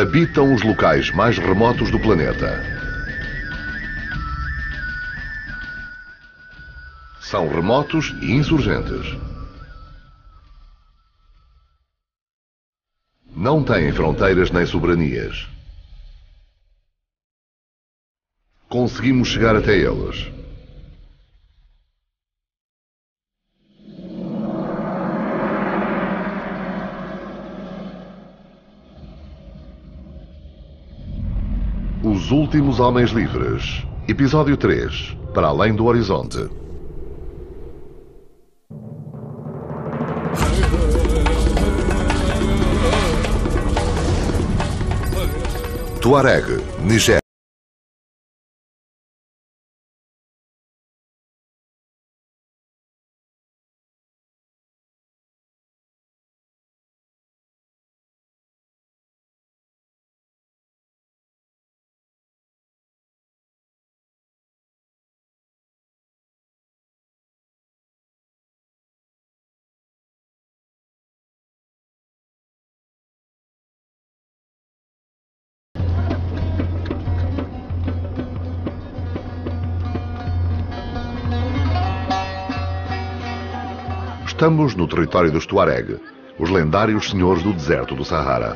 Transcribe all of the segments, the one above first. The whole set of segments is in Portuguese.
habitam os locais mais remotos do planeta. São remotos e insurgentes. Não têm fronteiras nem soberanias. Conseguimos chegar até eles. Os Últimos Homens Livres. Episódio 3. Para além do horizonte. Tuareg, Nigéria. Estamos no território dos Tuareg, os lendários senhores do deserto do Sahara.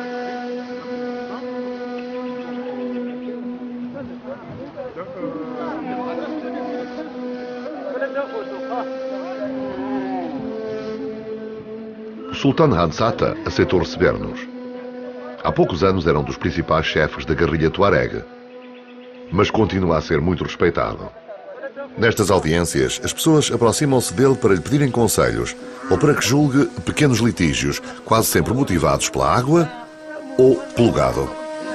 O Sultão Hansata aceitou receber-nos. Há poucos anos era um dos principais chefes da guerrilha Tuareg, mas continua a ser muito respeitado. Nestas audiências, as pessoas aproximam-se dele para lhe pedirem conselhos ou para que julgue pequenos litígios, quase sempre motivados pela água ou pelo gado.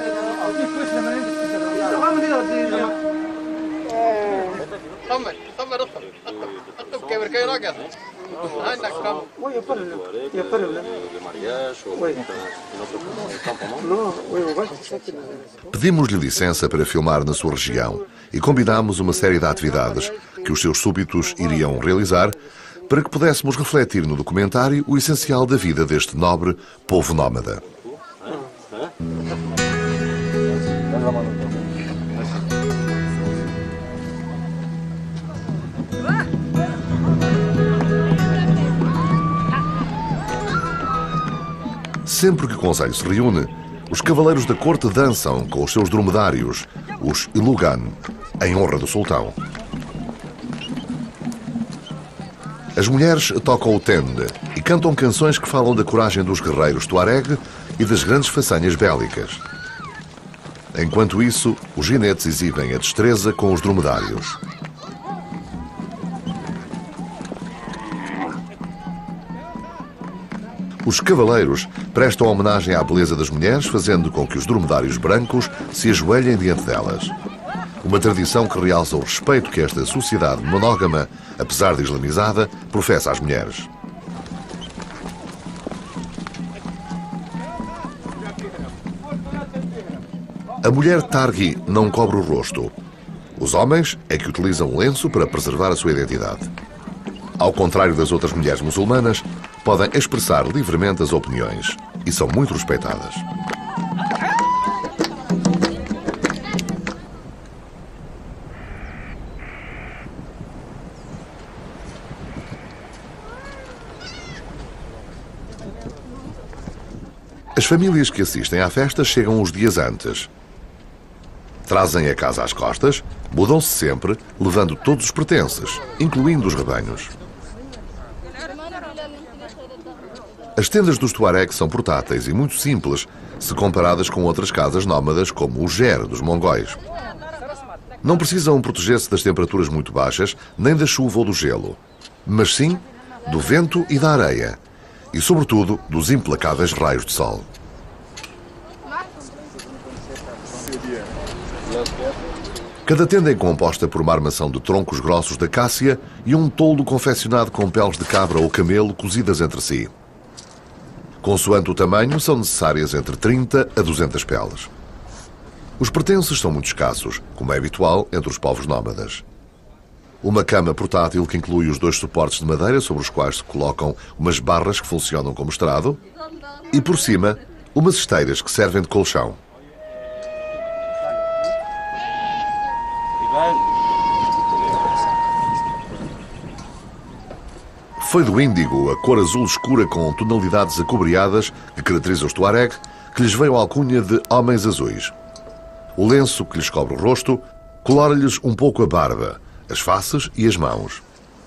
Pedimos-lhe licença para filmar na sua região e combinámos uma série de atividades que os seus súbditos iriam realizar para que pudéssemos refletir no documentário o essencial da vida deste nobre povo nómada. Sempre que o conselho se reúne, os cavaleiros da corte dançam com os seus dromedários, os Ilugan, em honra do sultão. As mulheres tocam o tende e cantam canções que falam da coragem dos guerreiros Tuareg e das grandes façanhas bélicas. Enquanto isso, os jinetes exibem a destreza com os dromedários. Os cavaleiros prestam homenagem à beleza das mulheres, fazendo com que os dromedários brancos se ajoelhem diante delas. Uma tradição que realça o respeito que esta sociedade monógama, apesar de islamizada, professa às mulheres. A mulher Targhi não cobre o rosto. Os homens é que utilizam o lenço para preservar a sua identidade. Ao contrário das outras mulheres muçulmanas, podem expressar livremente as opiniões e são muito respeitadas. As famílias que assistem à festa chegam uns dias antes. Trazem a casa às costas, mudam-se sempre, levando todos os pertences, incluindo os rebanhos. As tendas dos Tuareg são portáteis e muito simples, se comparadas com outras casas nómadas como o Ger dos mongóis. Não precisam proteger-se das temperaturas muito baixas, nem da chuva ou do gelo, mas sim do vento e da areia, e sobretudo dos implacáveis raios de sol. Cada tenda é composta por uma armação de troncos grossos de acácia e um toldo confeccionado com peles de cabra ou camelo cozidas entre si. Consoante o tamanho, são necessárias entre 30 a 200 peles. Os pertences são muito escassos, como é habitual entre os povos nómadas. Uma cama portátil que inclui os 2 suportes de madeira sobre os quais se colocam umas barras que funcionam como estrado e, por cima, umas esteiras que servem de colchão. Foi do índigo, a cor azul escura com tonalidades acobreadas que caracteriza os Tuareg, que lhes veio a alcunha de homens azuis. O lenço que lhes cobre o rosto colora-lhes um pouco a barba, as faces e as mãos.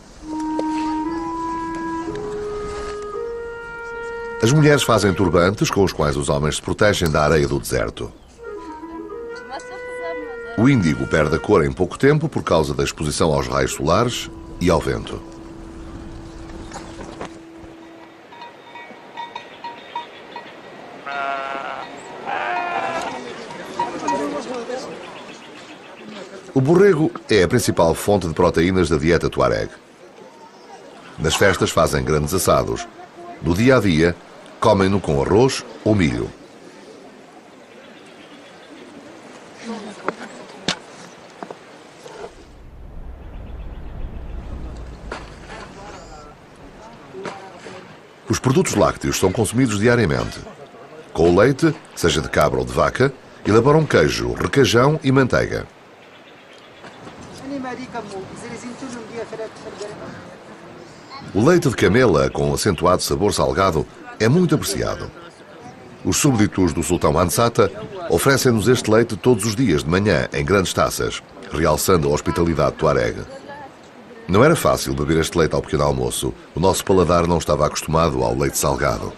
As mulheres fazem turbantes com os quais os homens se protegem da areia do deserto. O índigo perde a cor em pouco tempo por causa da exposição aos raios solares e ao vento. O borrego é a principal fonte de proteínas da dieta Tuareg. Nas festas fazem grandes assados. No dia a dia, comem-no com arroz ou milho. Os produtos lácteos são consumidos diariamente. Com o leite, seja de cabra ou de vaca, elaboram queijo, requeijão e manteiga. O leite de camela, com acentuado sabor salgado, é muito apreciado. Os súbditos do sultão Ansata oferecem-nos este leite todos os dias de manhã, em grandes taças, realçando a hospitalidade tuareg. Não era fácil beber este leite ao pequeno almoço. O nosso paladar não estava acostumado ao leite salgado.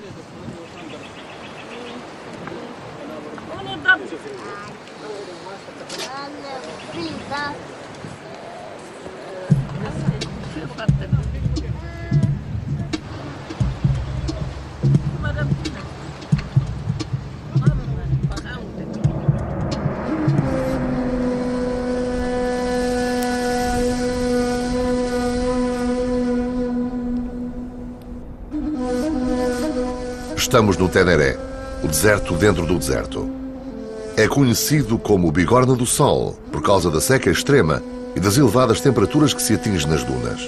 Estamos no Teneré, o deserto dentro do deserto. É conhecido como o Bigorna do Sol, por causa da seca extrema e das elevadas temperaturas que se atingem nas dunas.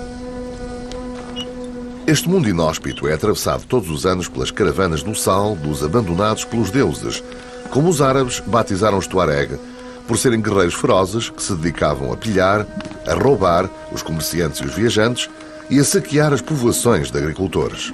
Este mundo inóspito é atravessado todos os anos pelas caravanas do sal dos abandonados pelos deuses, como os árabes batizaram os Tuareg, por serem guerreiros ferozes que se dedicavam a pilhar, a roubar os comerciantes e os viajantes e a saquear as povoações de agricultores.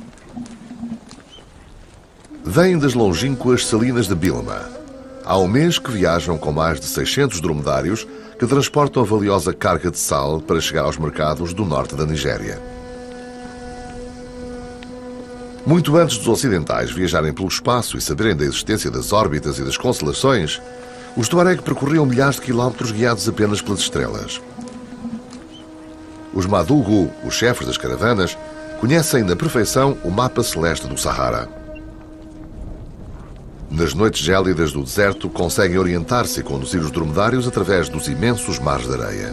Vêm das longínquas salinas de Bilma. Há um mês que viajam com mais de 600 dromedários que transportam a valiosa carga de sal para chegar aos mercados do norte da Nigéria. Muito antes dos ocidentais viajarem pelo espaço e saberem da existência das órbitas e das constelações, os Tuareg percorriam milhares de quilómetros guiados apenas pelas estrelas. Os Madugu, os chefes das caravanas, conhecem na perfeição o mapa celeste do Sahara. Nas noites gélidas do deserto, conseguem orientar-se e conduzir os dromedários através dos imensos mares de areia.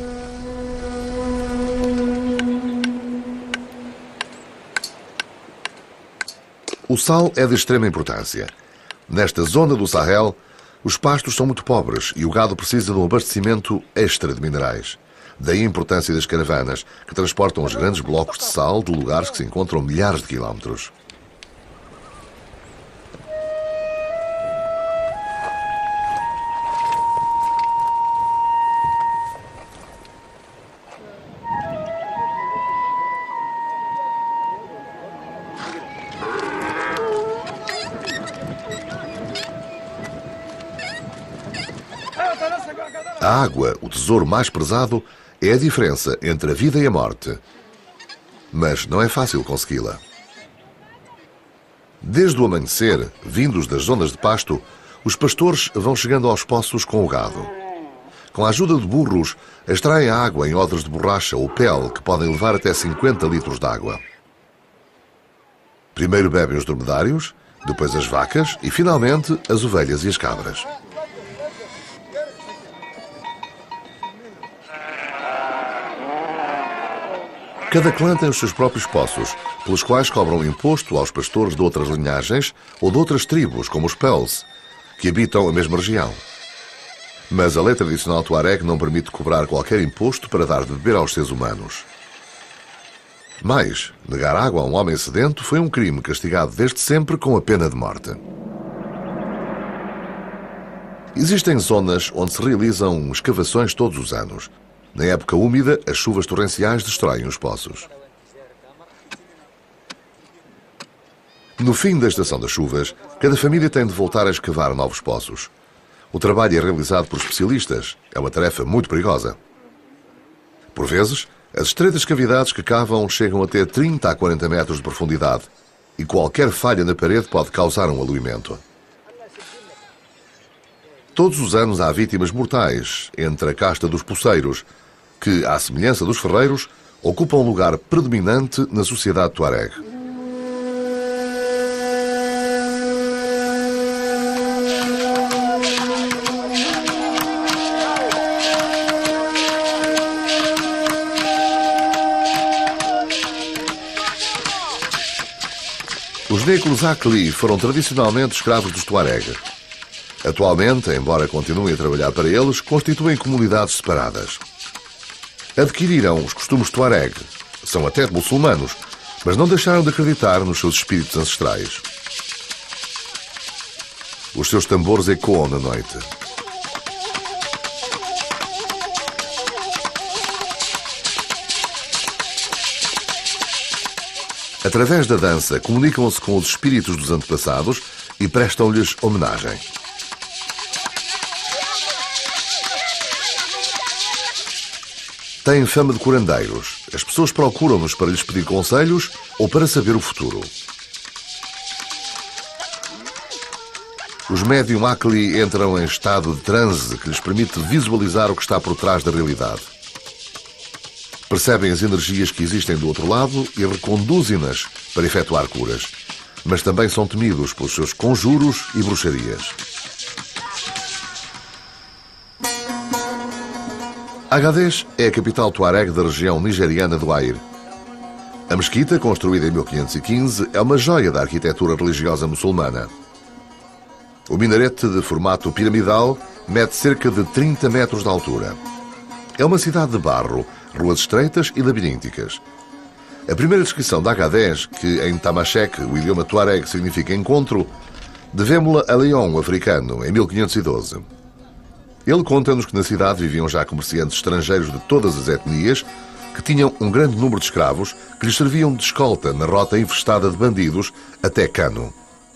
O sal é de extrema importância. Nesta zona do Sahel, os pastos são muito pobres e o gado precisa de um abastecimento extra de minerais. Daí a importância das caravanas, que transportam os grandes blocos de sal de lugares que se encontram milhares de quilómetros. A água, o tesouro mais prezado, é a diferença entre a vida e a morte. Mas não é fácil consegui-la. Desde o amanhecer, vindos das zonas de pasto, os pastores vão chegando aos poços com o gado. Com a ajuda de burros, extraem a água em odres de borracha ou pele que podem levar até 50 litros de água. Primeiro bebem os dromedários, depois as vacas e, finalmente, as ovelhas e as cabras. Cada clã tem os seus próprios poços, pelos quais cobram imposto aos pastores de outras linhagens ou de outras tribos, como os Pels, que habitam a mesma região. Mas a lei tradicional tuareg não permite cobrar qualquer imposto para dar de beber aos seres humanos. Mais, negar água a um homem sedento foi um crime castigado desde sempre com a pena de morte. Existem zonas onde se realizam escavações todos os anos. Na época úmida, as chuvas torrenciais destroem os poços. No fim da estação das chuvas, cada família tem de voltar a escavar novos poços. O trabalho é realizado por especialistas. É uma tarefa muito perigosa. Por vezes, as estreitas cavidades que cavam chegam a ter 30 a 40 metros de profundidade e qualquer falha na parede pode causar um aluimento. Todos os anos há vítimas mortais entre a casta dos poceiros, que, à semelhança dos ferreiros, ocupam um lugar predominante na sociedade tuareg. Os negros Akli foram tradicionalmente escravos dos tuareg. Atualmente, embora continuem a trabalhar para eles, constituem comunidades separadas. Adquiriram os costumes tuareg, são até muçulmanos, mas não deixaram de acreditar nos seus espíritos ancestrais. Os seus tambores ecoam na noite. Através da dança, comunicam-se com os espíritos dos antepassados e prestam-lhes homenagem. Têm fama de curandeiros. As pessoas procuram-nos para lhes pedir conselhos ou para saber o futuro. Os médium Akli entram em estado de transe que lhes permite visualizar o que está por trás da realidade. Percebem as energias que existem do outro lado e reconduzem-nas para efetuar curas. Mas também são temidos pelos seus conjuros e bruxarias. Agadez é a capital tuareg da região nigeriana do Air. A mesquita, construída em 1515, é uma joia da arquitetura religiosa muçulmana. O minarete de formato piramidal mede cerca de 30 metros de altura. É uma cidade de barro, ruas estreitas e labirínticas. A primeira descrição de Agadez, que em Tamashek, o idioma tuareg, significa encontro, devemos-la a Leão, africano, em 1512. Ele conta-nos que na cidade viviam já comerciantes estrangeiros de todas as etnias que tinham um grande número de escravos que lhes serviam de escolta na rota infestada de bandidos até Kano.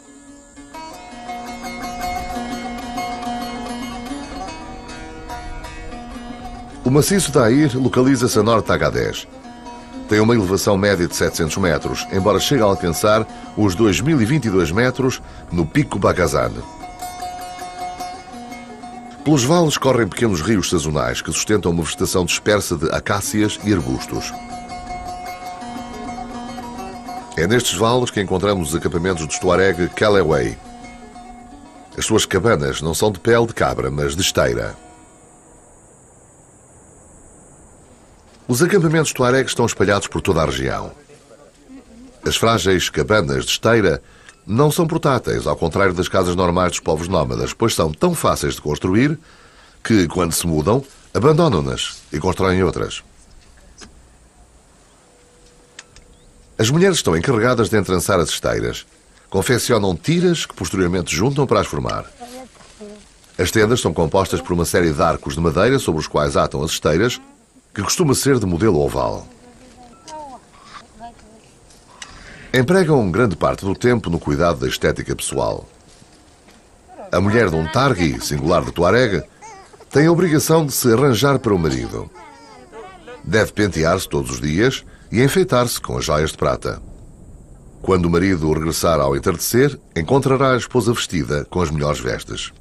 O maciço da Air localiza-se a norte de Agadez. Tem uma elevação média de 700 metros, embora chegue a alcançar os 2022 metros no Pico Bagazan. Pelos vales correm pequenos rios sazonais que sustentam uma vegetação dispersa de acácias e arbustos. É nestes vales que encontramos os acampamentos dos tuareg Kelewei. As suas cabanas não são de pele de cabra, mas de esteira. Os acampamentos tuareg estão espalhados por toda a região. As frágeis cabanas de esteira não são portáteis, ao contrário das casas normais dos povos nómadas, pois são tão fáceis de construir que, quando se mudam, abandonam-nas e constroem outras. As mulheres estão encarregadas de entrançar as esteiras. Confeccionam tiras que posteriormente juntam para as formar. As tendas são compostas por uma série de arcos de madeira sobre os quais atam as esteiras, que costuma ser de modelo oval. Empregam grande parte do tempo no cuidado da estética pessoal. A mulher de um targui, singular de tuareg, tem a obrigação de se arranjar para o marido. Deve pentear-se todos os dias e enfeitar-se com as joias de prata. Quando o marido regressar ao entardecer, encontrará a esposa vestida com as melhores vestes.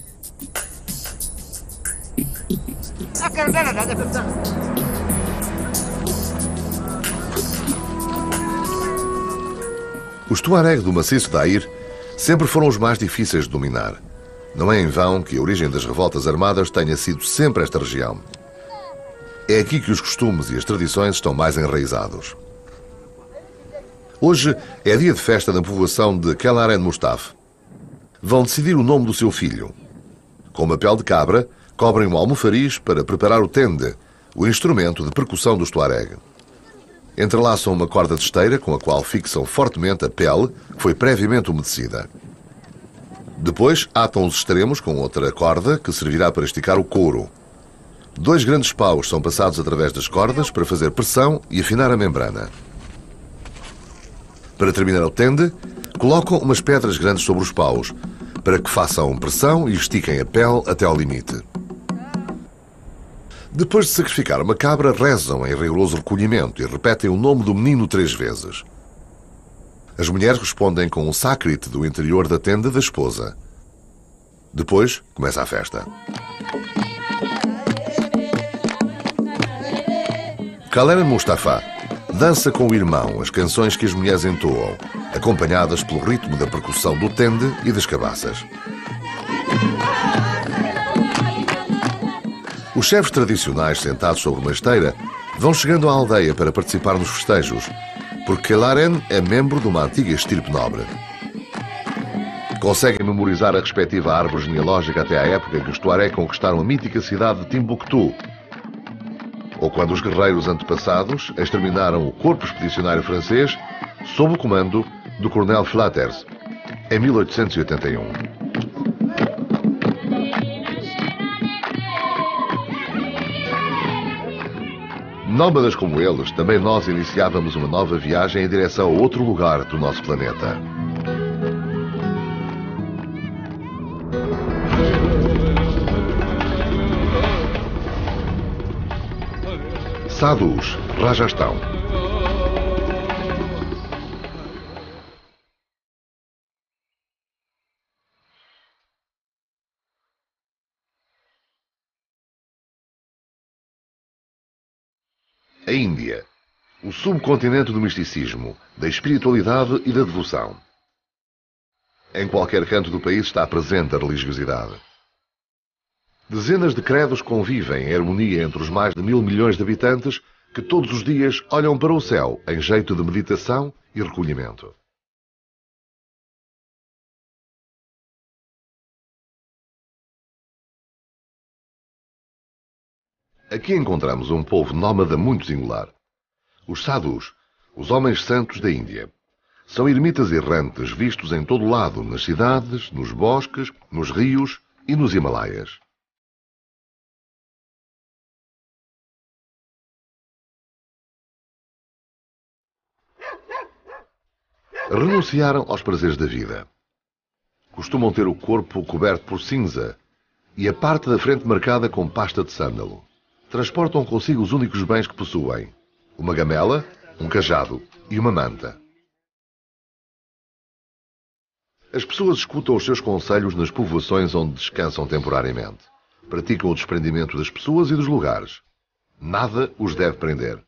Os tuareg do maciço da Air sempre foram os mais difíceis de dominar. Não é em vão que a origem das revoltas armadas tenha sido sempre esta região. É aqui que os costumes e as tradições estão mais enraizados. Hoje é dia de festa na povoação de Kelaren Mustaf. Vão decidir o nome do seu filho. Com uma pele de cabra, cobrem um almofariz para preparar o tende, o instrumento de percussão dos tuareg. Entrelaçam uma corda de esteira com a qual fixam fortemente a pele, que foi previamente umedecida. Depois atam os extremos com outra corda que servirá para esticar o couro. 2 grandes paus são passados através das cordas para fazer pressão e afinar a membrana. Para terminar o tende, colocam umas pedras grandes sobre os paus, para que façam pressão e estiquem a pele até ao limite. Depois de sacrificar uma cabra, rezam em rigoroso recolhimento e repetem o nome do menino 3 vezes. As mulheres respondem com um sácrite do interior da tenda da esposa. Depois começa a festa. Khaled Mustafa dança com o irmão as canções que as mulheres entoam, acompanhadas pelo ritmo da percussão do tende e das cabaças. Os chefes tradicionais, sentados sobre uma esteira, vão chegando à aldeia para participar nos festejos, porque Kelaren é membro de uma antiga estirpe nobre. Conseguem memorizar a respectiva árvore genealógica até à época em que os Tuareg conquistaram a mítica cidade de Timbuktu, ou quando os guerreiros antepassados exterminaram o corpo expedicionário francês sob o comando do coronel Flatters, em 1881. Nómadas como eles, também nós iniciávamos uma nova viagem em direção a outro lugar do nosso planeta. Sadhus, Rajastão. A Índia, o subcontinente do misticismo, da espiritualidade e da devoção. Em qualquer canto do país está presente a religiosidade. Dezenas de credos convivem em harmonia entre os mais de 1.000 milhões de habitantes que todos os dias olham para o céu em jeito de meditação e recolhimento. Aqui encontramos um povo nómada muito singular. Os Sadhus, os homens santos da Índia. São ermitas errantes vistos em todo lado, nas cidades, nos bosques, nos rios e nos Himalaias. Renunciaram aos prazeres da vida. Costumam ter o corpo coberto por cinza e a parte da frente marcada com pasta de sândalo. Transportam consigo os únicos bens que possuem: uma gamela, um cajado e uma manta. As pessoas escutam os seus conselhos nas povoações onde descansam temporariamente. Praticam o desprendimento das pessoas e dos lugares. Nada os deve prender.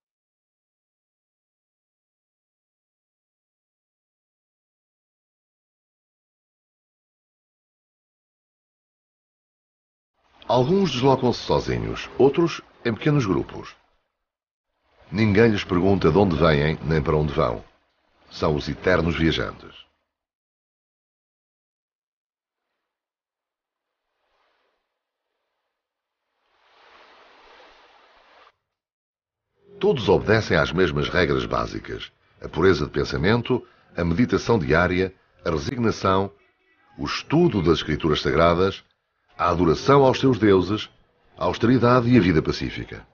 Alguns deslocam-se sozinhos, outros em pequenos grupos. Ninguém lhes pergunta de onde vêm nem para onde vão. São os eternos viajantes. Todos obedecem às mesmas regras básicas: a pureza de pensamento, a meditação diária, a resignação, o estudo das escrituras sagradas, a adoração aos seus deuses, a austeridade e a vida pacífica.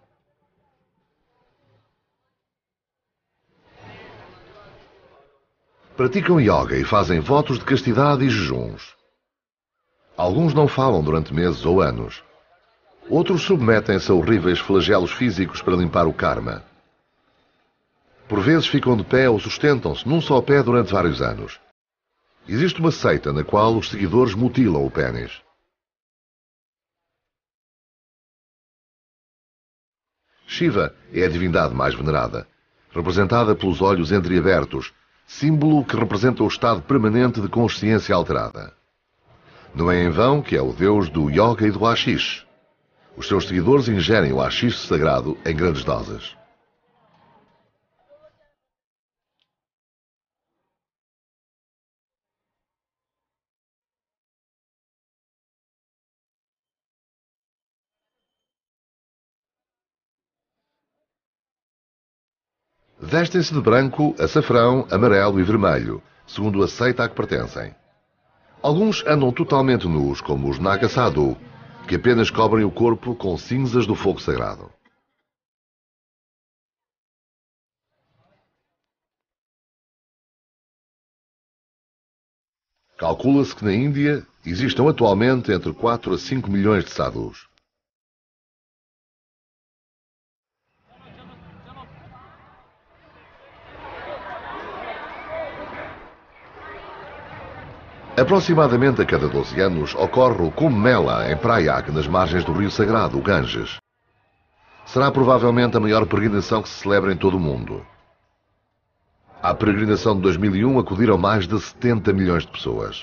Praticam yoga e fazem votos de castidade e jejuns. Alguns não falam durante meses ou anos. Outros submetem-se a horríveis flagelos físicos para limpar o karma. Por vezes ficam de pé ou sustentam-se num só pé durante vários anos. Existe uma seita na qual os seguidores mutilam o pênis. Shiva é a divindade mais venerada, representada pelos olhos entreabertos, símbolo que representa o estado permanente de consciência alterada. Não é em vão que é o deus do yoga e do hashish. Os seus seguidores ingerem o hashish sagrado em grandes doses. Vestem-se de branco, açafrão, amarelo e vermelho, segundo a seita a que pertencem. Alguns andam totalmente nus, como os Naga Sadhu, que apenas cobrem o corpo com cinzas do fogo sagrado. Calcula-se que na Índia existam atualmente entre 4 a 5 milhões de sadhus. Aproximadamente a cada 12 anos ocorre o Kumbh Mela em Prayag, nas margens do rio sagrado, o Ganges. Será provavelmente a maior peregrinação que se celebra em todo o mundo. À peregrinação de 2001 acudiram mais de 70 milhões de pessoas.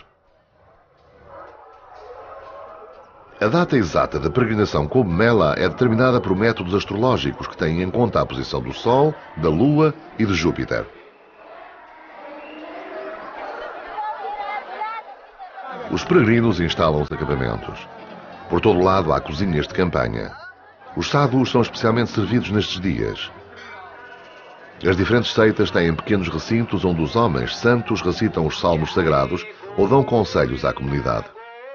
A data exata da peregrinação Kumbh Mela é determinada por métodos astrológicos que têm em conta a posição do Sol, da Lua e de Júpiter. Os peregrinos instalam os acampamentos. Por todo lado há cozinhas de campanha. Os sadhus são especialmente servidos nestes dias. As diferentes seitas têm pequenos recintos onde os homens santos recitam os salmos sagrados ou dão conselhos à comunidade.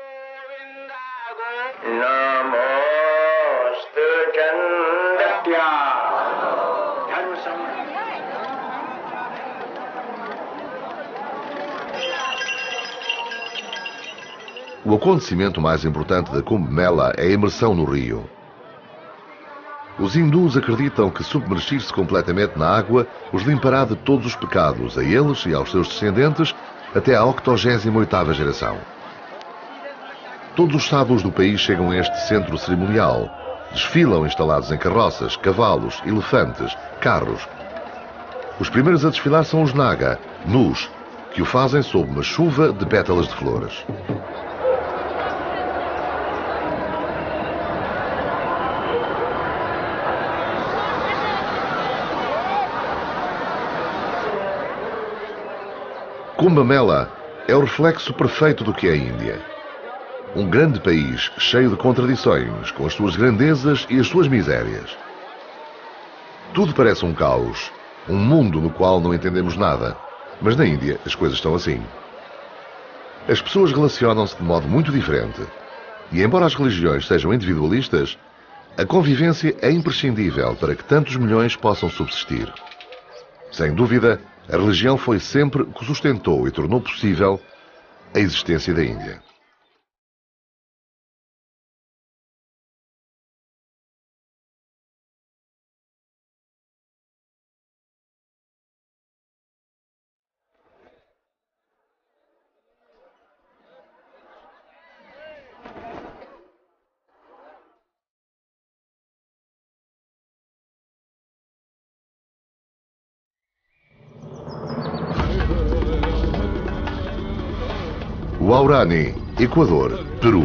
O acontecimento mais importante da Kumbh Mela é a imersão no rio. Os hindus acreditam que submergir-se completamente na água os limpará de todos os pecados, a eles e aos seus descendentes, até à 88ª geração. Todos os sadhus do país chegam a este centro cerimonial. Desfilam instalados em carroças, cavalos, elefantes, carros. Os primeiros a desfilar são os Naga, nus, que o fazem sob uma chuva de pétalas de flores. Kumbh Mela é o reflexo perfeito do que é a Índia. Um grande país cheio de contradições, com as suas grandezas e as suas misérias. Tudo parece um caos, um mundo no qual não entendemos nada, mas na Índia as coisas estão assim. As pessoas relacionam-se de modo muito diferente, e embora as religiões sejam individualistas, a convivência é imprescindível para que tantos milhões possam subsistir. Sem dúvida, a religião foi sempre o que sustentou e tornou possível a existência da Índia. Waurani, Equador, Peru.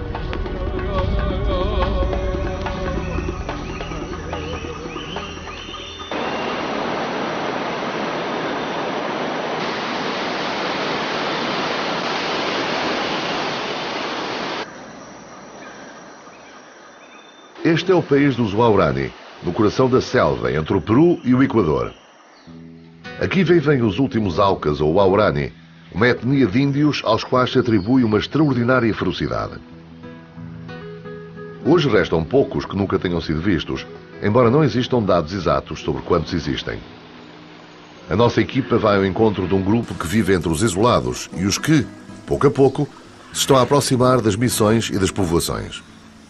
Este é o país dos Waurani, no coração da selva, entre o Peru e o Equador. Aqui vivem os últimos Aucas, ou Waurani, uma etnia de índios aos quais se atribui uma extraordinária ferocidade. Hoje restam poucos que nunca tenham sido vistos, embora não existam dados exatos sobre quantos existem. A nossa equipa vai ao encontro de um grupo que vive entre os isolados e os que, pouco a pouco, se estão a aproximar das missões e das povoações.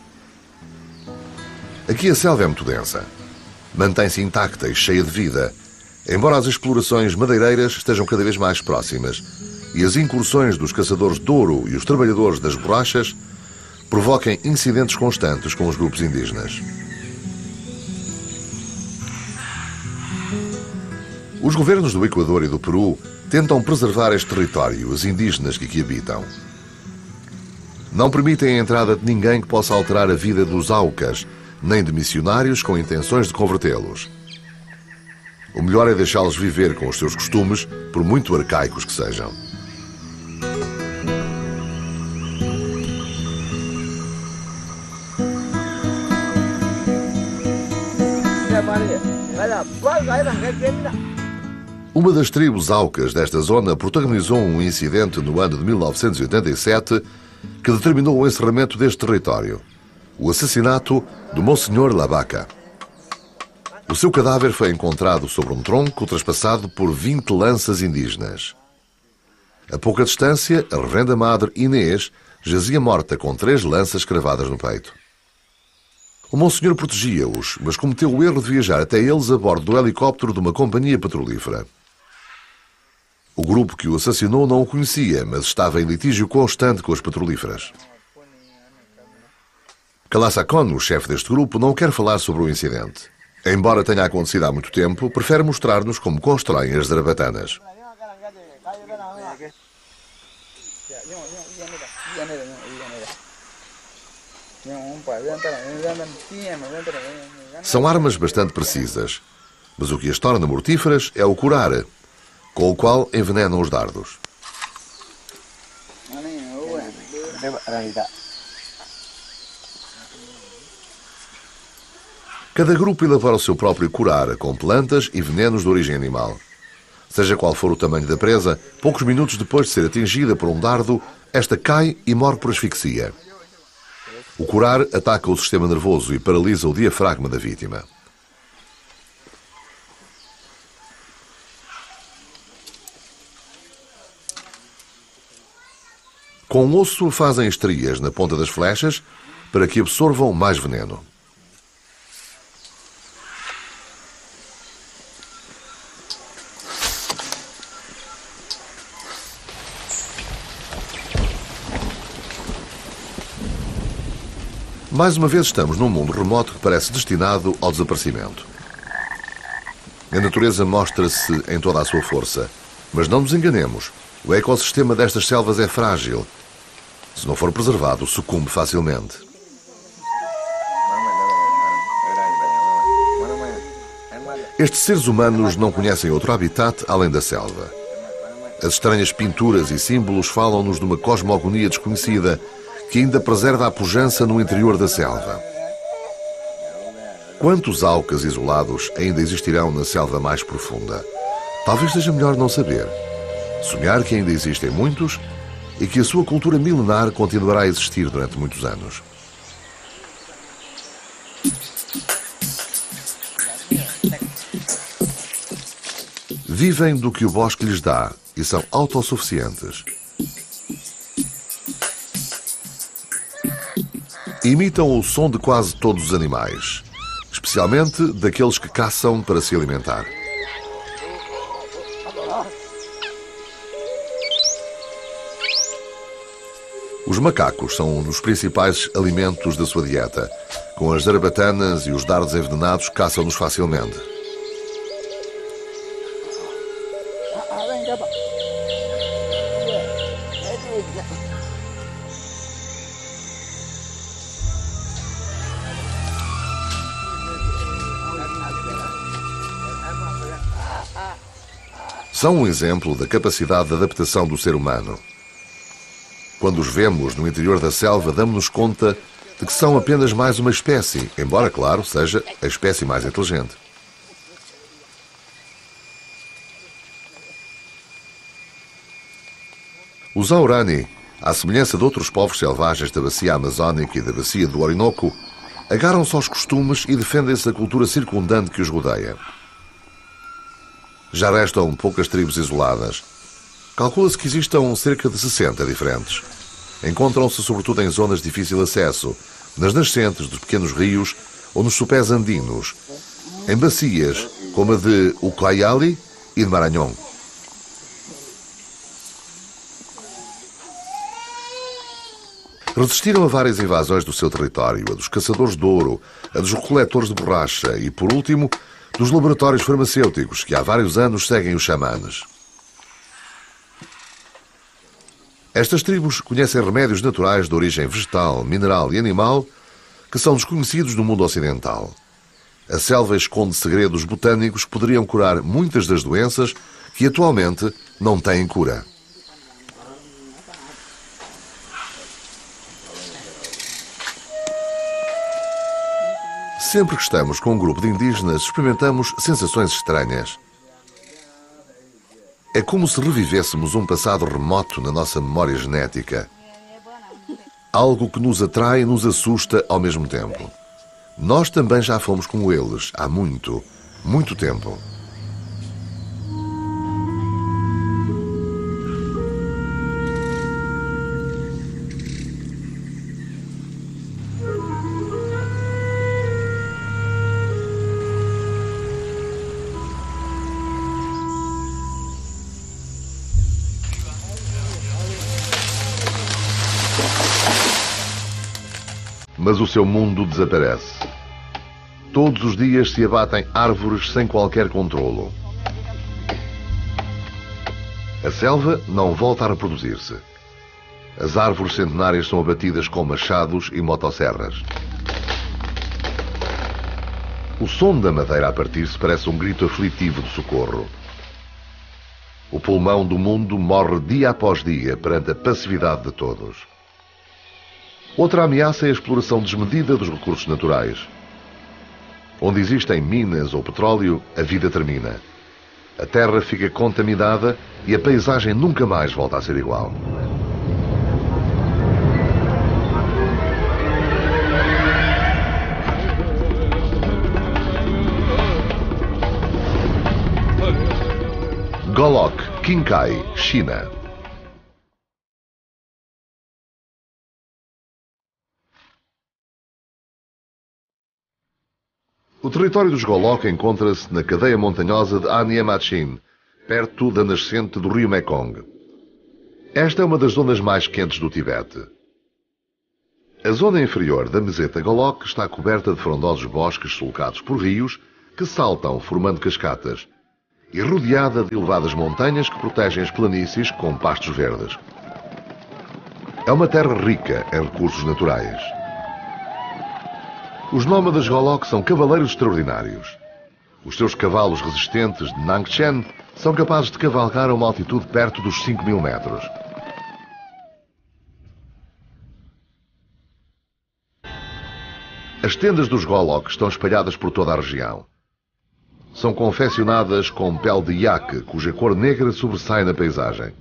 Aqui a selva é muito densa. Mantém-se intacta e cheia de vida, embora as explorações madeireiras estejam cada vez mais próximas e as incursões dos caçadores de ouro e os trabalhadores das borrachas provoquem incidentes constantes com os grupos indígenas. Os governos do Equador e do Peru tentam preservar este território e os indígenas que aqui habitam. Não permitem a entrada de ninguém que possa alterar a vida dos Aucas, nem de missionários com intenções de convertê-los. O melhor é deixá-los viver com os seus costumes, por muito arcaicos que sejam. Uma das tribos aucas desta zona protagonizou um incidente no ano de 1987 que determinou o encerramento deste território: o assassinato do Monsenhor Labaca. O seu cadáver foi encontrado sobre um tronco traspassado por 20 lanças indígenas. A pouca distância, a reverenda-madre Inês jazia morta com 3 lanças cravadas no peito. O Monsenhor protegia-os, mas cometeu o erro de viajar até eles a bordo do helicóptero de uma companhia petrolífera. O grupo que o assassinou não o conhecia, mas estava em litígio constante com as petrolíferas. Kalasakon, o chefe deste grupo, não quer falar sobre o incidente. Embora tenha acontecido há muito tempo, prefere mostrar-nos como constroem as zarabatanas. São armas bastante precisas, mas o que as torna mortíferas é o curar, com o qual envenenam os dardos. Cada grupo elabora o seu próprio curar, com plantas e venenos de origem animal. Seja qual for o tamanho da presa, poucos minutos depois de ser atingida por um dardo, esta cai e morre por asfixia. O curar ataca o sistema nervoso e paralisa o diafragma da vítima. Com o osso fazem estrias na ponta das flechas para que absorvam mais veneno. Mais uma vez estamos num mundo remoto que parece destinado ao desaparecimento. A natureza mostra-se em toda a sua força, mas não nos enganemos, o ecossistema destas selvas é frágil. Se não for preservado, sucumbe facilmente. Estes seres humanos não conhecem outro habitat além da selva. As estranhas pinturas e símbolos falam-nos de uma cosmogonia desconhecida que ainda preserva a pujança no interior da selva. Quantos aucas isolados ainda existirão na selva mais profunda? Talvez seja melhor não saber. Sonhar que ainda existem muitos e que a sua cultura milenar continuará a existir durante muitos anos. Vivem do que o bosque lhes dá e são autossuficientes. Imitam o som de quase todos os animais, especialmente daqueles que caçam para se alimentar. Os macacos são um dos principais alimentos da sua dieta. Com as zarabatanas e os dardos envenenados, caçam-nos facilmente. São um exemplo da capacidade de adaptação do ser humano. Quando os vemos no interior da selva, damos-nos conta de que são apenas mais uma espécie, embora, claro, seja a espécie mais inteligente. Os Aurani, à semelhança de outros povos selvagens da bacia amazónica e da bacia do Orinoco, agarram-se aos costumes e defendem-se da cultura circundante que os rodeia. Já restam poucas tribos isoladas. Calcula-se que existam cerca de 60 diferentes. Encontram-se sobretudo em zonas de difícil acesso, nas nascentes dos pequenos rios ou nos sopés andinos, em bacias como a de Ucayali e de Maranhão. Resistiram a várias invasões do seu território, a dos caçadores de ouro, a dos recoletores de borracha e, por último, dos laboratórios farmacêuticos que há vários anos seguem os xamanes. Estas tribos conhecem remédios naturais de origem vegetal, mineral e animal que são desconhecidos no mundo ocidental. A selva esconde segredos botânicos que poderiam curar muitas das doenças que atualmente não têm cura. Sempre que estamos com um grupo de indígenas, experimentamos sensações estranhas. É como se revivêssemos um passado remoto na nossa memória genética. Algo que nos atrai e nos assusta ao mesmo tempo. Nós também já fomos como eles há muito, muito tempo. Mas o seu mundo desaparece. Todos os dias se abatem árvores sem qualquer controlo. A selva não volta a reproduzir-se. As árvores centenárias são abatidas com machados e motosserras. O som da madeira a partir-se parece um grito aflitivo de socorro. O pulmão do mundo morre dia após dia perante a passividade de todos. Outra ameaça é a exploração desmedida dos recursos naturais. Onde existem minas ou petróleo, a vida termina. A terra fica contaminada e a paisagem nunca mais volta a ser igual. Golok, Qinghai, China. O território dos Golok encontra-se na cadeia montanhosa de Anyamachin, perto da nascente do rio Mekong. Esta é uma das zonas mais quentes do Tibete. A zona inferior da meseta Golok está coberta de frondosos bosques sulcados por rios que saltam formando cascatas e rodeada de elevadas montanhas que protegem as planícies com pastos verdes. É uma terra rica em recursos naturais. Os nómadas Golok são cavaleiros extraordinários. Os seus cavalos resistentes de Nangchen são capazes de cavalgar a uma altitude perto dos 5.000 metros. As tendas dos Golok estão espalhadas por toda a região. São confeccionadas com pele de iaque, cuja cor negra sobressai na paisagem.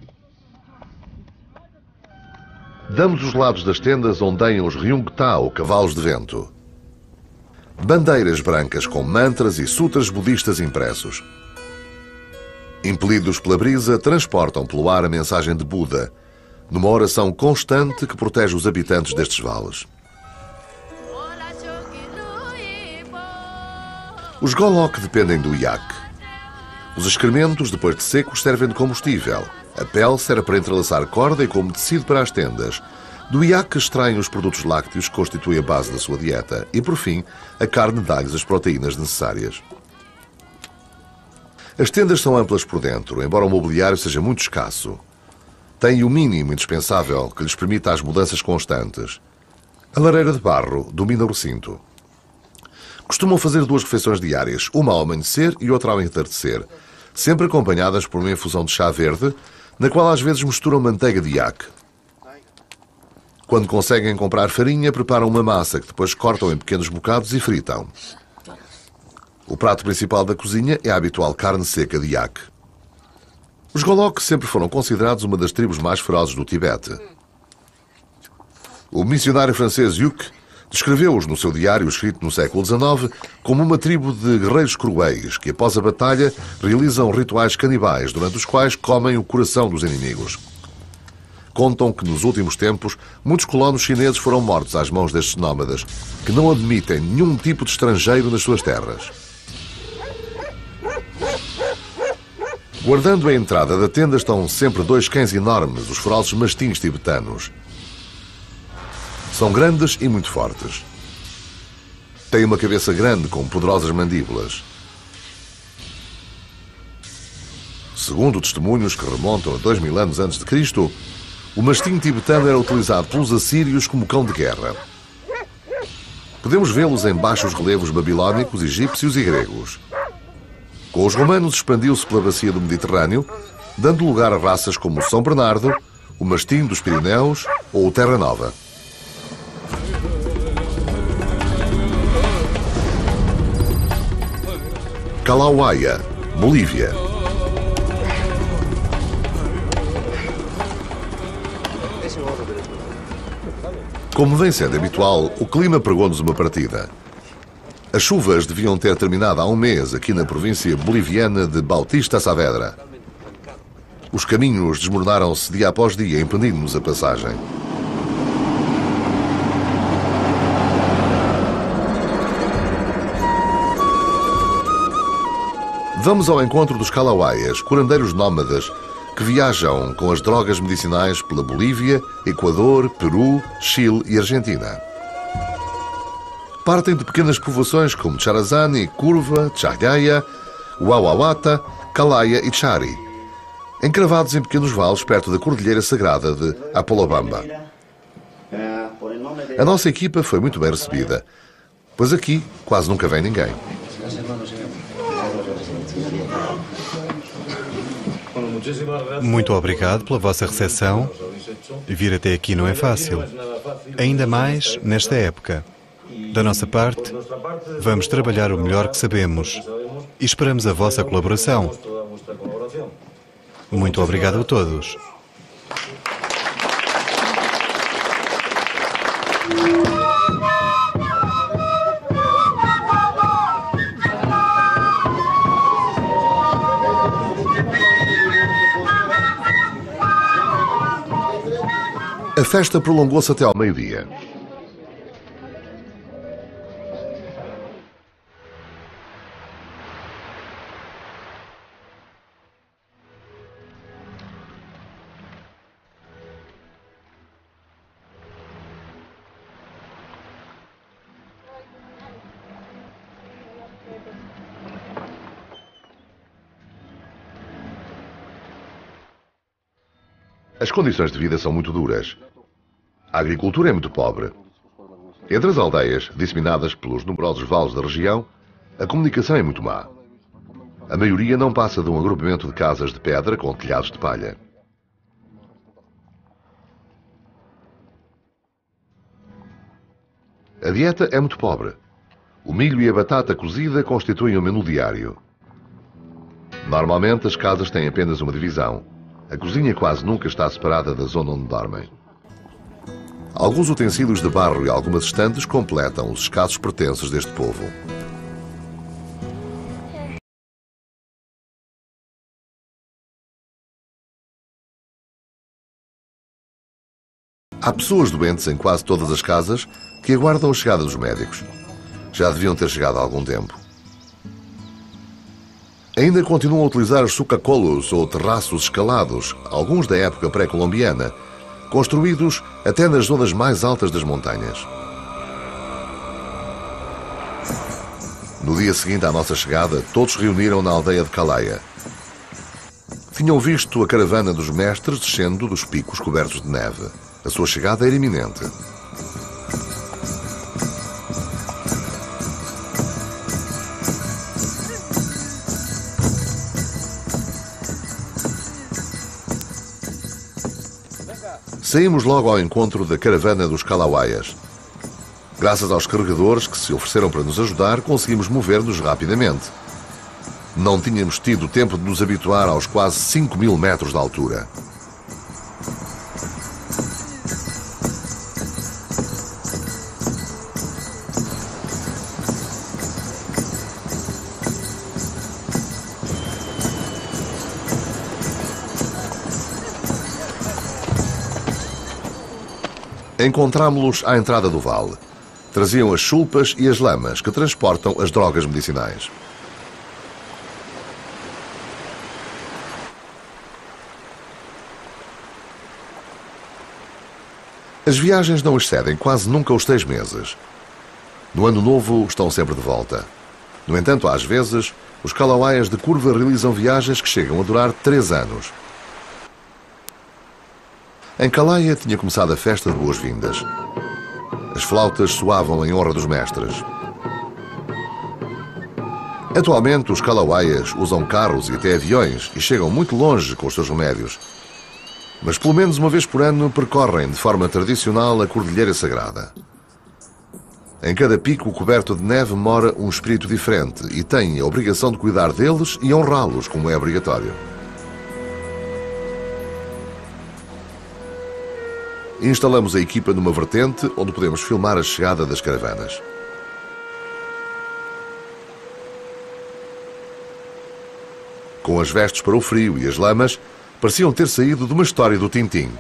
De ambos os lados das tendas ondeiam os Ryungta, ou cavalos de vento. Bandeiras brancas com mantras e sutras budistas impressos. Impelidos pela brisa, transportam pelo ar a mensagem de Buda, numa oração constante que protege os habitantes destes vales. Os Golok dependem do iaque. Os excrementos, depois de secos, servem de combustível. A pele serve para entrelaçar corda e como tecido para as tendas. Do iaque extraem os produtos lácteos que constituem a base da sua dieta. E, por fim, a carne dá-lhes as proteínas necessárias. As tendas são amplas por dentro, embora o mobiliário seja muito escasso. Têm o mínimo indispensável que lhes permita as mudanças constantes. A lareira de barro domina o recinto. Costumam fazer 2 refeições diárias, uma ao amanhecer e outra ao entardecer, sempre acompanhadas por uma infusão de chá verde, na qual às vezes misturam manteiga de iaque. Quando conseguem comprar farinha, preparam uma massa que depois cortam em pequenos bocados e fritam. O prato principal da cozinha é a habitual carne seca de iaque. Os Golok sempre foram considerados uma das tribos mais ferozes do Tibete. O missionário francês Huc descreveu-os no seu diário escrito no século XIX como uma tribo de guerreiros cruéis que, após a batalha, realizam rituais canibais durante os quais comem o coração dos inimigos. Contam que, nos últimos tempos, muitos colonos chineses foram mortos às mãos destes nómadas, que não admitem nenhum tipo de estrangeiro nas suas terras. Guardando a entrada da tenda estão sempre 2 cães enormes, os ferozes mastins tibetanos. São grandes e muito fortes. Têm uma cabeça grande com poderosas mandíbulas. Segundo testemunhos que remontam a 2000 anos antes de Cristo, o mastim tibetano era utilizado pelos assírios como cão de guerra. Podemos vê-los em baixos relevos babilónicos, egípcios e gregos. Com os romanos expandiu-se pela bacia do Mediterrâneo, dando lugar a raças como o São Bernardo, o mastim dos Pirineus ou o Terra Nova. Calauaya, Bolívia. Como vem sendo habitual, o clima pregou-nos uma partida. As chuvas deviam ter terminado há um mês aqui na província boliviana de Bautista Saavedra. Os caminhos desmoronaram-se dia após dia, impedindo-nos a passagem. Vamos ao encontro dos Calauaias, curandeiros nómadas que viajam com as drogas medicinais pela Bolívia, Equador, Peru, Chile e Argentina. Partem de pequenas povoações como Charazani, Curva, Chagaya, Huahuahuata, Calaya e Chari, encravados em pequenos vales perto da Cordilheira Sagrada de Apolobamba. A nossa equipa foi muito bem recebida, pois aqui quase nunca vem ninguém. Muito obrigado pela vossa recepção. Vir até aqui não é fácil, ainda mais nesta época. Da nossa parte, vamos trabalhar o melhor que sabemos e esperamos a vossa colaboração. Muito obrigado a todos. A festa prolongou-se até ao meio-dia. As condições de vida são muito duras. A agricultura é muito pobre. Entre as aldeias, disseminadas pelos numerosos vales da região, a comunicação é muito má. A maioria não passa de um agrupamento de casas de pedra com telhados de palha. A dieta é muito pobre. O milho e a batata cozida constituem o menu diário. Normalmente as casas têm apenas uma divisão. A cozinha quase nunca está separada da zona onde dormem. Alguns utensílios de barro e algumas estantes completam os escassos pertences deste povo. Há pessoas doentes em quase todas as casas que aguardam a chegada dos médicos. Já deviam ter chegado há algum tempo. Ainda continuam a utilizar os sucacolos ou terraços escalados, alguns da época pré-colombiana, construídos até nas zonas mais altas das montanhas. No dia seguinte à nossa chegada, todos se reuniram na aldeia de Calaya. Tinham visto a caravana dos mestres descendo dos picos cobertos de neve. A sua chegada era iminente. Saímos logo ao encontro da caravana dos Calauaias. Graças aos carregadores que se ofereceram para nos ajudar, conseguimos mover-nos rapidamente. Não tínhamos tido tempo de nos habituar aos quase 5.000 metros de altura. Encontrámo-los à entrada do vale. Traziam as chulpas e as lamas que transportam as drogas medicinais. As viagens não excedem quase nunca os 6 meses. No ano novo estão sempre de volta. No entanto, às vezes, os Calauaias de Curva realizam viagens que chegam a durar 3 anos. Em Calaya tinha começado a festa de boas-vindas. As flautas soavam em honra dos mestres. Atualmente, os Calauaias usam carros e até aviões e chegam muito longe com os seus remédios. Mas pelo menos uma vez por ano percorrem de forma tradicional a Cordilheira Sagrada. Em cada pico coberto de neve mora um espírito diferente e tem a obrigação de cuidar deles e honrá-los, como é obrigatório. Instalamos a equipa numa vertente onde podemos filmar a chegada das caravanas. Com as vestes para o frio e as lamas, pareciam ter saído de uma história do Tintim.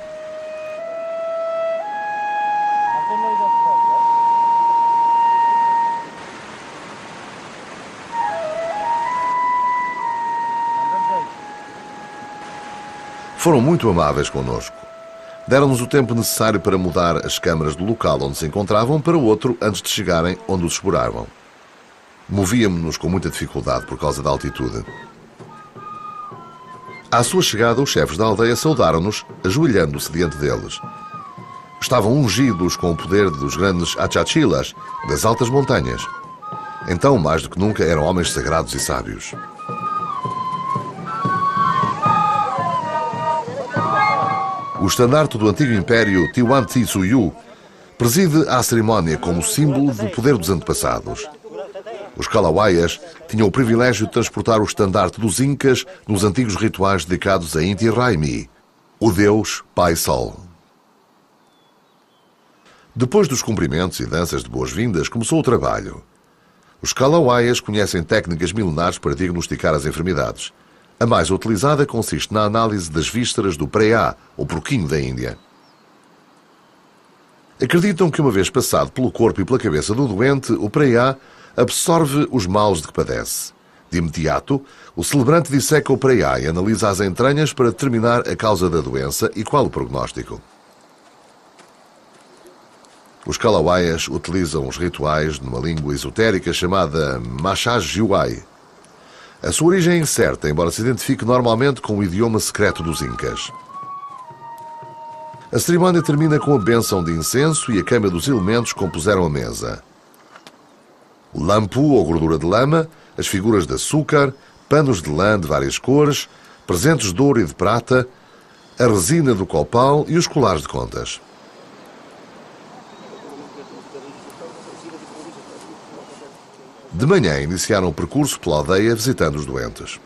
Foram muito amáveis connosco. Deram-nos o tempo necessário para mudar as câmaras do local onde se encontravam para outro antes de chegarem onde os esperavam. Movíamos-nos com muita dificuldade por causa da altitude. À sua chegada, os chefes da aldeia saudaram-nos, ajoelhando-se diante deles. Estavam ungidos com o poder dos grandes achachilas, das altas montanhas. Então, mais do que nunca, eram homens sagrados e sábios. O estandarte do antigo império Tiwantitsuyu preside a cerimónia como símbolo do poder dos antepassados. Os Kalawaias tinham o privilégio de transportar o estandarte dos Incas nos antigos rituais dedicados a Inti Raymi, o deus Pai Sol. Depois dos cumprimentos e danças de boas-vindas, começou o trabalho. Os Kalawaias conhecem técnicas milenares para diagnosticar as enfermidades. A mais utilizada consiste na análise das vísceras do preá, ou porquinho da Índia. Acreditam que uma vez passado pelo corpo e pela cabeça do doente, o preá absorve os males de que padece. De imediato, o celebrante disseca o preá e analisa as entranhas para determinar a causa da doença e qual o prognóstico. Os Kalawaias utilizam os rituais numa língua esotérica chamada Machajuai. A sua origem é incerta, embora se identifique normalmente com o idioma secreto dos Incas. A cerimónia termina com a bênção de incenso e a queima dos elementos que compuseram a mesa. O lampu ou gordura de lama, as figuras de açúcar, panos de lã de várias cores, presentes de ouro e de prata, a resina do copal e os colares de contas. De manhã iniciaram o percurso pela aldeia visitando os doentes.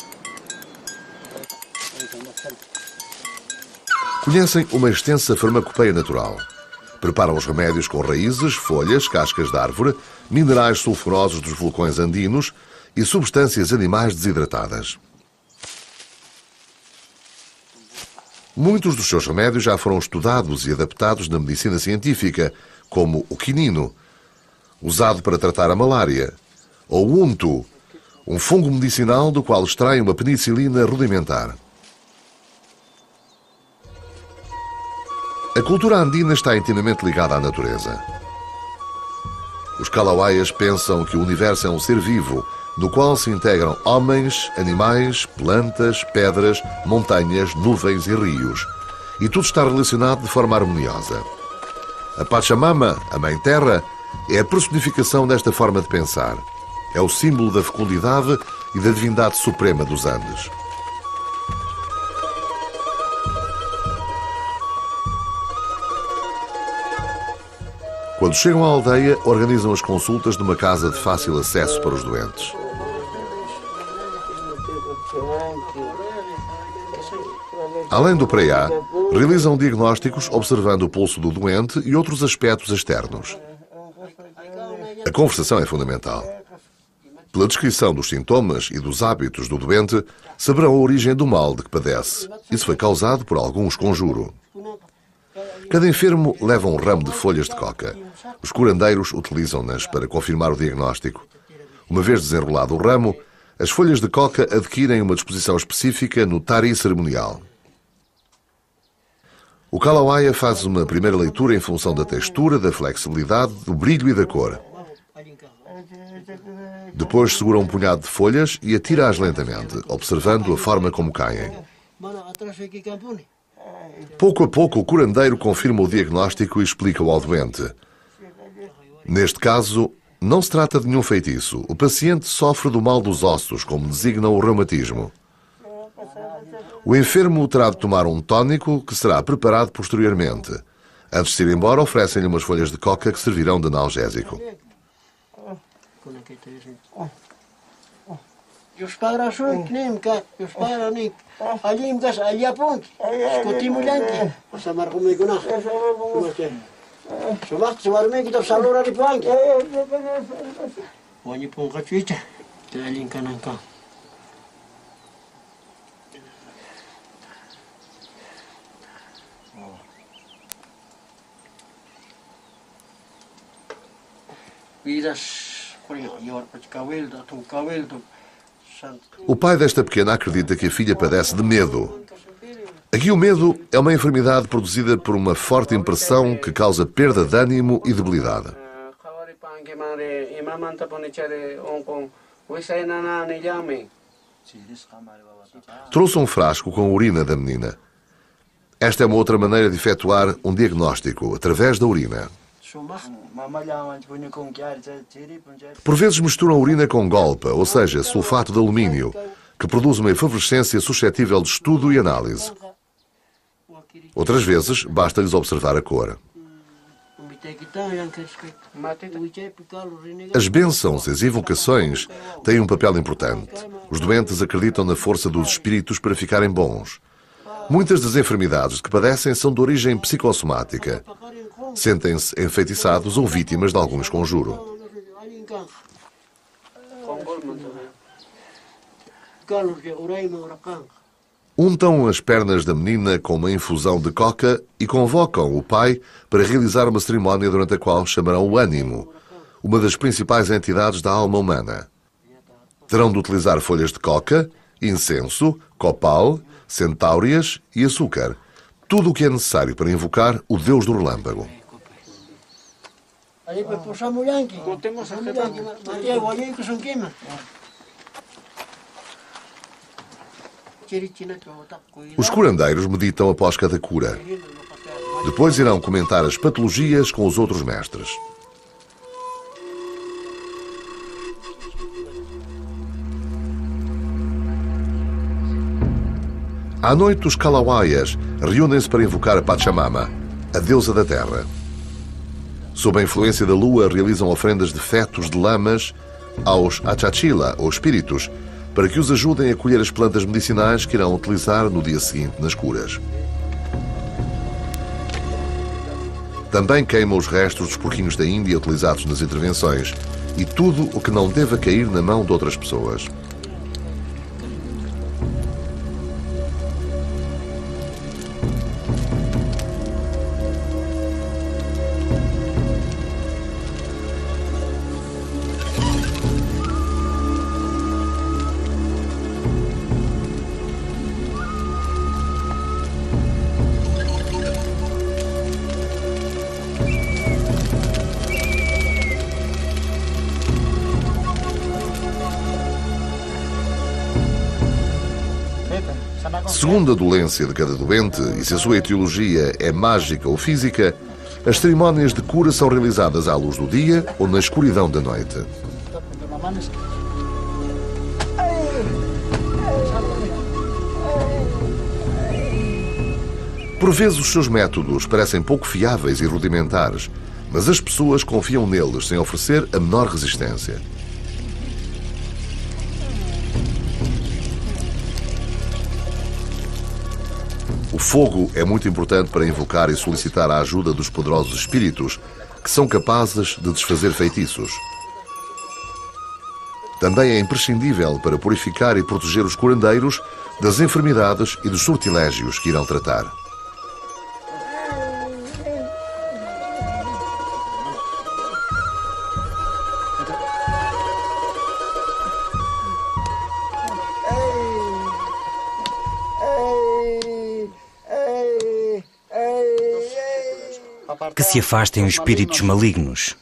Conhecem uma extensa farmacopeia natural. Preparam os remédios com raízes, folhas, cascas de árvore, minerais sulfurosos dos vulcões andinos e substâncias animais desidratadas. Muitos dos seus remédios já foram estudados e adaptados na medicina científica, como o quinino, usado para tratar a malária, ou o unto, um fungo medicinal do qual extraem uma penicilina rudimentar. A cultura andina está intimamente ligada à natureza. Os Kalawaias pensam que o universo é um ser vivo, no qual se integram homens, animais, plantas, pedras, montanhas, nuvens e rios. E tudo está relacionado de forma harmoniosa. A Pachamama, a Mãe Terra, é a personificação desta forma de pensar. É o símbolo da fecundidade e da divindade suprema dos Andes. Quando chegam à aldeia, organizam as consultas numa casa de fácil acesso para os doentes. Além do preá, realizam diagnósticos observando o pulso do doente e outros aspectos externos. A conversação é fundamental. Pela descrição dos sintomas e dos hábitos do doente, saberão a origem do mal de que padece. Isso foi causado por alguns conjuro. Cada enfermo leva um ramo de folhas de coca. Os curandeiros utilizam-nas para confirmar o diagnóstico. Uma vez desenrolado o ramo, as folhas de coca adquirem uma disposição específica no tari cerimonial. O Kalawaia faz uma primeira leitura em função da textura, da flexibilidade, do brilho e da cor. Depois segura um punhado de folhas e atira-as lentamente, observando a forma como caem. Pouco a pouco, o curandeiro confirma o diagnóstico e explica-o ao doente. Neste caso, não se trata de nenhum feitiço. O paciente sofre do mal dos ossos, como designa o reumatismo. O enfermo terá de tomar um tónico que será preparado posteriormente. Antes de ir embora, oferecem-lhe umas folhas de coca que servirão de analgésico. Jos parasuik nimkä, jos paranik. Alim kas aliapunt. Skotimulanki. Samar kumikuna. Sumat suarme kita salura di panki. Wani pun kacuita. Telin kanangka. Vidas, por exemplo, O pai desta pequena acredita que a filha padece de medo. Aqui o medo é uma enfermidade produzida por uma forte impressão que causa perda de ânimo e debilidade. Trouxe um frasco com a urina da menina. Esta é uma outra maneira de efetuar um diagnóstico, através da urina. Por vezes misturam urina com golpa, ou seja, sulfato de alumínio, que produz uma efervescência suscetível de estudo e análise. Outras vezes, basta-lhes observar a cor. As bênçãos e as invocações têm um papel importante. Os doentes acreditam na força dos espíritos para ficarem bons. Muitas das enfermidades que padecem são de origem psicossomática. Sentem-se enfeitiçados ou vítimas de algum esconjuro. Untam as pernas da menina com uma infusão de coca e convocam o pai para realizar uma cerimónia durante a qual chamarão o ânimo, uma das principais entidades da alma humana. Terão de utilizar folhas de coca, incenso, copal, centáureas e açúcar. Tudo o que é necessário para invocar o Deus do relâmpago. Os curandeiros meditam após cada cura. Depois irão comentar as patologias com os outros mestres. À noite, os Kalawaias reúnem-se para invocar a Pachamama, a deusa da terra. Sob a influência da lua, realizam ofrendas de fetos de lamas aos Achachila, ou espíritos, para que os ajudem a colher as plantas medicinais que irão utilizar no dia seguinte nas curas. Também queimam os restos dos porquinhos da Índia utilizados nas intervenções e tudo o que não deva cair na mão de outras pessoas. Segundo a dolência de cada doente e se a sua etiologia é mágica ou física, as cerimónias de cura são realizadas à luz do dia ou na escuridão da noite. Por vezes os seus métodos parecem pouco fiáveis e rudimentares, mas as pessoas confiam neles sem oferecer a menor resistência. O fogo é muito importante para invocar e solicitar a ajuda dos poderosos espíritos, que são capazes de desfazer feitiços. Também é imprescindível para purificar e proteger os curandeiros das enfermidades e dos sortilégios que irão tratar. Que se afastem os espíritos malignos.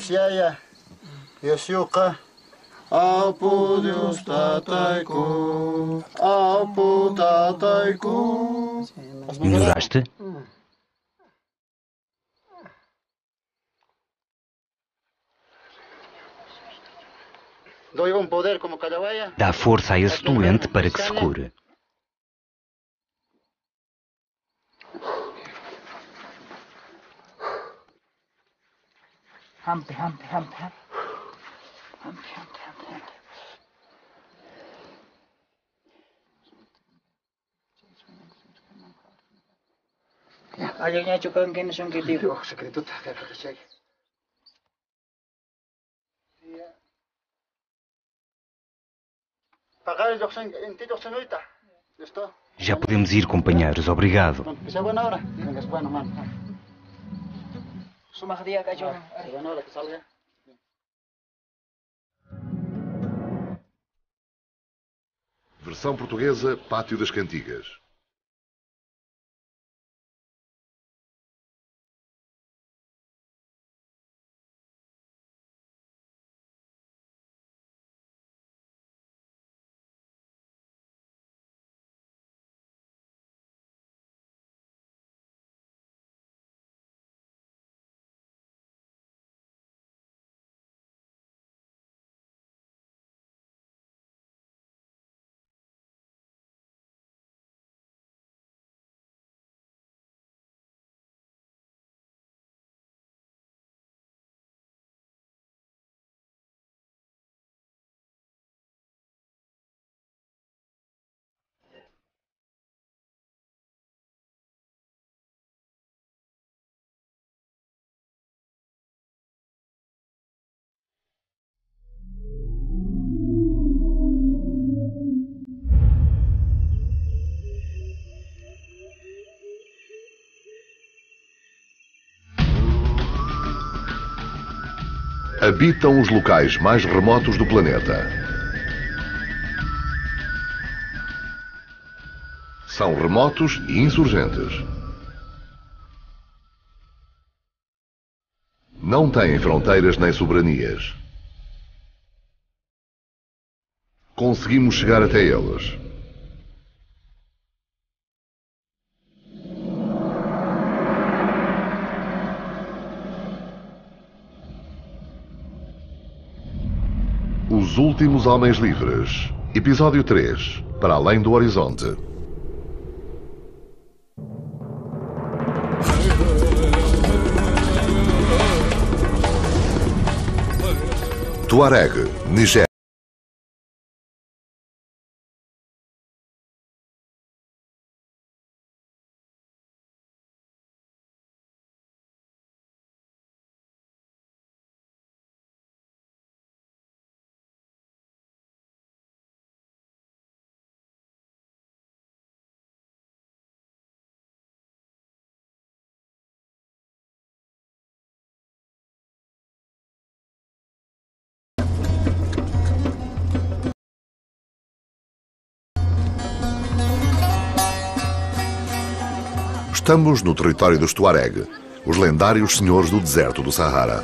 Melhoraste? Dá força a esse doente para que se cure. Akhirnya juga mungkin sungguh tiru. Já podemos ir, companheiros. Obrigado. Sumakhdiya ka John. Versão portuguesa, Pátio das Cantigas. Habitam os locais mais remotos do planeta. São remotos e insurgentes. Não têm fronteiras nem soberanias. Conseguimos chegar até eles. Os Últimos Homens Livres. Episódio 3. Para além do horizonte. Tuareg, Nigéria. Estamos no território dos Tuareg, os lendários senhores do deserto do Sahara.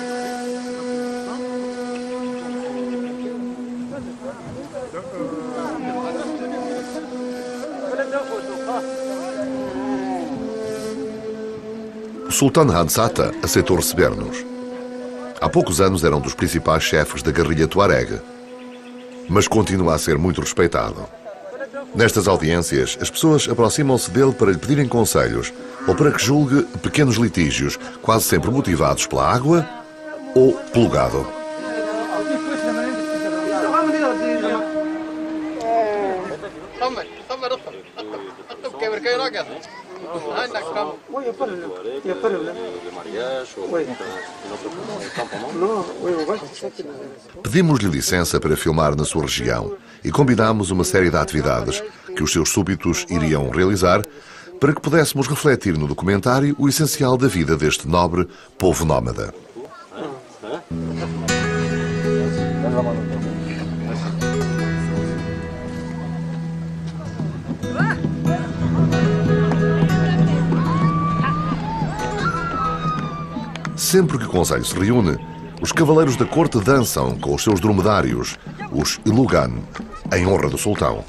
O Sultão Hansata aceitou receber-nos. Há poucos anos era um dos principais chefes da guerrilha Tuareg, mas continua a ser muito respeitado. Nestas audiências, as pessoas aproximam-se dele para lhe pedirem conselhos ou para que julgue pequenos litígios, quase sempre motivados pela água ou pelo gado. Pedimos-lhe licença para filmar na sua região e combinámos uma série de atividades que os seus súbditos iriam realizar para que pudéssemos refletir no documentário o essencial da vida deste nobre povo nómada. Sempre que o conselho se reúne, os cavaleiros da corte dançam com os seus dromedários, os Ilugan, em honra do sultão.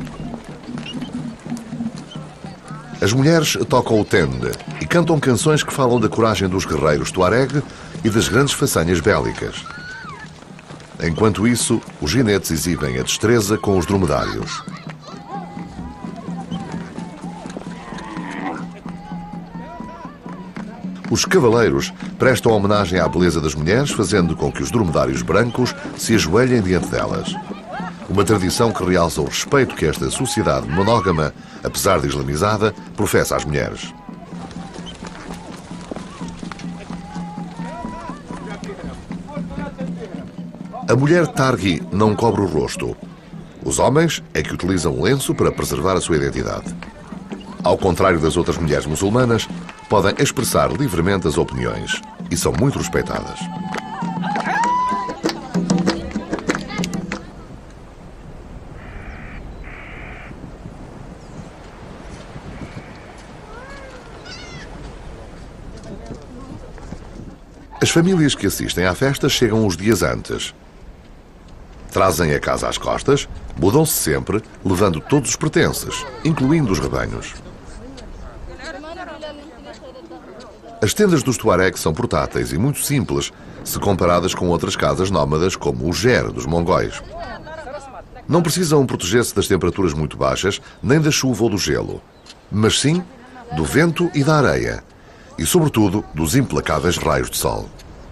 As mulheres tocam o tende e cantam canções que falam da coragem dos guerreiros Tuareg e das grandes façanhas bélicas. Enquanto isso, os jinetes exibem a destreza com os dromedários. Os cavaleiros prestam homenagem à beleza das mulheres, fazendo com que os dromedários brancos se ajoelhem diante delas. Uma tradição que realça o respeito que esta sociedade monógama, apesar de islamizada, professa às mulheres. A mulher Targhi não cobre o rosto. Os homens é que utilizam um lenço para preservar a sua identidade. Ao contrário das outras mulheres muçulmanas, podem expressar livremente as opiniões e são muito respeitadas. As famílias que assistem à festa chegam uns dias antes. Trazem a casa às costas, mudam-se sempre, levando todos os pertences, incluindo os rebanhos. As tendas dos Tuareg são portáteis e muito simples, se comparadas com outras casas nómadas como o Ger dos mongóis. Não precisam proteger-se das temperaturas muito baixas, nem da chuva ou do gelo, mas sim do vento e da areia, e sobretudo dos implacáveis raios de sol.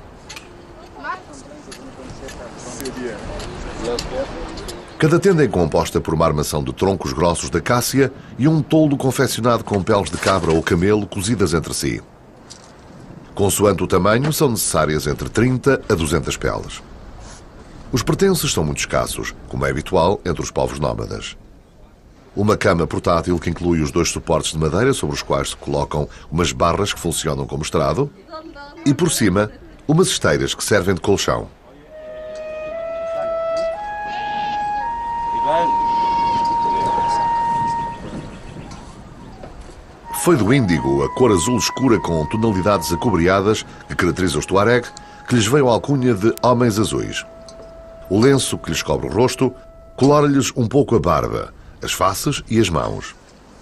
Cada tenda é composta por uma armação de troncos grossos de acácia e um toldo confeccionado com peles de cabra ou camelo cozidas entre si. Consoante o tamanho, são necessárias entre 30 a 200 peles. Os pertences são muito escassos, como é habitual entre os povos nómadas. Uma cama portátil que inclui os 2 suportes de madeira sobre os quais se colocam umas barras que funcionam como estrado e, por cima, umas esteiras que servem de colchão. Foi do índigo, a cor azul escura com tonalidades acobreadas que caracteriza os Tuareg, que lhes veio a alcunha de homens azuis. O lenço que lhes cobre o rosto colora-lhes um pouco a barba, as faces e as mãos.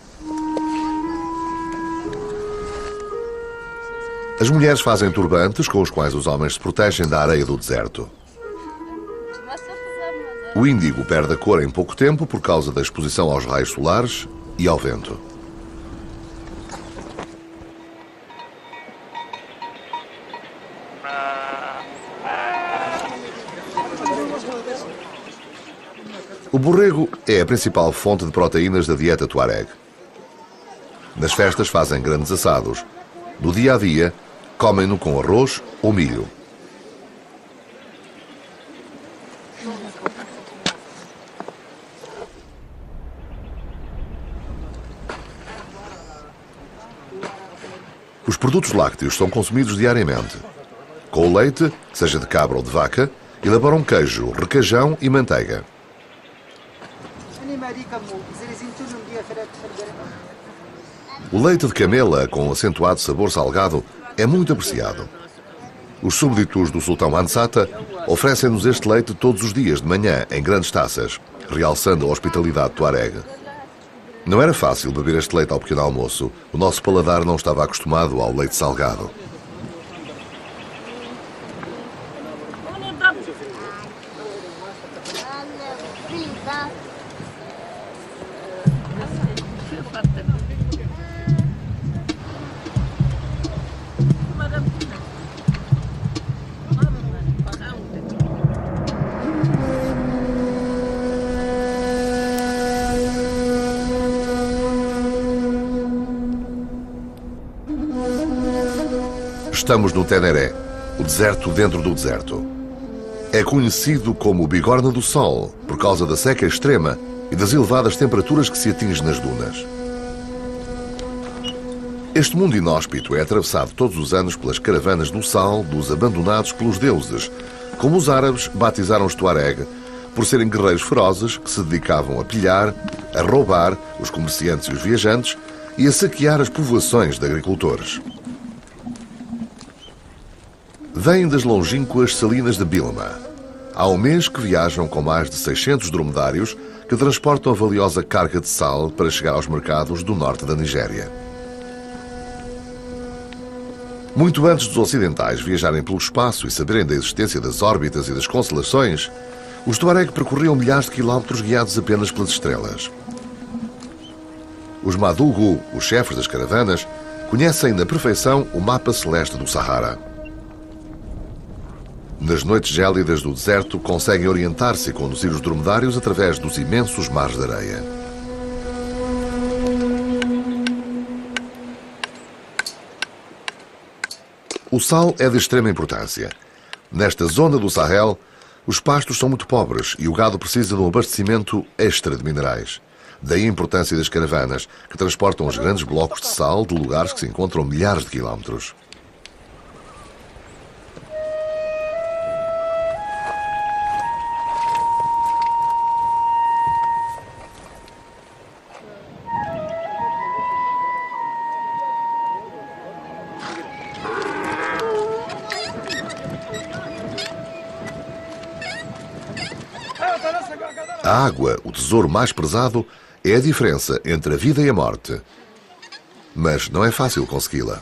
As mulheres fazem turbantes com os quais os homens se protegem da areia do deserto. O índigo perde a cor em pouco tempo por causa da exposição aos raios solares e ao vento. O borrego é a principal fonte de proteínas da dieta Tuareg. Nas festas fazem grandes assados. No dia a dia, comem-no com arroz ou milho. Os produtos lácteos são consumidos diariamente. Com o leite, seja de cabra ou de vaca, elaboram queijo, requeijão e manteiga. O leite de camela, com acentuado sabor salgado, é muito apreciado. Os súbditos do sultão Ansata oferecem-nos este leite todos os dias de manhã, em grandes taças, realçando a hospitalidade tuareg. Não era fácil beber este leite ao pequeno almoço. O nosso paladar não estava acostumado ao leite salgado. Estamos no Teneré, o deserto dentro do deserto. É conhecido como o Bigorna do Sol, por causa da seca extrema e das elevadas temperaturas que se atingem nas dunas. Este mundo inóspito é atravessado todos os anos pelas caravanas do sal dos abandonados pelos deuses, como os árabes batizaram os Tuareg, por serem guerreiros ferozes que se dedicavam a pilhar, a roubar os comerciantes e os viajantes e a saquear as povoações de agricultores. Vêm das longínquas salinas de Bilma. Há um mês que viajam com mais de 600 dromedários que transportam a valiosa carga de sal para chegar aos mercados do norte da Nigéria. Muito antes dos ocidentais viajarem pelo espaço e saberem da existência das órbitas e das constelações, os Tuareg percorriam milhares de quilómetros guiados apenas pelas estrelas. Os Madugu, os chefes das caravanas, conhecem na perfeição o mapa celeste do Sahara. Nas noites gélidas do deserto, conseguem orientar-se e conduzir os dromedários através dos imensos mares de areia. O sal é de extrema importância. Nesta zona do Sahel, os pastos são muito pobres e o gado precisa de um abastecimento extra de minerais. Daí a importância das caravanas, que transportam os grandes blocos de sal de lugares que se encontram milhares de quilómetros. A água, o tesouro mais prezado, é a diferença entre a vida e a morte. Mas não é fácil consegui-la.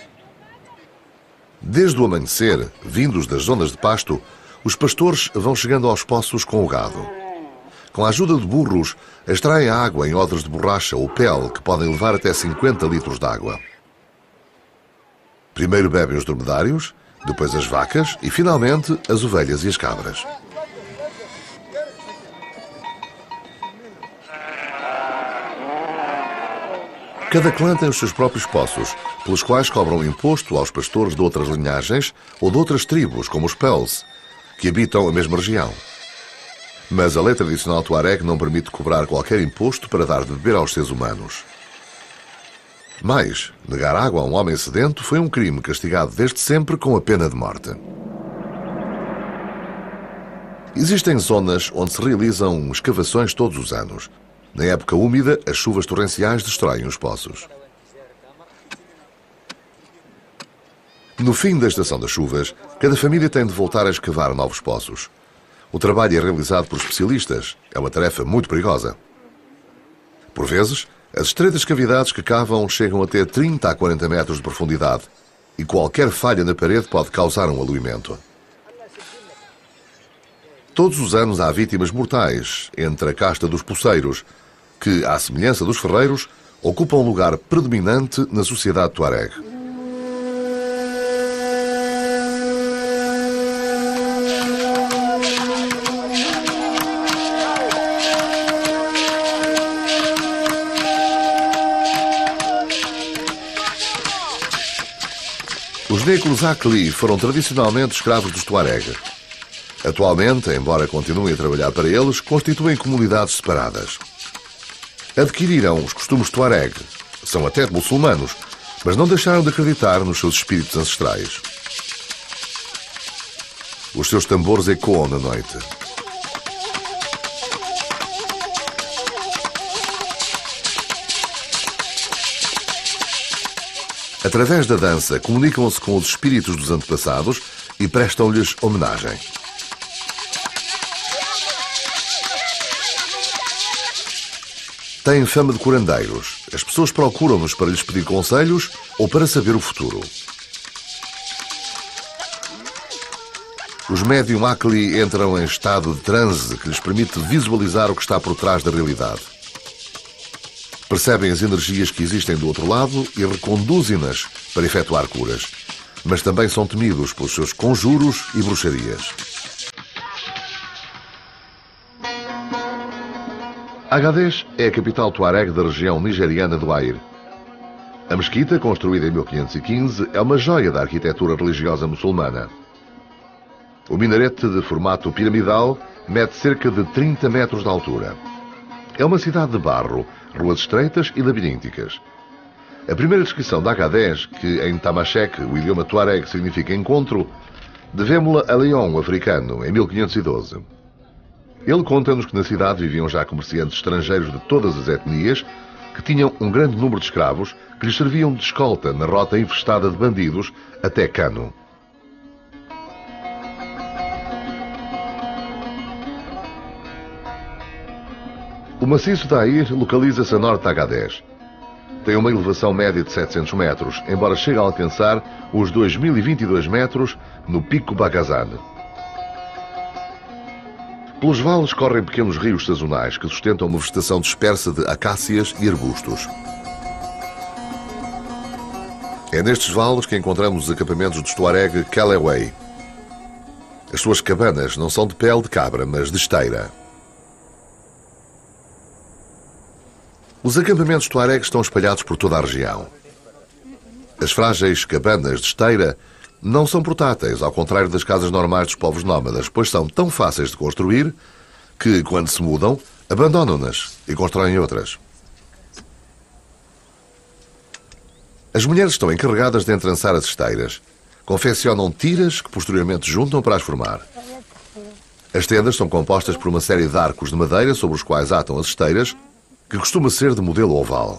Desde o amanhecer, vindos das zonas de pasto, os pastores vão chegando aos poços com o gado. Com a ajuda de burros, extraem a água em odres de borracha ou pele que podem levar até 50 litros de água. Primeiro bebem os dromedários, depois as vacas e, finalmente, as ovelhas e as cabras. Cada clã tem os seus próprios poços, pelos quais cobram imposto aos pastores de outras linhagens ou de outras tribos, como os Peuls, que habitam a mesma região. Mas a lei tradicional tuareg não permite cobrar qualquer imposto para dar de beber aos seres humanos. Mais, negar água a um homem sedento foi um crime castigado desde sempre com a pena de morte. Existem zonas onde se realizam escavações todos os anos. Na época úmida, as chuvas torrenciais destroem os poços. No fim da estação das chuvas, cada família tem de voltar a escavar novos poços. O trabalho é realizado por especialistas. É uma tarefa muito perigosa. Por vezes, as estreitas cavidades que cavam chegam a ter 30 a 40 metros de profundidade e qualquer falha na parede pode causar um aluimento. Todos os anos há vítimas mortais entre a casta dos poceiros, que, à semelhança dos ferreiros, ocupam um lugar predominante na sociedade tuareg. Os Neklos Akli foram tradicionalmente escravos dos tuareg. Atualmente, embora continuem a trabalhar para eles, constituem comunidades separadas. Adquiriram os costumes tuareg, são até muçulmanos, mas não deixaram de acreditar nos seus espíritos ancestrais. Os seus tambores ecoam na noite. Através da dança, comunicam-se com os espíritos dos antepassados e prestam-lhes homenagem. Têm fama de curandeiros. As pessoas procuram-nos para lhes pedir conselhos ou para saber o futuro. Os médium Akli entram em estado de transe que lhes permite visualizar o que está por trás da realidade. Percebem as energias que existem do outro lado e reconduzem-nas para efetuar curas. Mas também são temidos pelos seus conjuros e bruxarias. Agadez é a capital tuareg da região nigeriana do Air. A mesquita, construída em 1515, é uma joia da arquitetura religiosa muçulmana. O minarete de formato piramidal mede cerca de 30 metros de altura. É uma cidade de barro, ruas estreitas e labirínticas. A primeira descrição de Agadez, que em Tamashek, o idioma tuareg, significa encontro, devemos-la a Leon, o africano, em 1512. Ele conta-nos que na cidade viviam já comerciantes estrangeiros de todas as etnias que tinham um grande número de escravos que lhes serviam de escolta na rota infestada de bandidos até Kano. O maciço de Air localiza-se a norte de Agadez. Tem uma elevação média de 700 metros, embora chegue a alcançar os 2022 metros no Pico Bagazan. Pelos vales correm pequenos rios sazonais que sustentam uma vegetação dispersa de acácias e arbustos. É nestes vales que encontramos os acampamentos dos Tuareg Keleway. As suas cabanas não são de pele de cabra, mas de esteira. Os acampamentos Tuareg estão espalhados por toda a região. As frágeis cabanas de esteira não são portáteis, ao contrário das casas normais dos povos nómadas, pois são tão fáceis de construir que, quando se mudam, abandonam-nas e constroem outras. As mulheres estão encarregadas de entrançar as esteiras. Confeccionam tiras que posteriormente juntam para as formar. As tendas são compostas por uma série de arcos de madeira sobre os quais atam as esteiras, que costuma ser de modelo oval.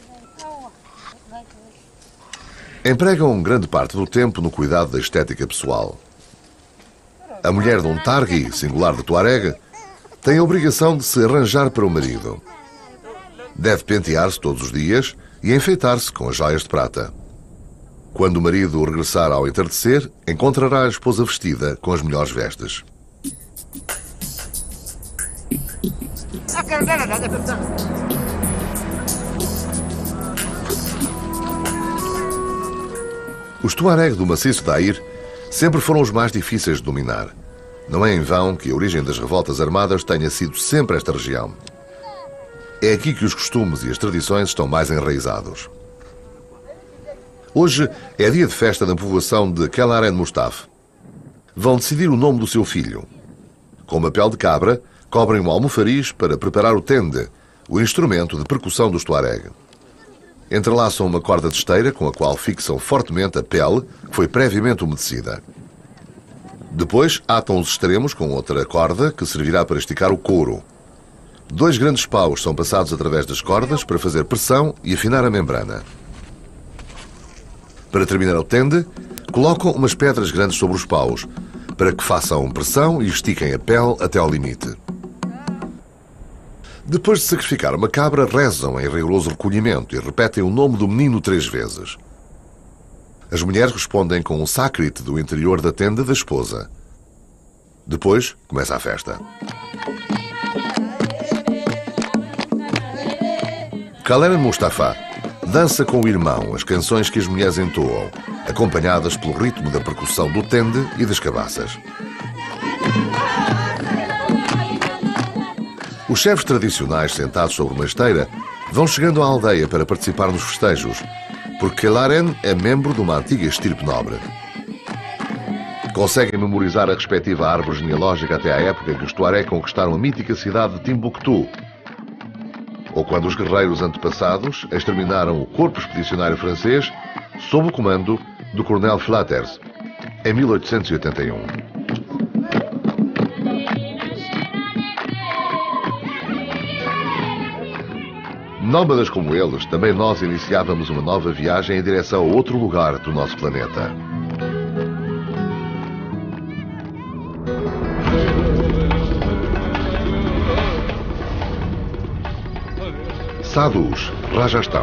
Empregam grande parte do tempo no cuidado da estética pessoal. A mulher de um targui, singular de Tuareg, tem a obrigação de se arranjar para o marido. Deve pentear-se todos os dias e enfeitar-se com as joias de prata. Quando o marido regressar ao entardecer, encontrará a esposa vestida com as melhores vestes. Os Tuareg do maciço Dair sempre foram os mais difíceis de dominar. Não é em vão que a origem das revoltas armadas tenha sido sempre esta região. É aqui que os costumes e as tradições estão mais enraizados. Hoje é dia de festa na povoação de Kelaren Mustaf. Vão decidir o nome do seu filho. Com uma pele de cabra, cobrem um almofariz para preparar o tende, o instrumento de percussão dos Tuareg. Entrelaçam uma corda de esteira com a qual fixam fortemente a pele, que foi previamente umedecida. Depois atam os extremos com outra corda que servirá para esticar o couro. 2 grandes paus são passados através das cordas para fazer pressão e afinar a membrana. Para terminar o tende, colocam umas pedras grandes sobre os paus, para que façam pressão e estiquem a pele até ao limite. Depois de sacrificar uma cabra, rezam em rigoroso recolhimento e repetem o nome do menino 3 vezes. As mulheres respondem com um sácrit do interior da tenda da esposa. Depois começa a festa. Kelaren Mustafa dança com o irmão as canções que as mulheres entoam, acompanhadas pelo ritmo da percussão do tende e das cabaças. Os chefes tradicionais, sentados sobre uma esteira, vão chegando à aldeia para participar nos festejos, porque Kelaren é membro de uma antiga estirpe nobre. Conseguem memorizar a respectiva árvore genealógica até à época em que os Tuareg conquistaram a mítica cidade de Timbuktu, ou quando os guerreiros antepassados exterminaram o corpo expedicionário francês sob o comando do coronel Flatters, em 1881. Nómadas como eles, também nós iniciávamos uma nova viagem em direção a outro lugar do nosso planeta. Sadhus, Rajastão.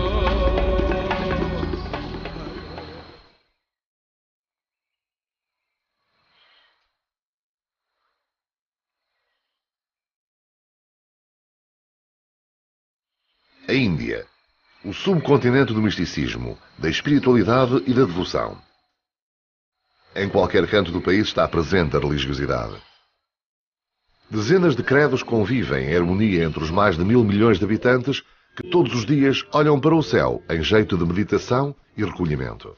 A Índia, o subcontinente do misticismo, da espiritualidade e da devoção. Em qualquer canto do país está presente a religiosidade. Dezenas de credos convivem em harmonia entre os mais de 1.000 milhões de habitantes que todos os dias olham para o céu em jeito de meditação e recolhimento.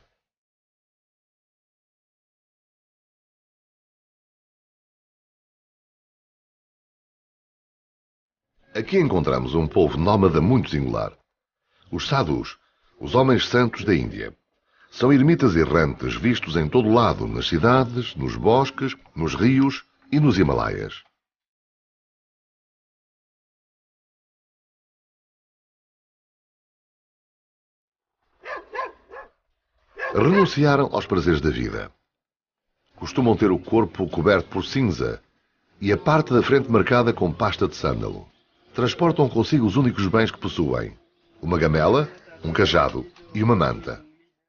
Aqui encontramos um povo nómada muito singular. Os Sadhus, os homens santos da Índia. São ermitas errantes vistos em todo lado, nas cidades, nos bosques, nos rios e nos Himalaias. Renunciaram aos prazeres da vida. Costumam ter o corpo coberto por cinza e a parte da frente marcada com pasta de sândalo. Transportam consigo os únicos bens que possuem: uma gamela, um cajado e uma manta.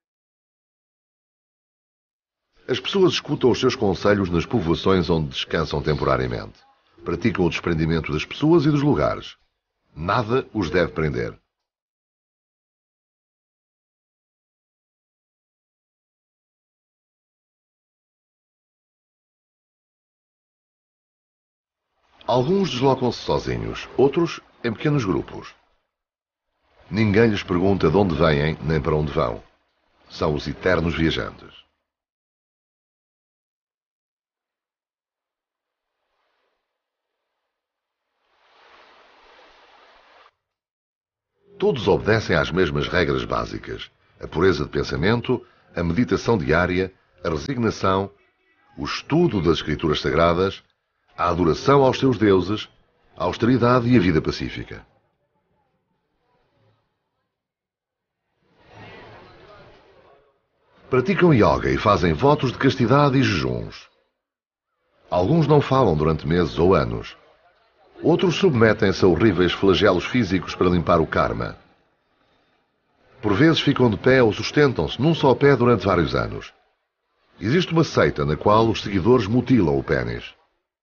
As pessoas escutam os seus conselhos nas povoações onde descansam temporariamente. Praticam o desprendimento das pessoas e dos lugares. Nada os deve prender. Alguns deslocam-se sozinhos, outros em pequenos grupos. Ninguém lhes pergunta de onde vêm nem para onde vão. São os eternos viajantes. Todos obedecem às mesmas regras básicas: a pureza de pensamento, a meditação diária, a resignação, o estudo das escrituras sagradas, a adoração aos seus deuses, a austeridade e a vida pacífica. Praticam yoga e fazem votos de castidade e jejuns. Alguns não falam durante meses ou anos. Outros submetem-se a horríveis flagelos físicos para limpar o karma. Por vezes ficam de pé ou sustentam-se num só pé durante vários anos. Existe uma seita na qual os seguidores mutilam o pênis.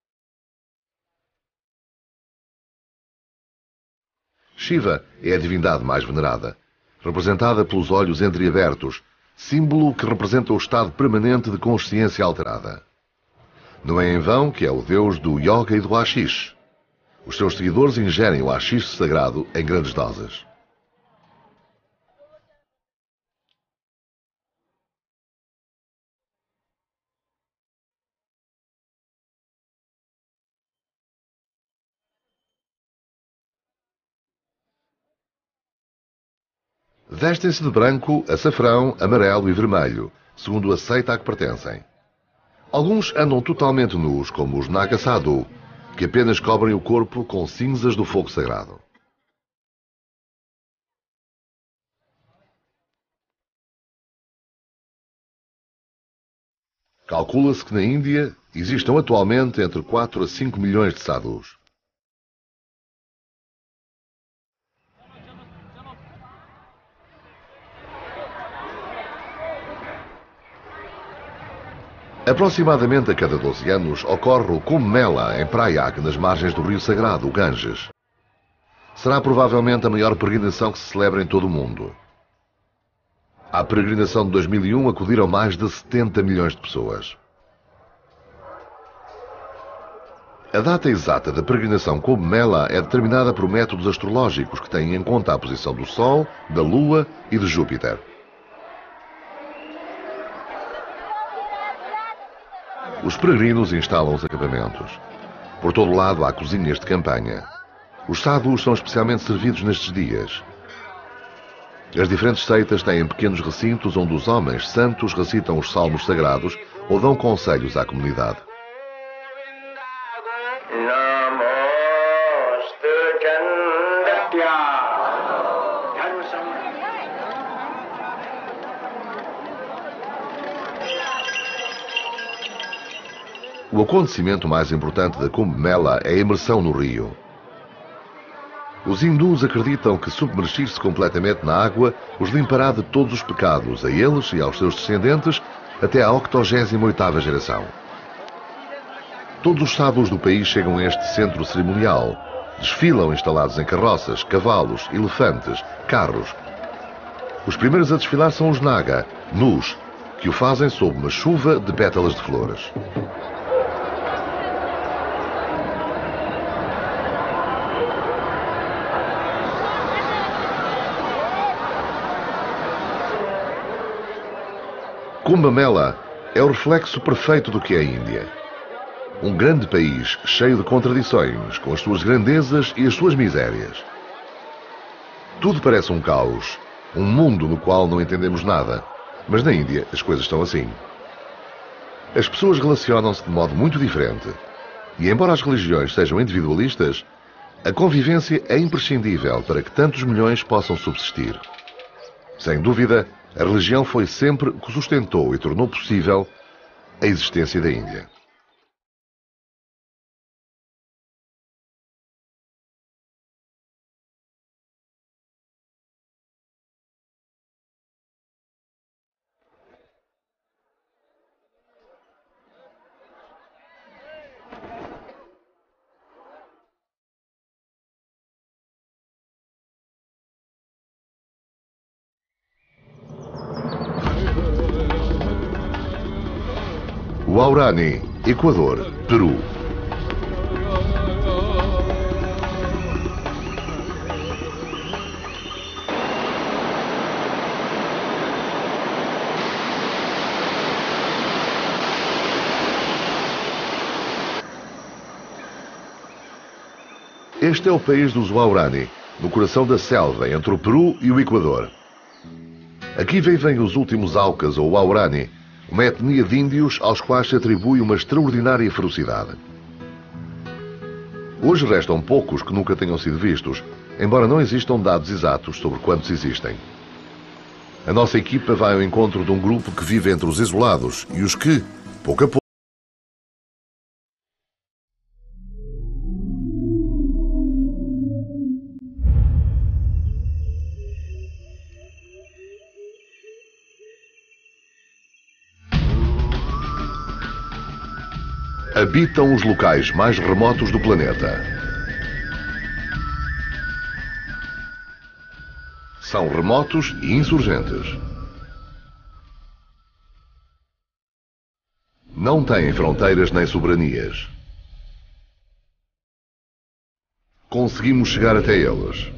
Shiva é a divindade mais venerada, representada pelos olhos entreabertos, símbolo que representa o estado permanente de consciência alterada. Não é em vão que é o deus do yoga e do hashish. Os seus seguidores ingerem o hashish sagrado em grandes doses. Vestem-se de branco, açafrão, amarelo e vermelho, segundo a seita a que pertencem. Alguns andam totalmente nus, como os Naga Sadhu, que apenas cobrem o corpo com cinzas do fogo sagrado. Calcula-se que na Índia existam atualmente entre 4 a 5 milhões de sadhus. Aproximadamente a cada 12 anos ocorre o Kumbh Mela em Prayag, nas margens do rio sagrado, o Ganges. Será provavelmente a maior peregrinação que se celebra em todo o mundo. À peregrinação de 2001 acudiram mais de 70 milhões de pessoas. A data exata da peregrinação Kumbh Mela é determinada por métodos astrológicos que têm em conta a posição do Sol, da Lua e de Júpiter. Os peregrinos instalam os acampamentos. Por todo lado há cozinhas de campanha. Os sadhus são especialmente servidos nestes dias. As diferentes seitas têm pequenos recintos onde os homens santos recitam os salmos sagrados ou dão conselhos à comunidade. O acontecimento mais importante da Kumbh Mela é a imersão no rio. Os hindus acreditam que submergir-se completamente na água os limpará de todos os pecados, a eles e aos seus descendentes, até à 88ª geração. Todos os sadhus do país chegam a este centro cerimonial. Desfilam instalados em carroças, cavalos, elefantes, carros. Os primeiros a desfilar são os Naga, nus, que o fazem sob uma chuva de pétalas de flores. Kumbh Mela é o reflexo perfeito do que é a Índia. Um grande país cheio de contradições, com as suas grandezas e as suas misérias. Tudo parece um caos, um mundo no qual não entendemos nada, mas na Índia as coisas estão assim. As pessoas relacionam-se de modo muito diferente, e embora as religiões sejam individualistas, a convivência é imprescindível para que tantos milhões possam subsistir. Sem dúvida, a religião foi sempre o que sustentou e tornou possível a existência da Índia. Huaurani, Equador, Peru. Este é o país dos Waorani, no coração da selva, entre o Peru e o Equador. Aqui vivem os últimos Aucas, ou Waorani, uma etnia de índios aos quais se atribui uma extraordinária ferocidade. Hoje restam poucos que nunca tenham sido vistos, embora não existam dados exatos sobre quantos existem. A nossa equipa vai ao encontro de um grupo que vive entre os isolados e os que, pouco a pouco, habitam os locais mais remotos do planeta. São remotos e insurgentes. Não têm fronteiras nem soberanias. Conseguimos chegar até eles.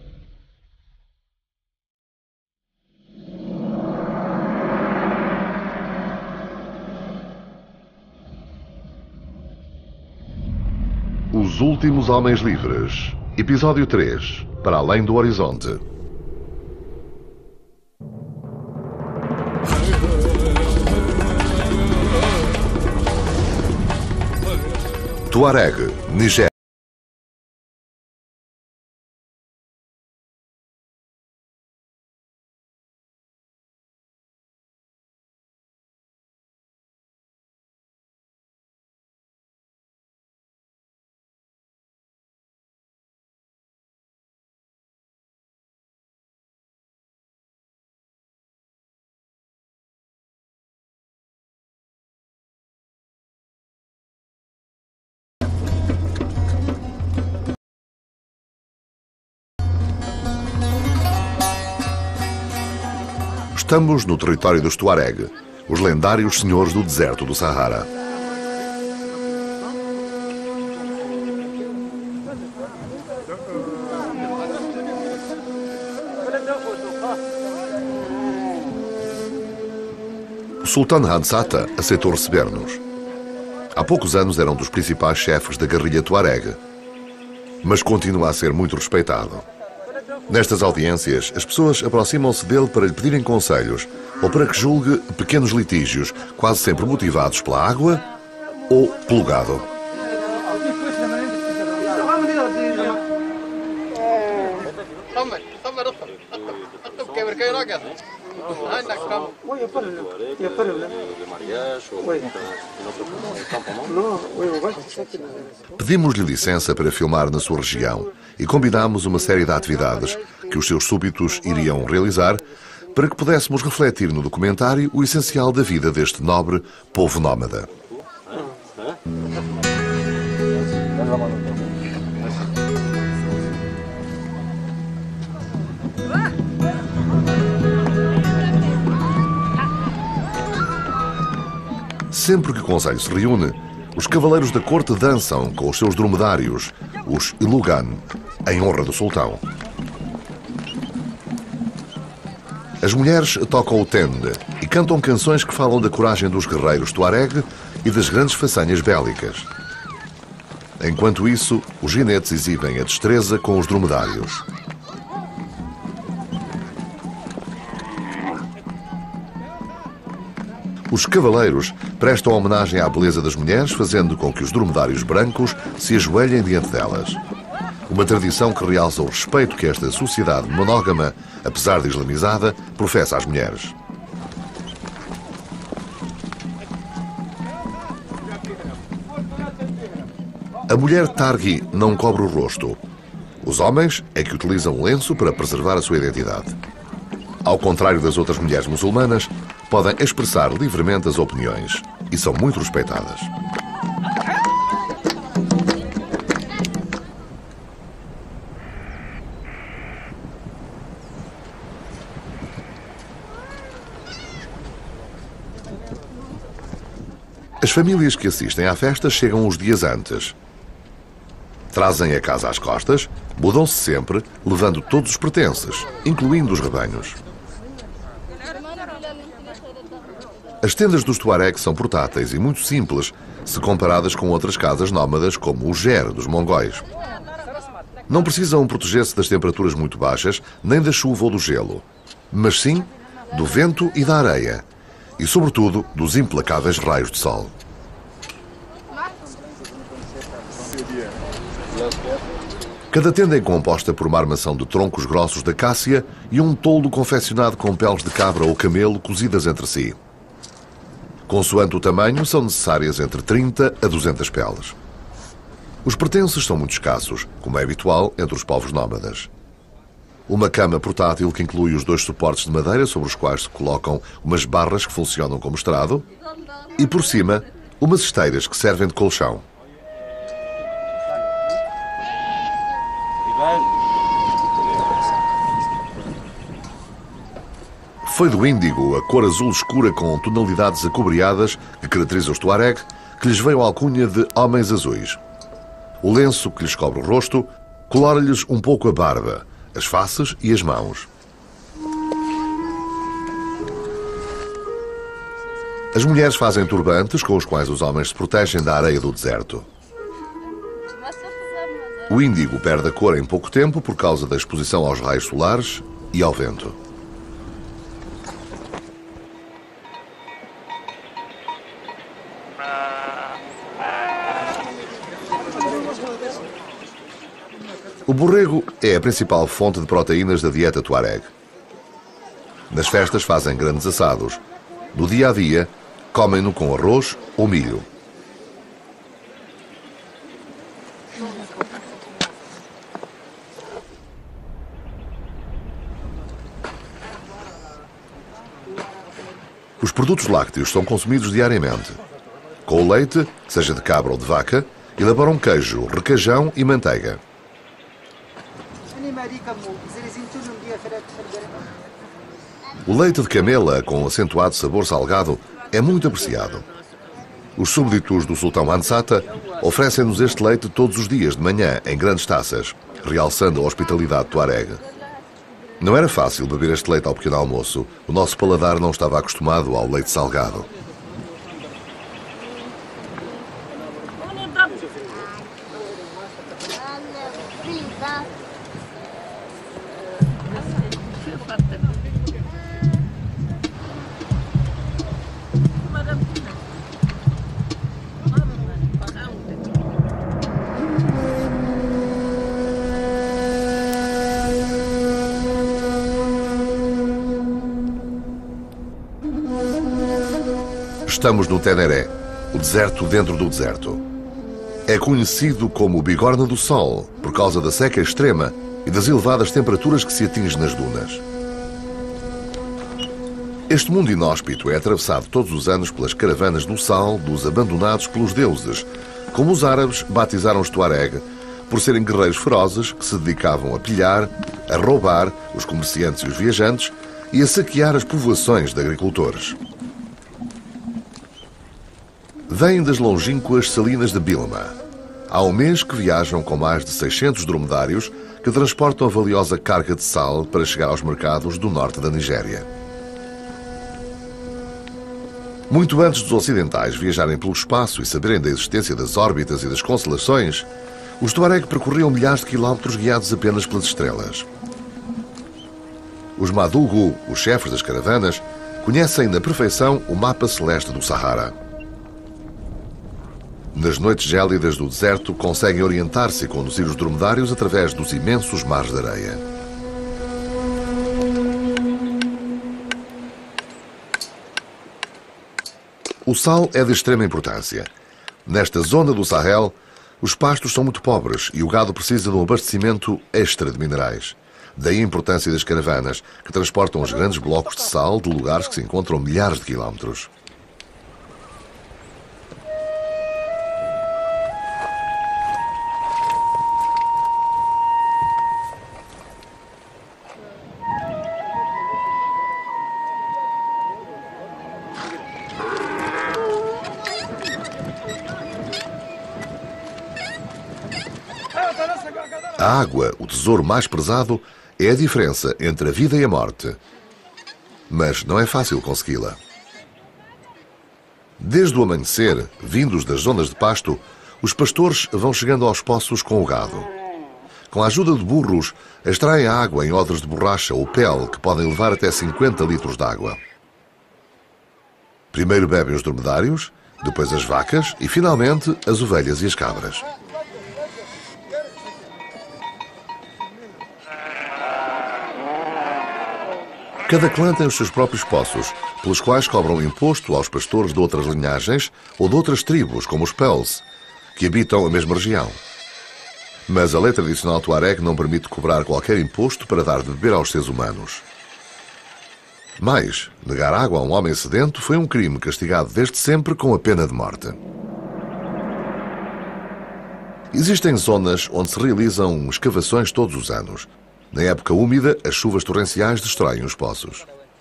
Os Últimos Homens Livres. Episódio 3. Para além do horizonte. Tuareg, Nigéria. Estamos no território dos Tuareg, os lendários senhores do deserto do Sahara. O Sultan Hansata aceitou receber-nos. Há poucos anos era um dos principais chefes da guerrilha Tuareg, mas continua a ser muito respeitado. Nestas audiências, as pessoas aproximam-se dele para lhe pedirem conselhos ou para que julgue pequenos litígios, quase sempre motivados pela água ou pelo gado. Pedimos-lhe licença para filmar na sua região e combinámos uma série de atividades que os seus súbditos iriam realizar para que pudéssemos refletir no documentário o essencial da vida deste nobre povo nómada. Sempre que o Conselho se reúne, os cavaleiros da corte dançam com os seus dromedários, os Ilugan, em honra do sultão. As mulheres tocam o tende e cantam canções que falam da coragem dos guerreiros Tuareg e das grandes façanhas bélicas. Enquanto isso, os jinetes exibem a destreza com os dromedários. Os cavaleiros prestam homenagem à beleza das mulheres, fazendo com que os dromedários brancos se ajoelhem diante delas. Uma tradição que realça o respeito que esta sociedade monógama, apesar de islamizada, professa às mulheres. A mulher Targhi não cobre o rosto. Os homens é que utilizam um lenço para preservar a sua identidade. Ao contrário das outras mulheres muçulmanas, podem expressar livremente as opiniões e são muito respeitadas. As famílias que assistem à festa chegam uns dias antes. Trazem a casa às costas, mudam-se sempre, levando todos os pertences, incluindo os rebanhos. As tendas dos Tuareg são portáteis e muito simples, se comparadas com outras casas nómadas como o Ger dos mongóis. Não precisam proteger-se das temperaturas muito baixas, nem da chuva ou do gelo, mas sim do vento e da areia, e, sobretudo, dos implacáveis raios de sol. Cada tenda é composta por uma armação de troncos grossos de acácia e um toldo confeccionado com peles de cabra ou camelo cozidas entre si. Consoante o tamanho, são necessárias entre 30 a 200 peles. Os pertences são muito escassos, como é habitual entre os povos nómadas. Uma cama portátil que inclui os 2 suportes de madeira sobre os quais se colocam umas barras que funcionam como estrado e, por cima, umas esteiras que servem de colchão. Foi do índigo, a cor azul escura com tonalidades acobreadas que caracteriza os Tuareg, que lhes veio a alcunha de homens azuis. O lenço que lhes cobre o rosto colora-lhes um pouco a barba, as faces e as mãos. As mulheres fazem turbantes com os quais os homens se protegem da areia do deserto. O índigo perde a cor em pouco tempo por causa da exposição aos raios solares e ao vento. O borrego é a principal fonte de proteínas da dieta Tuareg. Nas festas fazem grandes assados. No dia a dia, comem-no com arroz ou milho. Os produtos lácteos são consumidos diariamente. Com o leite, seja de cabra ou de vaca, elaboram queijo, requeijão e manteiga. O leite de camela, com acentuado sabor salgado, é muito apreciado. Os súbditos do sultão Ansata oferecem-nos este leite todos os dias de manhã, em grandes taças, realçando a hospitalidade tuareg. Não era fácil beber este leite ao pequeno almoço. O nosso paladar não estava acostumado ao leite salgado. Estamos no Teneré, o deserto dentro do deserto. É conhecido como o Bigorna do Sol, por causa da seca extrema e das elevadas temperaturas que se atingem nas dunas. Este mundo inóspito é atravessado todos os anos pelas caravanas do sal dos abandonados pelos deuses, como os árabes batizaram os Tuareg, por serem guerreiros ferozes que se dedicavam a pilhar, a roubar os comerciantes e os viajantes e a saquear as povoações de agricultores. Vêm das longínquas salinas de Bilma. Há um mês que viajam com mais de 600 dromedários que transportam a valiosa carga de sal para chegar aos mercados do norte da Nigéria. Muito antes dos ocidentais viajarem pelo espaço e saberem da existência das órbitas e das constelações, os Tuareg percorriam milhares de quilómetros guiados apenas pelas estrelas. Os Madugu, os chefes das caravanas, conhecem na perfeição o mapa celeste do Sahara. Nas noites gélidas do deserto, conseguem orientar-se e conduzir os dromedários através dos imensos mares de areia. O sal é de extrema importância. Nesta zona do Sahel, os pastos são muito pobres e o gado precisa de um abastecimento extra de minerais. Daí a importância das caravanas, que transportam os grandes blocos de sal de lugares que se encontram milhares de quilómetros. A água, o tesouro mais prezado, é a diferença entre a vida e a morte. Mas não é fácil consegui-la. Desde o amanhecer, vindos das zonas de pasto, os pastores vão chegando aos poços com o gado. com a ajuda de burros, extraem a água em odres de borracha ou pele que podem levar até 50 litros de água. Primeiro bebem os dromedários, depois as vacas e, finalmente, as ovelhas e as cabras. Cada clã tem os seus próprios poços, pelos quais cobram imposto aos pastores de outras linhagens ou de outras tribos, como os Pels, que habitam a mesma região. Mas a lei tradicional tuareg não permite cobrar qualquer imposto para dar de beber aos seres humanos. Mais, negar água a um homem sedento foi um crime castigado desde sempre com a pena de morte. Existem zonas onde se realizam escavações todos os anos. Na época úmida, as chuvas torrenciais destroem os poços.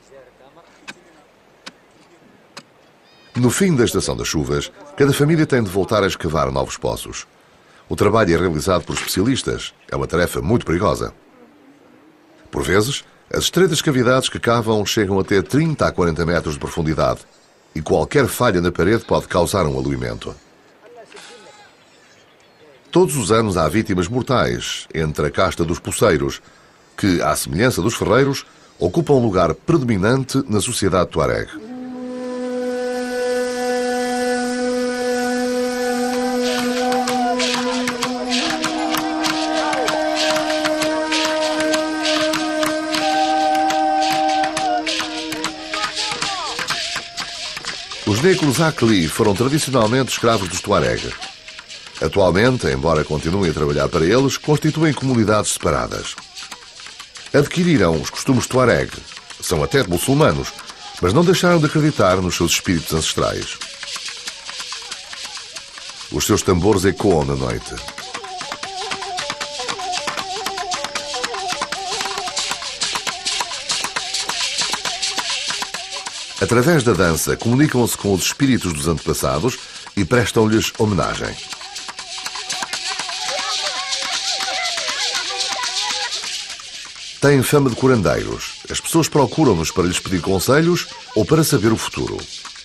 No fim da estação das chuvas, cada família tem de voltar a escavar novos poços. O trabalho é realizado por especialistas. É uma tarefa muito perigosa. Por vezes, as estreitas cavidades que cavam chegam a ter 30 a 40 metros de profundidade e qualquer falha na parede pode causar um aluimento. Todos os anos há vítimas mortais entre a casta dos poceiros, que, à semelhança dos ferreiros, ocupam um lugar predominante na sociedade tuareg. Os negros Akli foram tradicionalmente escravos dos tuareg. Atualmente, embora continuem a trabalhar para eles, constituem comunidades separadas. Adquiriram os costumes tuareg, são até muçulmanos, mas não deixaram de acreditar nos seus espíritos ancestrais. Os seus tambores ecoam na noite. Através da dança, comunicam-se com os espíritos dos antepassados e prestam-lhes homenagem. Têm fama de curandeiros. As pessoas procuram-nos para lhes pedir conselhos ou para saber o futuro.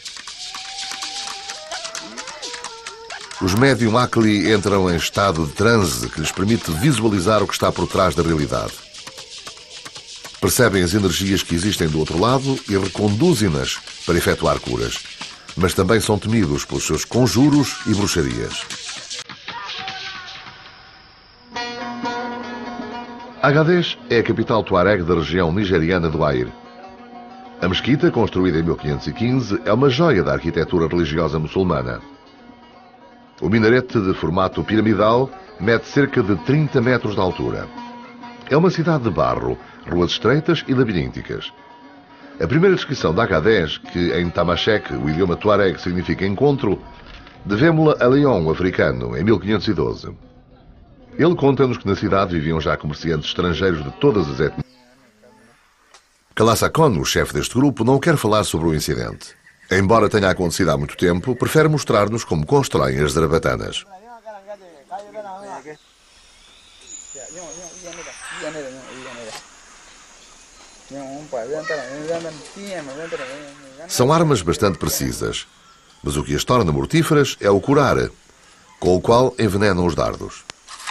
Os médium Akli entram em estado de transe que lhes permite visualizar o que está por trás da realidade. Percebem as energias que existem do outro lado e reconduzem-nas para efetuar curas, mas também são temidos pelos seus conjuros e bruxarias. Agadez é a capital tuareg da região nigeriana do Air. A mesquita, construída em 1515, é uma joia da arquitetura religiosa muçulmana. O minarete de formato piramidal mede cerca de 30 metros de altura. É uma cidade de barro, ruas estreitas e labirínticas. A primeira descrição de Agadez, que em Tamashek, o idioma tuareg, significa encontro, devemos-la a Leon, o africano, em 1512. Ele conta-nos que na cidade viviam já comerciantes estrangeiros de todas as etnias. Kalassakon, o chefe deste grupo, não quer falar sobre o incidente. Embora tenha acontecido há muito tempo, prefere mostrar-nos como constroem as zarabatanas. São armas bastante precisas, mas o que as torna mortíferas é o curar, com o qual envenenam os dardos.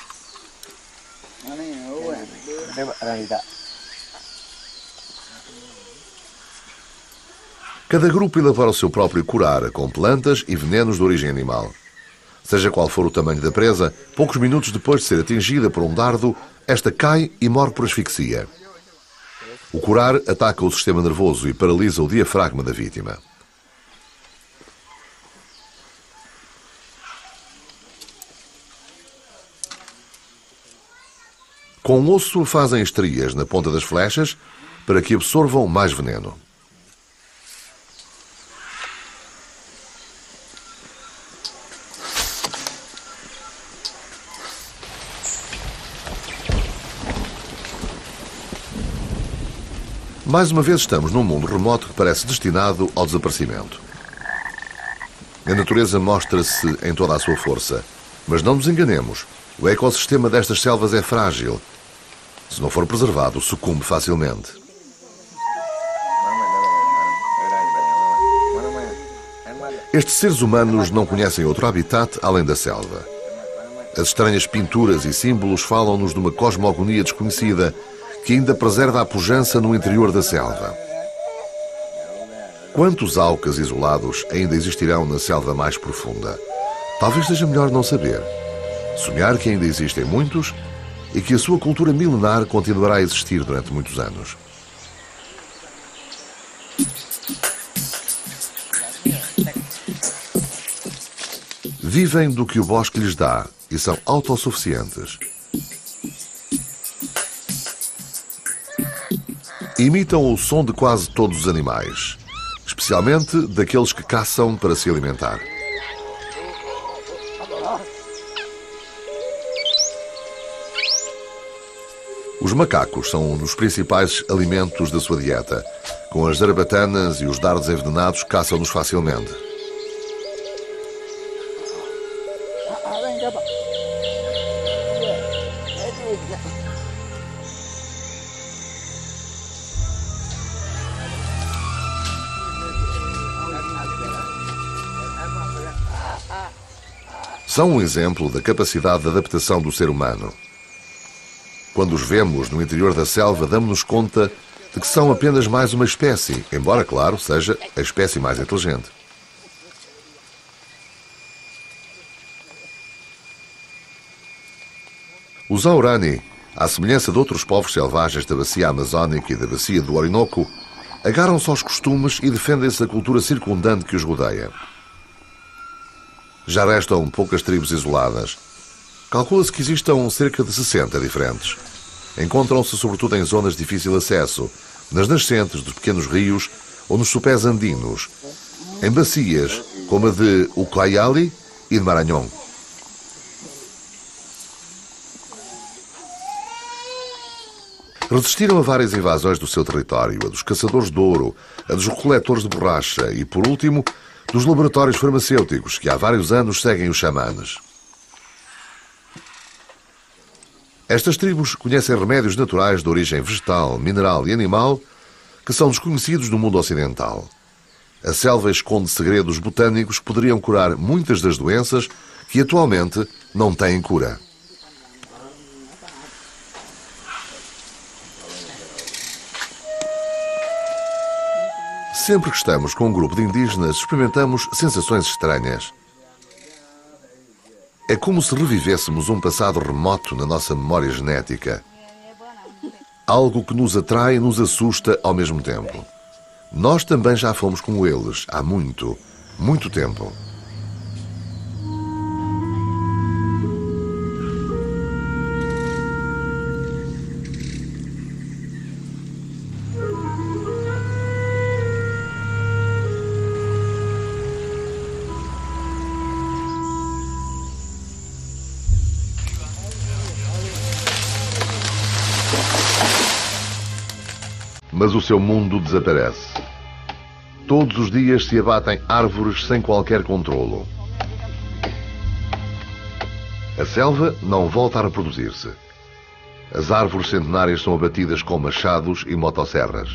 Cada grupo elabora o seu próprio curar, com plantas e venenos de origem animal. Seja qual for o tamanho da presa, poucos minutos depois de ser atingida por um dardo, esta cai e morre por asfixia. O curar ataca o sistema nervoso e paralisa o diafragma da vítima. Com o osso fazem estrias na ponta das flechas para que absorvam mais veneno. Mais uma vez estamos num mundo remoto que parece destinado ao desaparecimento. A natureza mostra-se em toda a sua força, mas não nos enganemos, o ecossistema destas selvas é frágil. Se não for preservado, sucumbe facilmente. Estes seres humanos não conhecem outro habitat além da selva. As estranhas pinturas e símbolos falam-nos de uma cosmogonia desconhecida que ainda preserva a pujança no interior da selva. Quantos aucas isolados ainda existirão na selva mais profunda? Talvez seja melhor não saber. Sonhar que ainda existem muitos e que a sua cultura milenar continuará a existir durante muitos anos. Vivem do que o bosque lhes dá e são autossuficientes. Imitam o som de quase todos os animais, especialmente daqueles que caçam para se alimentar. Os macacos são um dos principais alimentos da sua dieta. Com as zarbatanas e os dardos envenenados, caçam-nos facilmente. São um exemplo da capacidade de adaptação do ser humano. Quando os vemos no interior da selva, damos-nos conta de que são apenas mais uma espécie, embora, claro, seja a espécie mais inteligente. Os Aurani, à semelhança de outros povos selvagens da bacia amazónica e da bacia do Orinoco, agarram-se aos costumes e defendem-se da cultura circundante que os rodeia. Já restam poucas tribos isoladas. Calcula-se que existam cerca de 60 diferentes. Encontram-se sobretudo em zonas de difícil acesso, nas nascentes dos pequenos rios ou nos sopés andinos, em bacias como a de Ucayali e de Maranhão. Resistiram a várias invasões do seu território, a dos caçadores de ouro, a dos recoletores de borracha e, por último, dos laboratórios farmacêuticos que há vários anos seguem os xamanes. Estas tribos conhecem remédios naturais de origem vegetal, mineral e animal que são desconhecidos no mundo ocidental. A selva esconde segredos botânicos que poderiam curar muitas das doenças que atualmente não têm cura. Sempre que estamos com um grupo de indígenas, experimentamos sensações estranhas. É como se revivêssemos um passado remoto na nossa memória genética. Algo que nos atrai e nos assusta ao mesmo tempo. Nós também já fomos como eles há muito, muito tempo. Mas o seu mundo desaparece. Todos os dias se abatem árvores sem qualquer controlo. A selva não volta a reproduzir-se. As árvores centenárias são abatidas com machados e motosserras.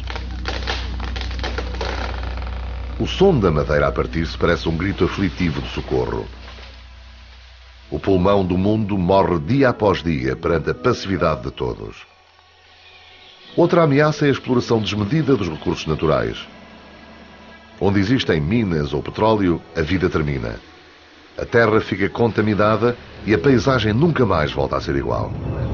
O som da madeira a partir-se parece um grito aflitivo de socorro. O pulmão do mundo morre dia após dia perante a passividade de todos. Outra ameaça é a exploração desmedida dos recursos naturais. Onde existem minas ou petróleo, a vida termina. A terra fica contaminada e a paisagem nunca mais volta a ser igual.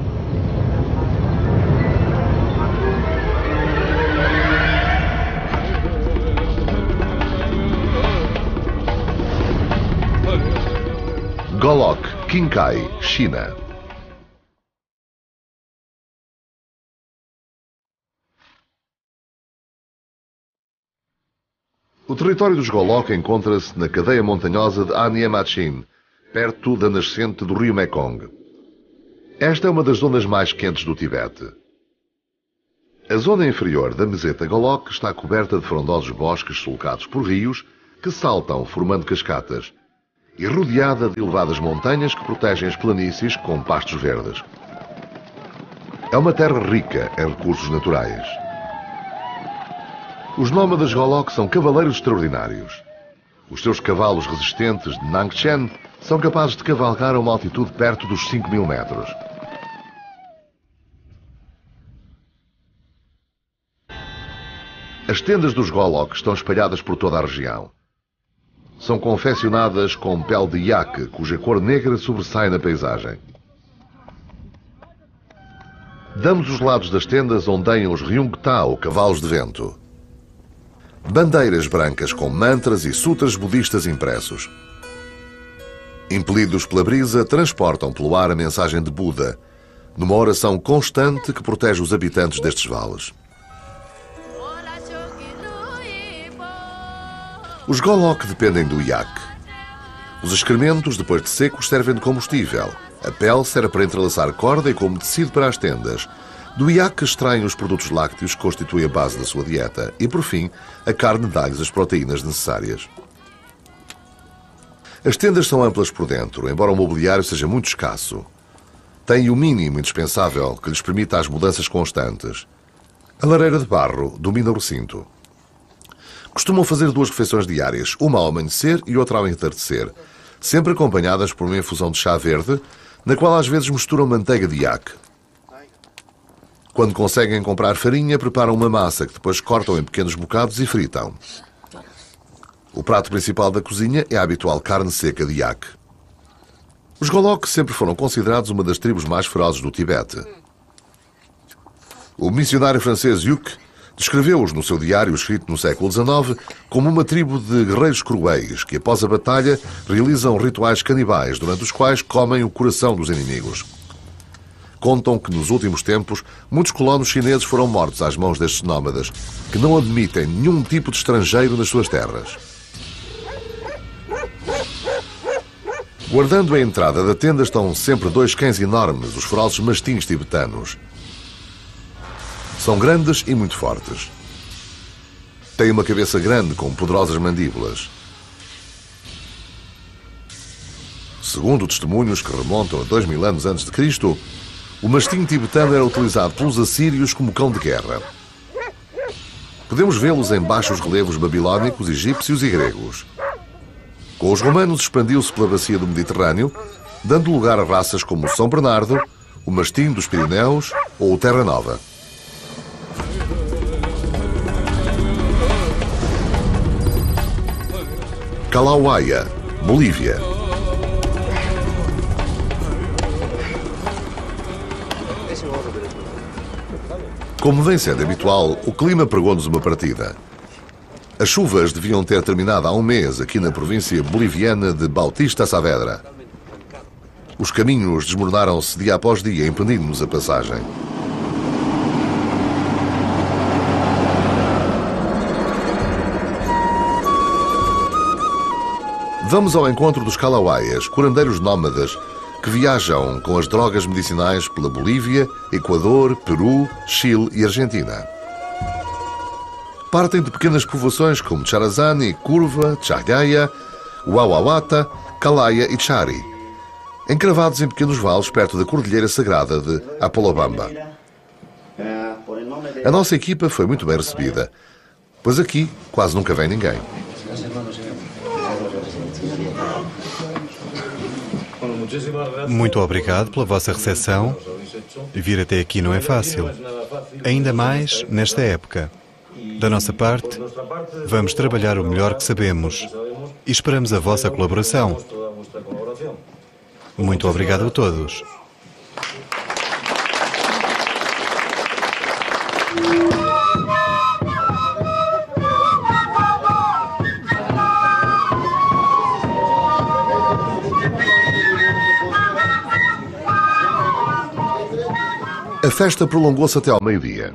Golok, Qinghai, China. O território dos Golok encontra-se na cadeia montanhosa de Anyamachin, perto da nascente do rio Mekong. Esta é uma das zonas mais quentes do Tibete. A zona inferior da meseta Golok está coberta de frondosos bosques sulcados por rios que saltam formando cascatas e rodeada de elevadas montanhas que protegem as planícies com pastos verdes. É uma terra rica em recursos naturais. Os nómadas Golok são cavaleiros extraordinários. Os seus cavalos resistentes de Nangchen São capazes de cavalgar a uma altitude perto dos 5.000 metros. As tendas dos Golok estão espalhadas por toda a região. São confeccionadas com pele de iaque, cuja cor negra sobressai na paisagem. Damos os lados das tendas ondeiam os Ryungta, ou cavalos de vento. Bandeiras brancas com mantras e sutras budistas impressos. Impelidos pela brisa, transportam pelo ar a mensagem de Buda, numa oração constante que protege os habitantes destes vales. Os Golok dependem do iaque. Os excrementos, depois de secos, servem de combustível. A pele serve para entrelaçar corda e como tecido para as tendas. Do iaque extraem os produtos lácteos que constituem a base da sua dieta. E, por fim, a carne dá-lhes as proteínas necessárias. As tendas são amplas por dentro, embora o mobiliário seja muito escasso. Têm o mínimo indispensável que lhes permita as mudanças constantes. A lareira de barro domina o recinto. Costumam fazer 2 refeições diárias, uma ao amanhecer e outra ao entardecer, sempre acompanhadas por uma infusão de chá verde, na qual às vezes misturam manteiga de iaque. Quando conseguem comprar farinha, preparam uma massa que depois cortam em pequenos bocados e fritam. O prato principal da cozinha é a habitual carne seca de iaque. Os Golok sempre foram considerados uma das tribos mais ferozes do Tibete. O missionário francês Hugues descreveu-os no seu diário, escrito no século XIX, como uma tribo de guerreiros cruéis que, após a batalha, realizam rituais canibais, durante os quais comem o coração dos inimigos. Contam que, nos últimos tempos, muitos colonos chineses foram mortos às mãos destes nómadas, que não admitem nenhum tipo de estrangeiro nas suas terras. Guardando a entrada da tenda estão sempre 2 cães enormes, os ferozes mastins tibetanos. São grandes e muito fortes. Têm uma cabeça grande com poderosas mandíbulas. Segundo testemunhos que remontam a 2000 anos antes de Cristo, o mastim tibetano era utilizado pelos assírios como cão de guerra. Podemos vê-los em baixos relevos babilónicos, egípcios e gregos. Com os romanos expandiu-se pela bacia do Mediterrâneo, dando lugar a raças como o São Bernardo, o mastim dos Pirineus ou o Terra Nova. Calauaia, Bolívia. Como vem sendo habitual, o clima pregou-nos uma partida. As chuvas deviam ter terminado há um mês aqui na província boliviana de Bautista Saavedra. Os caminhos desmoronaram-se dia após dia, impedindo-nos a passagem. Vamos ao encontro dos Calauaias, curandeiros nómadas que viajam com as drogas medicinais pela Bolívia, Equador, Peru, Chile e Argentina. Partem de pequenas povoações como Charazani, Curva, Chagaya, Huahuahuata, Calaya e Chari, encravados em pequenos vales perto da Cordilheira Sagrada de Apolobamba. A nossa equipa foi muito bem recebida, pois aqui quase nunca vem ninguém. Muito obrigado pela vossa recepção. Vir até aqui não é fácil, ainda mais nesta época. Da nossa parte, vamos trabalhar o melhor que sabemos e esperamos a vossa colaboração. Muito obrigado a todos. A festa prolongou-se até ao meio-dia.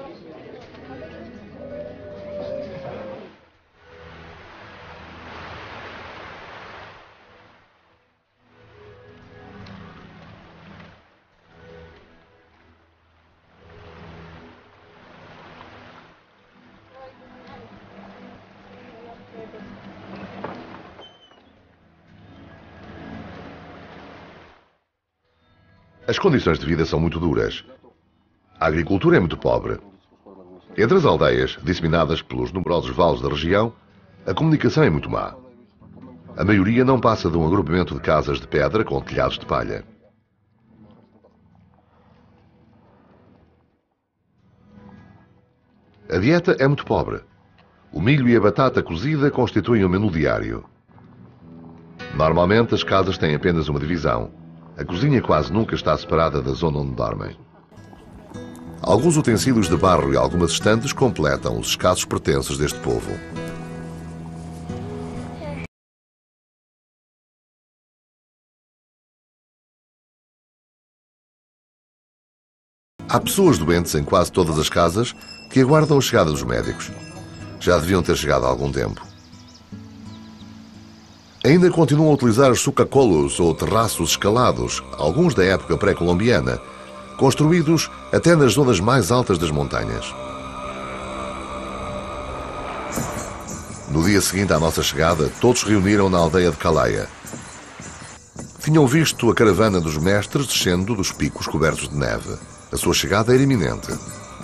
As condições de vida são muito duras. A agricultura é muito pobre. Entre as aldeias, disseminadas pelos numerosos vales da região, a comunicação é muito má. A maioria não passa de um agrupamento de casas de pedra com telhados de palha. A dieta é muito pobre. O milho e a batata cozida constituem o menu diário. Normalmente as casas têm apenas uma divisão. A cozinha quase nunca está separada da zona onde dormem. Alguns utensílios de barro e algumas estantes completam os escassos pertences deste povo. Há pessoas doentes em quase todas as casas que aguardam a chegada dos médicos. Já deviam ter chegado há algum tempo. Ainda continuam a utilizar os sucacolos ou terraços escalados, alguns da época pré-colombiana, construídos até nas zonas mais altas das montanhas. No dia seguinte à nossa chegada, todos se reuniram na aldeia de Calaya. Tinham visto a caravana dos mestres descendo dos picos cobertos de neve. A sua chegada era iminente.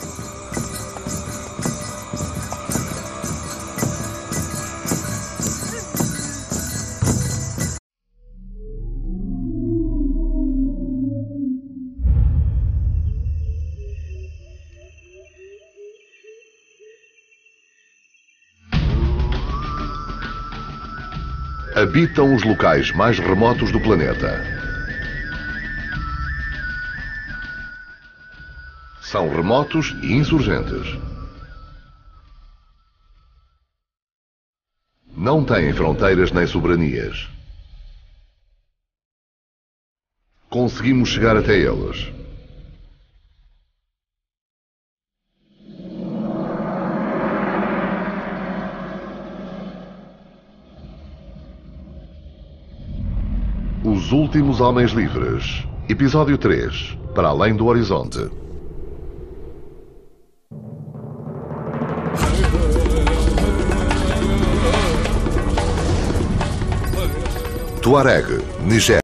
Habitam os locais mais remotos do planeta. São remotos e insurgentes. Não têm fronteiras nem soberanias. Conseguimos chegar até eles. Os Últimos Homens Livres. Episódio 3. Para além do horizonte. Tuareg, Nigéria.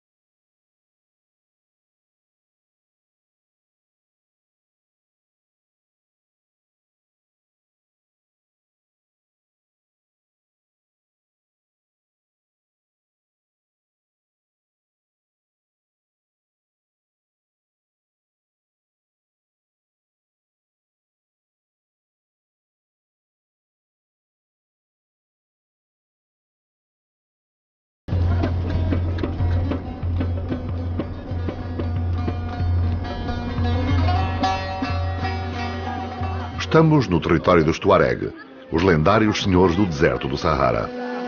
Estamos no território dos Tuareg, os lendários senhores do deserto do Sahara.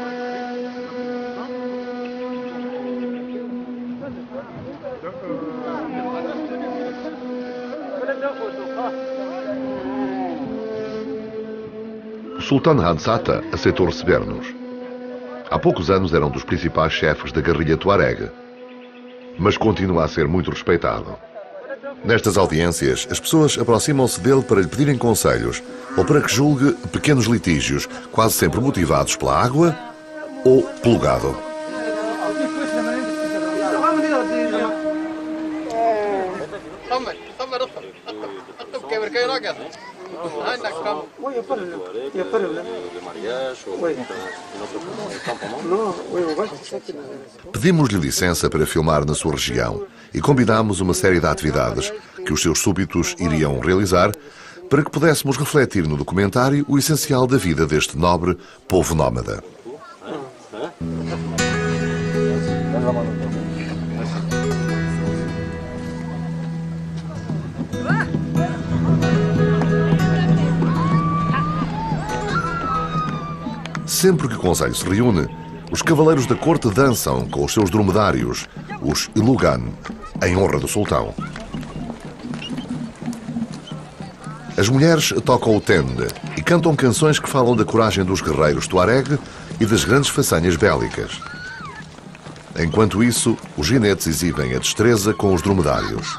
O Sultão Hansata aceitou receber-nos. Há poucos anos era um dos principais chefes da guerrilha Tuareg, mas continua a ser muito respeitado. Nestas audiências, as pessoas aproximam-se dele para lhe pedirem conselhos ou para que julgue pequenos litígios, quase sempre motivados pela água ou pelo gado. Pedimos-lhe licença para filmar na sua região e combinámos uma série de atividades que os seus súbditos iriam realizar para que pudéssemos refletir no documentário o essencial da vida deste nobre povo nómada. Sempre que o conselho se reúne, os cavaleiros da corte dançam com os seus dromedários, os Ilugan, em honra do sultão. As mulheres tocam o tende e cantam canções que falam da coragem dos guerreiros Tuareg e das grandes façanhas bélicas. Enquanto isso, os jinetes exibem a destreza com os dromedários.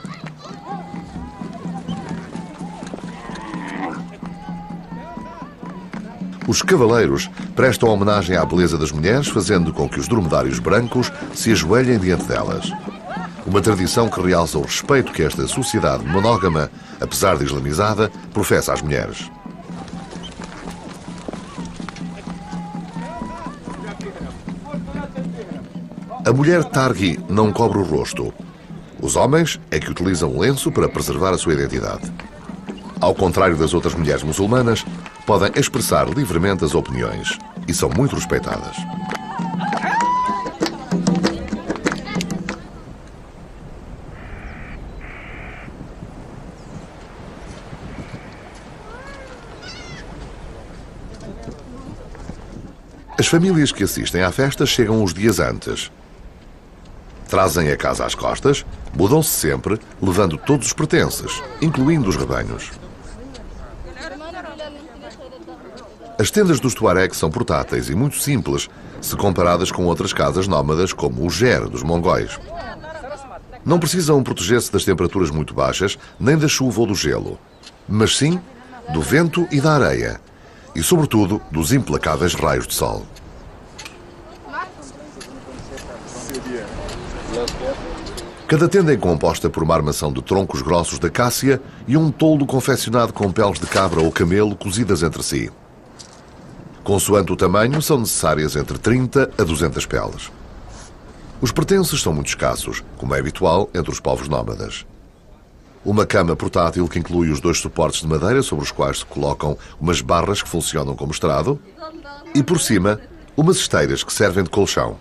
Os cavaleiros prestam homenagem à beleza das mulheres, fazendo com que os dromedários brancos se ajoelhem diante delas. Uma tradição que realça o respeito que esta sociedade monógama, apesar de islamizada, professa às mulheres. A mulher Targhi não cobre o rosto. Os homens é que utilizam um lenço para preservar a sua identidade. Ao contrário das outras mulheres muçulmanas, podem expressar livremente as opiniões e são muito respeitadas. As famílias que assistem à festa chegam uns dias antes. Trazem a casa às costas, mudam-se sempre, levando todos os pertences, incluindo os rebanhos. As tendas dos Tuareg são portáteis e muito simples, se comparadas com outras casas nómadas como o Ger dos mongóis. Não precisam proteger-se das temperaturas muito baixas, nem da chuva ou do gelo, mas sim do vento e da areia, e, sobretudo, dos implacáveis raios de sol. Cada tenda é composta por uma armação de troncos grossos de acácia e um toldo confeccionado com peles de cabra ou camelo cozidas entre si. Consoante o tamanho, são necessárias entre 30 a 200 peles. Os pertences são muito escassos, como é habitual entre os povos nómadas. Uma cama portátil que inclui os 2 suportes de madeira sobre os quais se colocam umas barras que funcionam como estrado e, por cima, umas esteiras que servem de colchão.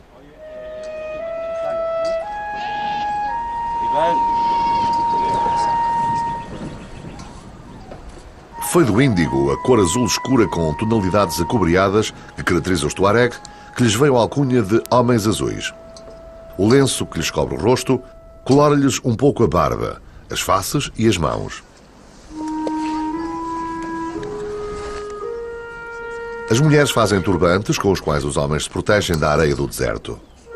Foi do índigo, a cor azul escura com tonalidades acobreadas que caracteriza os Tuareg, que lhes veio a alcunha de homens azuis. O lenço que lhes cobre o rosto colora-lhes um pouco a barba, as faces e as mãos. As mulheres fazem turbantes com os quais os homens se protegem da areia do deserto.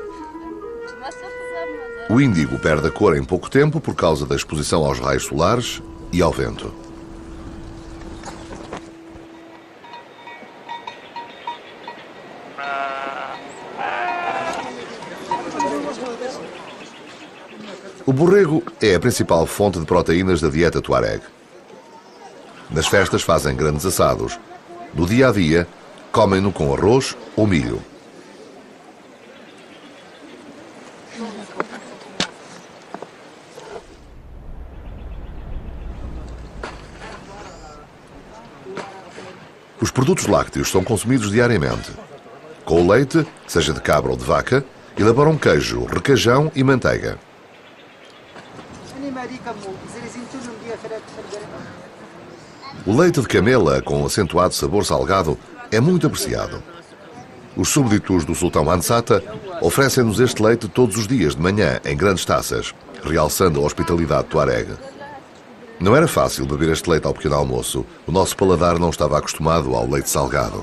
O índigo perde a cor em pouco tempo por causa da exposição aos raios solares e ao vento. O borrego é a principal fonte de proteínas da dieta Tuareg. Nas festas fazem grandes assados. No dia a dia, comem-no com arroz ou milho. Os produtos lácteos são consumidos diariamente. Com o leite, seja de cabra ou de vaca, elaboram queijo, requeijão e manteiga. O leite de camela, com acentuado sabor salgado, é muito apreciado. Os súbditos do sultão Ansata oferecem-nos este leite todos os dias de manhã, em grandes taças, realçando a hospitalidade tuareg. Não era fácil beber este leite ao pequeno almoço. O nosso paladar não estava acostumado ao leite salgado.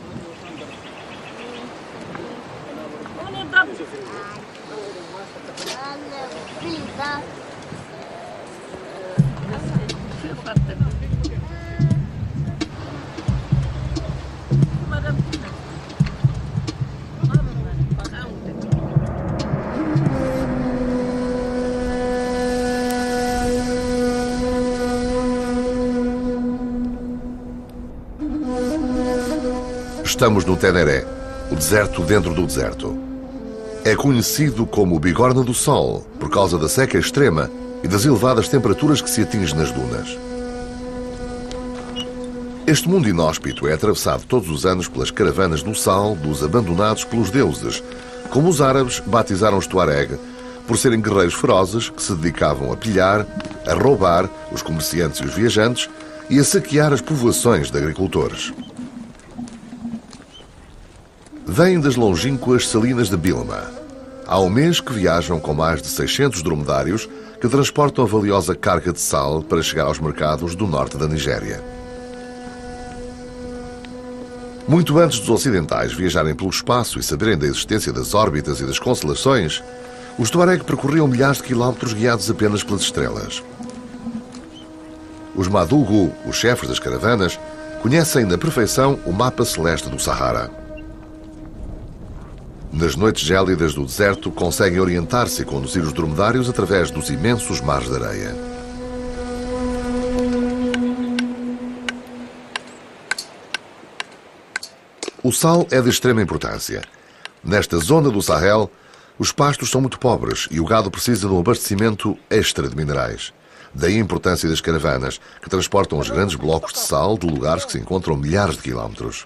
Estamos no Teneré, o deserto dentro do deserto. É conhecido como o Bigorna do Sol, por causa da seca extrema e das elevadas temperaturas que se atingem nas dunas. Este mundo inóspito é atravessado todos os anos pelas caravanas do sal dos abandonados pelos deuses, como os árabes batizaram os Tuareg, por serem guerreiros ferozes que se dedicavam a pilhar, a roubar os comerciantes e os viajantes e a saquear as povoações de agricultores. Vêm das longínquas salinas de Bilma. Há um mês que viajam com mais de 600 dromedários que transportam a valiosa carga de sal para chegar aos mercados do norte da Nigéria. Muito antes dos ocidentais viajarem pelo espaço e saberem da existência das órbitas e das constelações, os Tuareg percorriam milhares de quilómetros guiados apenas pelas estrelas. Os Madugu, os chefes das caravanas, conhecem na perfeição o mapa celeste do Sahara. Nas noites gélidas do deserto, conseguem orientar-se e conduzir os dromedários através dos imensos mares de areia. O sal é de extrema importância. Nesta zona do Sahel, Os pastos são muito pobres e o gado precisa de um abastecimento extra de minerais. Daí a importância das caravanas, que transportam os grandes blocos de sal de lugares que se encontram a milhares de quilómetros.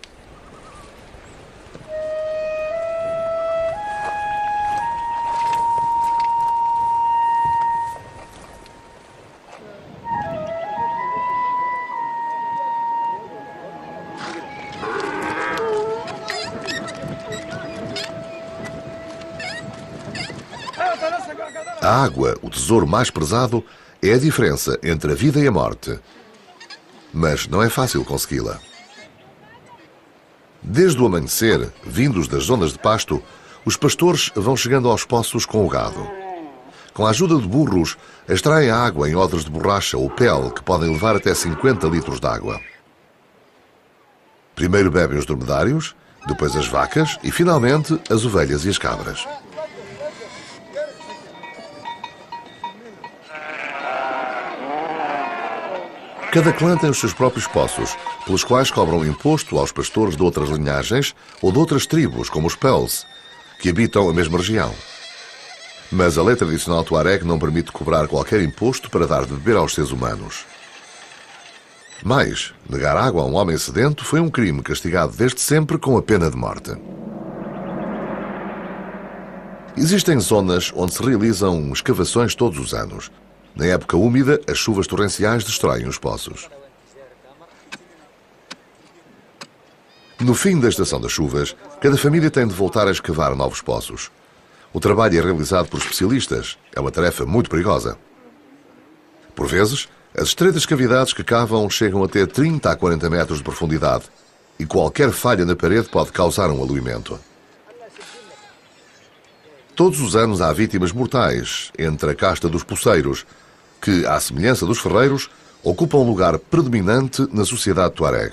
A água, o tesouro mais prezado, é a diferença entre a vida e a morte. Mas não é fácil consegui-la. Desde o amanhecer, vindos das zonas de pasto, os pastores vão chegando aos poços com o gado. Com a ajuda de burros, extraem a água em odres de borracha ou pele que podem levar até 50 litros de água. Primeiro bebem os dromedários, depois as vacas e, finalmente, as ovelhas e as cabras. Cada clã tem os seus próprios poços, pelos quais cobram imposto aos pastores de outras linhagens ou de outras tribos, como os Pels, que habitam a mesma região. Mas a lei tradicional tuareg não permite cobrar qualquer imposto para dar de beber aos seres humanos. Mais, negar água a um homem sedento foi um crime castigado desde sempre com a pena de morte. Existem zonas onde se realizam escavações todos os anos. Na época úmida, as chuvas torrenciais destroem os poços. No fim da estação das chuvas, cada família tem de voltar a escavar novos poços. O trabalho é realizado por especialistas. É uma tarefa muito perigosa. Por vezes, as estreitas cavidades que cavam chegam a ter 30 a 40 metros de profundidade e qualquer falha na parede pode causar um aluimento. Todos os anos há vítimas mortais entre a casta dos poceiros, que, à semelhança dos ferreiros, ocupam um lugar predominante na sociedade tuareg.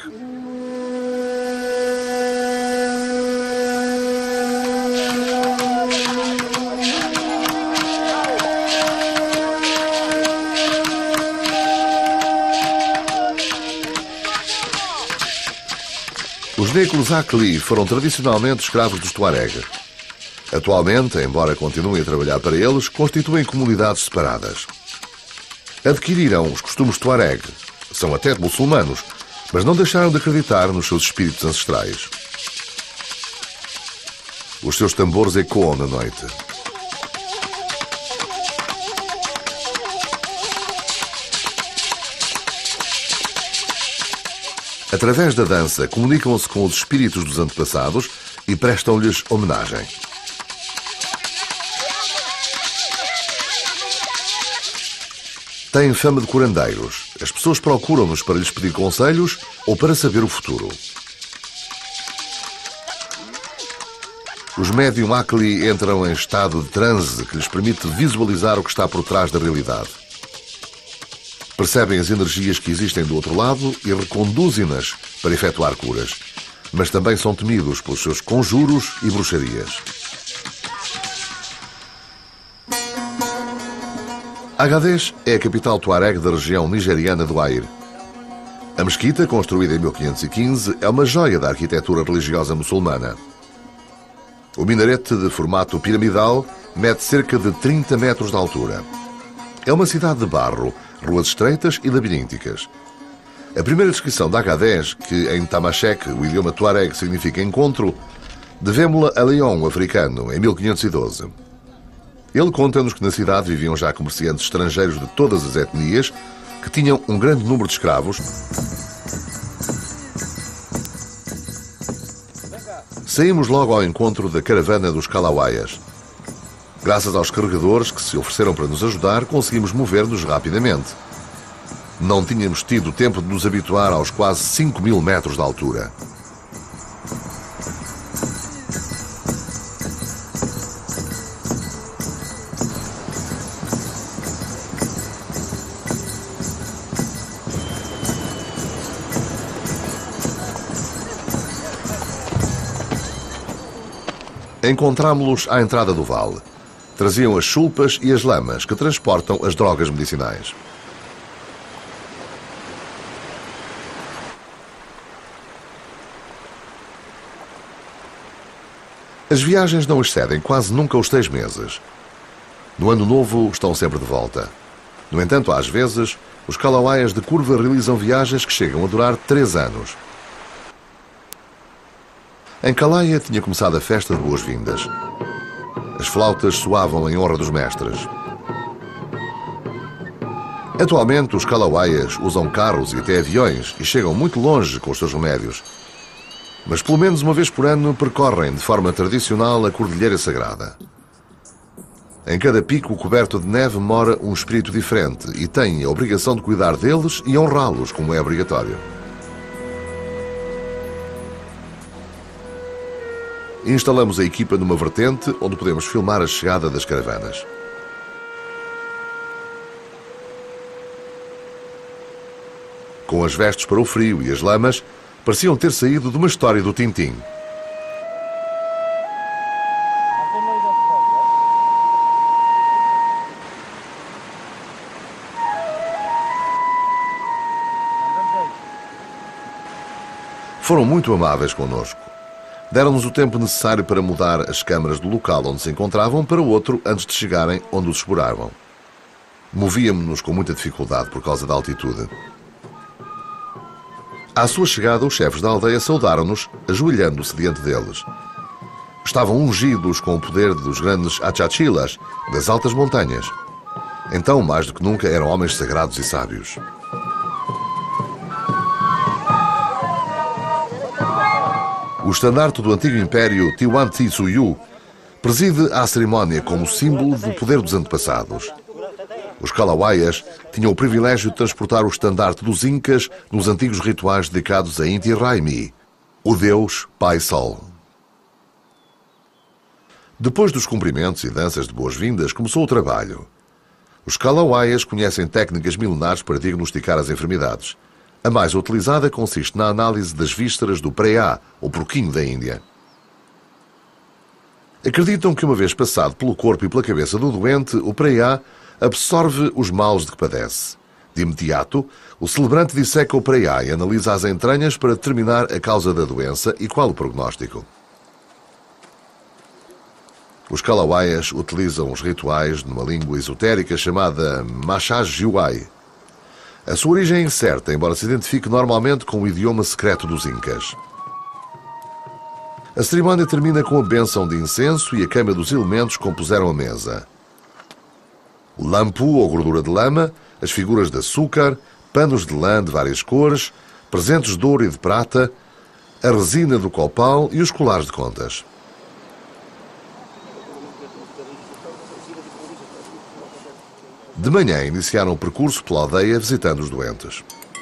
Os negros Akli foram tradicionalmente escravos dos tuareg. Atualmente, embora continuem a trabalhar para eles, constituem comunidades separadas. Adquiriram os costumes tuareg, são até muçulmanos, mas não deixaram de acreditar nos seus espíritos ancestrais. Os seus tambores ecoam na noite. Através da dança, comunicam-se com os espíritos dos antepassados e prestam-lhes homenagem. Têm fama de curandeiros. As pessoas procuram-nos para lhes pedir conselhos ou para saber o futuro. Os médium Akli entram em estado de transe que lhes permite visualizar o que está por trás da realidade. Percebem as energias que existem do outro lado e reconduzem-nas para efetuar curas. Mas também são temidos pelos seus conjuros e bruxarias. Agadez é a capital tuareg da região nigeriana do Air. A mesquita, construída em 1515, é uma joia da arquitetura religiosa muçulmana. O minarete de formato piramidal mede cerca de 30 metros de altura. É uma cidade de barro, ruas estreitas e labirínticas. A primeira descrição de Agadez, que em Tamashek, o idioma tuareg, significa encontro, devemos-la a Leon, africano, em 1512. Ele conta-nos que na cidade viviam já comerciantes estrangeiros de todas as etnias, que tinham um grande número de escravos. Saímos logo ao encontro da caravana dos Kalawaias. Graças aos carregadores que se ofereceram para nos ajudar, conseguimos mover-nos rapidamente. Não tínhamos tido tempo de nos habituar aos quase 5.000 metros de altura. Encontrámo-los à entrada do vale. Traziam as chulpas e as lamas que transportam as drogas medicinais. As viagens não excedem quase nunca os 6 meses. No ano novo estão sempre de volta. No entanto, às vezes, os Kalawaias de curva realizam viagens que chegam a durar 3 anos. Em Kalaia tinha começado a festa de boas-vindas. As flautas soavam em honra dos mestres. Atualmente, os Kalawaias usam carros e até aviões e chegam muito longe com os seus remédios. Mas pelo menos uma vez por ano percorrem de forma tradicional a Cordilheira Sagrada. Em cada pico coberto de neve mora um espírito diferente e têm a obrigação de cuidar deles e honrá-los, como é obrigatório. Instalamos a equipa numa vertente onde podemos filmar a chegada das caravanas. Com as vestes para o frio e as lamas, pareciam ter saído de uma história do Tintim. Foram muito amáveis connosco. Deram-nos o tempo necessário para mudar as câmaras do local onde se encontravam para outro antes de chegarem onde os esperavam. Movíamos-nos com muita dificuldade por causa da altitude. À sua chegada, os chefes da aldeia saudaram-nos, ajoelhando-se diante deles. Estavam ungidos com o poder dos grandes achachilas, das altas montanhas. Então, mais do que nunca, eram homens sagrados e sábios. O estandarte do antigo império Tiwantitsuyu preside a cerimónia como símbolo do poder dos antepassados. Os Kalawaias tinham o privilégio de transportar o estandarte dos Incas nos antigos rituais dedicados a Inti Raymi, o deus Pai Sol. Depois dos cumprimentos e danças de boas-vindas, começou o trabalho. Os Kalawaias conhecem técnicas milenares para diagnosticar as enfermidades. A mais utilizada consiste na análise das vísceras do preá, ou porquinho da Índia. Acreditam que uma vez passado pelo corpo e pela cabeça do doente, o preá absorve os males de que padece. De imediato, o celebrante disseca o preá e analisa as entranhas para determinar a causa da doença e qual o prognóstico. Os Kalawaias utilizam os rituais numa língua esotérica chamada Machajuai. A sua origem é incerta, embora se identifique normalmente com o idioma secreto dos Incas. A cerimónia termina com a bênção de incenso e a queima dos elementos que compuseram a mesa. O lampu ou gordura de lama, as figuras de açúcar, panos de lã de várias cores, presentes de ouro e de prata, a resina do copal e os colares de contas. De manhã iniciaram o percurso pela aldeia visitando os doentes.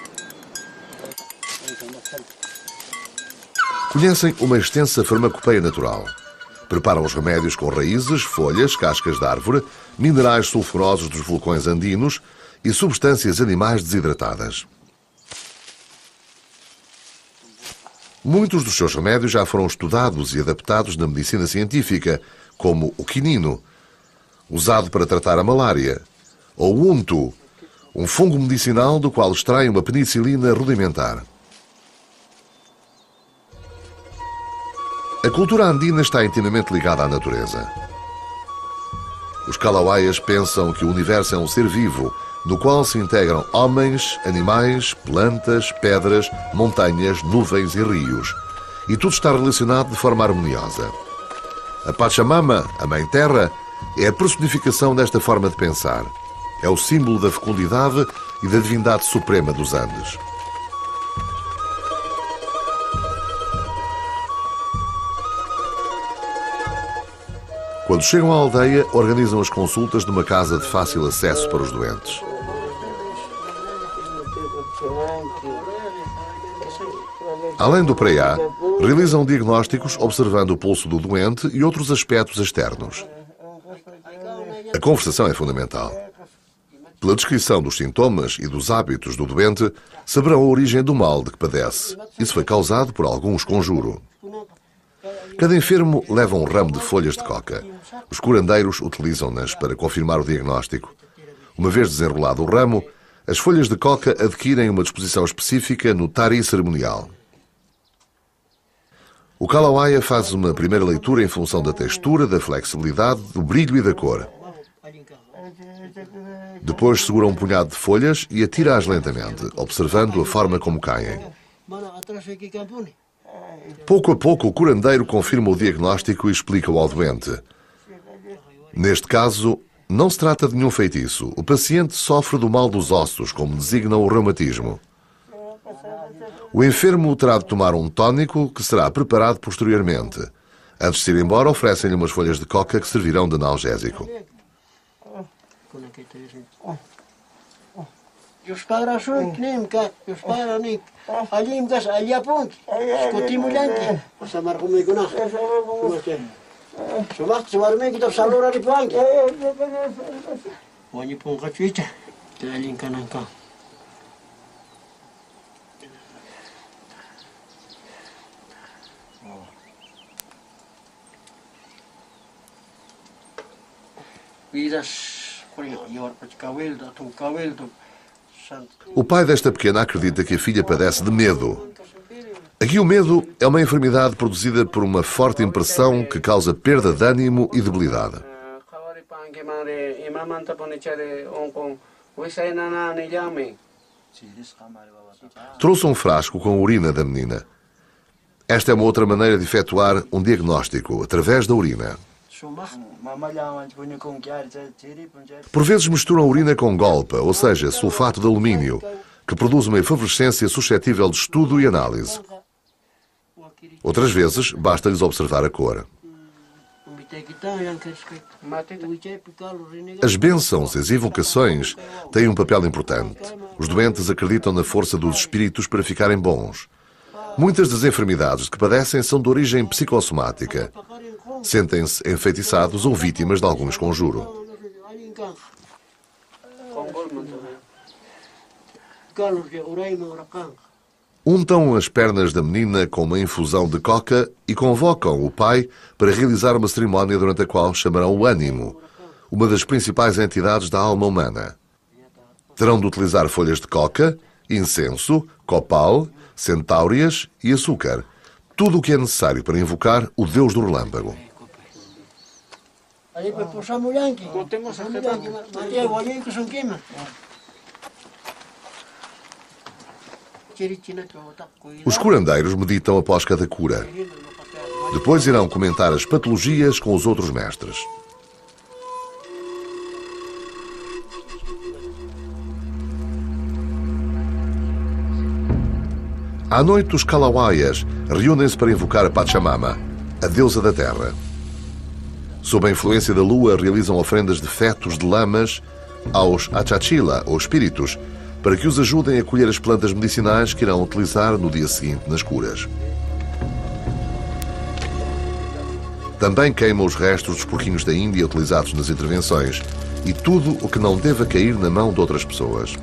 Conhecem uma extensa farmacopeia natural. Preparam os remédios com raízes, folhas, cascas de árvore, minerais sulfurosos dos vulcões andinos e substâncias animais desidratadas. Muitos dos seus remédios já foram estudados e adaptados na medicina científica, como o quinino, usado para tratar a malária, ou o unto, um fungo medicinal do qual extrai uma penicilina rudimentar. A cultura andina está intimamente ligada à natureza. Os Kalawaias pensam que o universo é um ser vivo, no qual se integram homens, animais, plantas, pedras, montanhas, nuvens e rios. E tudo está relacionado de forma harmoniosa. A Pachamama, a Mãe Terra, é a personificação desta forma de pensar. É o símbolo da fecundidade e da divindade suprema dos Andes. Quando chegam à aldeia, organizam as consultas numa casa de fácil acesso para os doentes. Além do preá, realizam diagnósticos observando o pulso do doente e outros aspectos externos. A conversação é fundamental. Pela descrição dos sintomas e dos hábitos do doente, saberão a origem do mal de que padece. Isso foi causado por algum conjuro. Cada enfermo leva um ramo de folhas de coca. Os curandeiros utilizam-nas para confirmar o diagnóstico. Uma vez desenrolado o ramo, as folhas de coca adquirem uma disposição específica no tari cerimonial. O Kalawaya faz uma primeira leitura em função da textura, da flexibilidade, do brilho e da cor. Depois segura um punhado de folhas e atira-as lentamente, observando a forma como caem. Pouco a pouco, o curandeiro confirma o diagnóstico e explica-o ao doente. Neste caso, não se trata de nenhum feitiço. O paciente sofre do mal dos ossos, como designa o reumatismo. O enfermo terá de tomar um tónico que será preparado posteriormente. Antes de ir embora, oferecem-lhe umas folhas de coca que servirão de analgésico. O pai desta pequena acredita que a filha padece de medo. Aqui o medo é uma enfermidade produzida por uma forte impressão que causa perda de ânimo e debilidade. Trouxe um frasco com a urina da menina. Esta é uma outra maneira de efetuar um diagnóstico, através da urina. Por vezes misturam urina com golpa, ou seja, sulfato de alumínio, que produz uma efervescência suscetível de estudo e análise. Outras vezes, basta-lhes observar a cor. As bênçãos e as invocações têm um papel importante. Os doentes acreditam na força dos espíritos para ficarem bons. Muitas das enfermidades que padecem são de origem psicossomática. Sentem-se enfeitiçados ou vítimas de algum esconjuro. Untam as pernas da menina com uma infusão de coca e convocam o pai para realizar uma cerimónia durante a qual chamarão o ânimo, uma das principais entidades da alma humana. Terão de utilizar folhas de coca, incenso, copal, centáureas e açúcar. Tudo o que é necessário para invocar o Deus do relâmpago. Os curandeiros meditam após cada cura. Depois irão comentar as patologias com os outros mestres. À noite, os Kalawayas reúnem-se para invocar a Pachamama, a deusa da terra. Sob a influência da lua, realizam ofrendas de fetos de lamas aos Achachila, ou espíritos, para que os ajudem a colher as plantas medicinais que irão utilizar no dia seguinte nas curas. Também queimam os restos dos porquinhos da Índia utilizados nas intervenções e tudo o que não deva cair na mão de outras pessoas.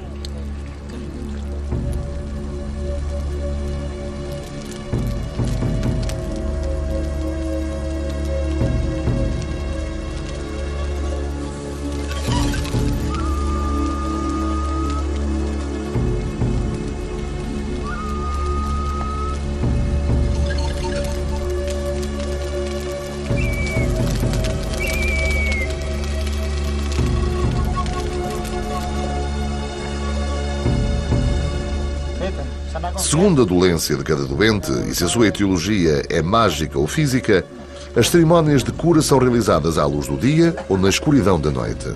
Segundo a dolência de cada doente e se a sua etiologia é mágica ou física, as cerimónias de cura são realizadas à luz do dia ou na escuridão da noite.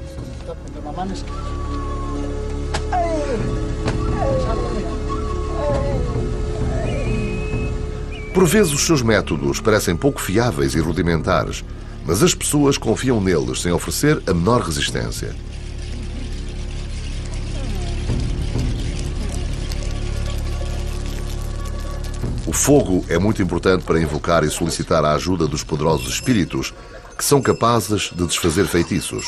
Por vezes os seus métodos parecem pouco fiáveis e rudimentares, mas as pessoas confiam neles sem oferecer a menor resistência. O fogo é muito importante para invocar e solicitar a ajuda dos poderosos espíritos, que são capazes de desfazer feitiços.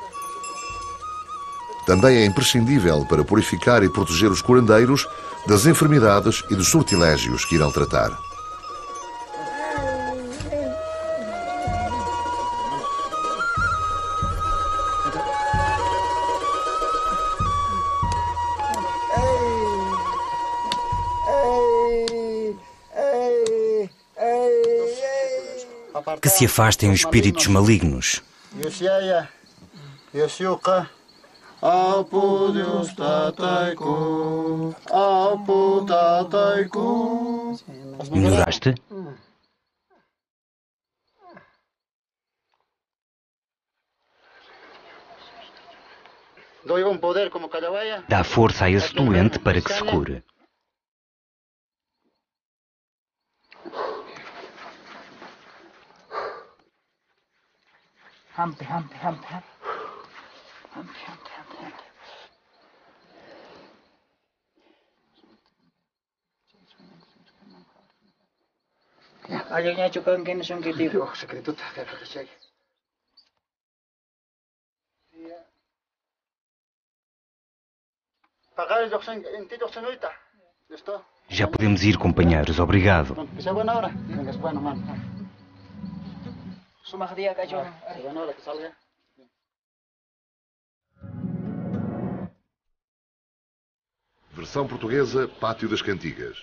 Também é imprescindível para purificar e proteger os curandeiros das enfermidades e dos sortilégios que irão tratar. que se afastem os espíritos malignos. Melhoraste? Dá força a esse doente para que se cure. Já podemos ir, companheiros. Obrigado. Versão portuguesa, Pátio das Cantigas.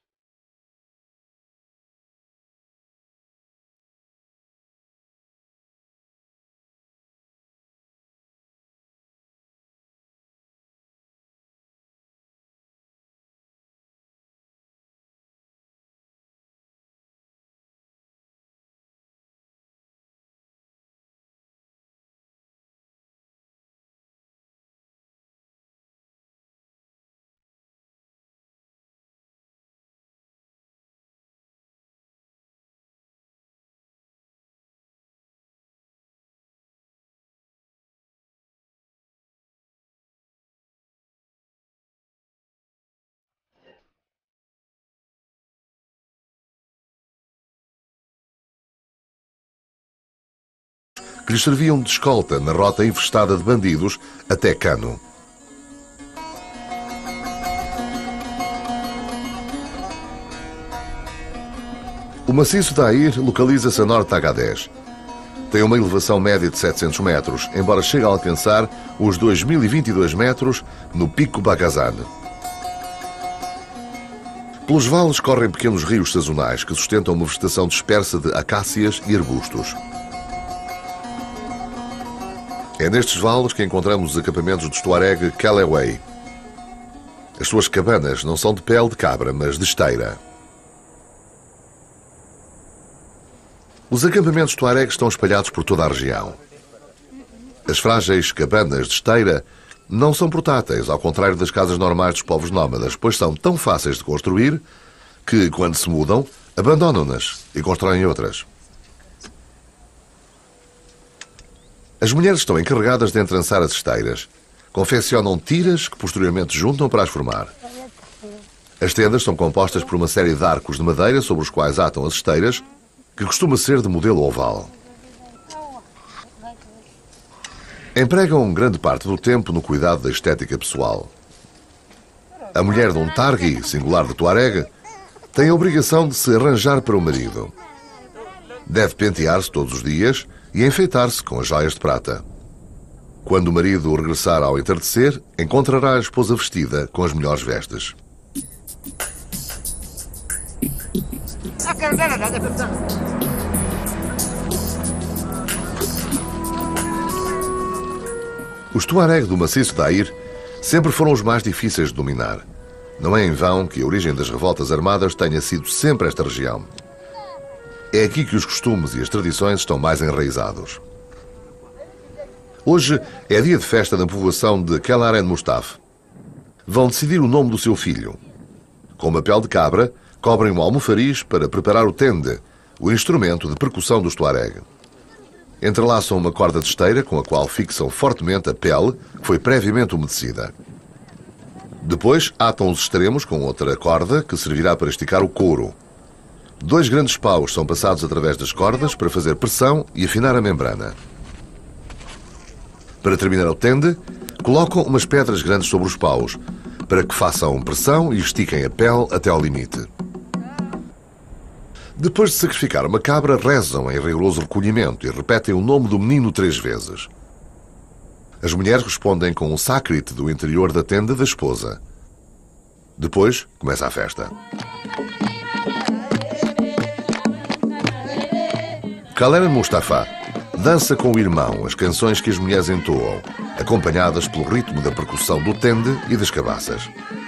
Que lhes serviam de escolta na rota infestada de bandidos até Cano. O maciço da Air localiza-se a norte de Agadez. Tem uma elevação média de 700 metros, embora chegue a alcançar os 2022 metros no Pico Bagazan. Pelos vales correm pequenos rios sazonais que sustentam uma vegetação dispersa de acácias e arbustos. É nestes vales que encontramos os acampamentos dos Tuareg Keleway. As suas cabanas não são de pele de cabra, mas de esteira. Os acampamentos Tuareg estão espalhados por toda a região. As frágeis cabanas de esteira não são portáteis, ao contrário das casas normais dos povos nómadas, pois são tão fáceis de construir que, quando se mudam, abandonam-nas e constroem outras. As mulheres estão encarregadas de entrançar as esteiras. Confeccionam tiras que posteriormente juntam para as formar. As tendas são compostas por uma série de arcos de madeira sobre os quais atam as esteiras, que costuma ser de modelo oval. Empregam grande parte do tempo no cuidado da estética pessoal. A mulher de um targui, singular de Tuareg, tem a obrigação de se arranjar para o marido. Deve pentear-se todos os dias e enfeitar-se com as joias de prata. Quando o marido regressar ao entardecer, encontrará a esposa vestida com as melhores vestes. Os Tuareg do maciço da Air sempre foram os mais difíceis de dominar. Não é em vão que a origem das revoltas armadas tenha sido sempre esta região. É aqui que os costumes e as tradições estão mais enraizados. Hoje é dia de festa na povoação de Kelaren Mustaf. Vão decidir o nome do seu filho. Com uma pele de cabra, cobrem um almofariz para preparar o tende, o instrumento de percussão dos Tuareg. Entrelaçam uma corda de esteira com a qual fixam fortemente a pele, que foi previamente umedecida. Depois atam os extremos com outra corda que servirá para esticar o couro. 2 grandes paus são passados através das cordas para fazer pressão e afinar a membrana. Para terminar o tende, colocam umas pedras grandes sobre os paus, para que façam pressão e estiquem a pele até ao limite. Depois de sacrificar uma cabra, rezam em rigoroso recolhimento e repetem o nome do menino 3 vezes. As mulheres respondem com um sácrit do interior da tenda da esposa. Depois começa a festa. Khaled Mustafa dança com o irmão as canções que as mulheres entoam, acompanhadas pelo ritmo da percussão do tende e das cabaças.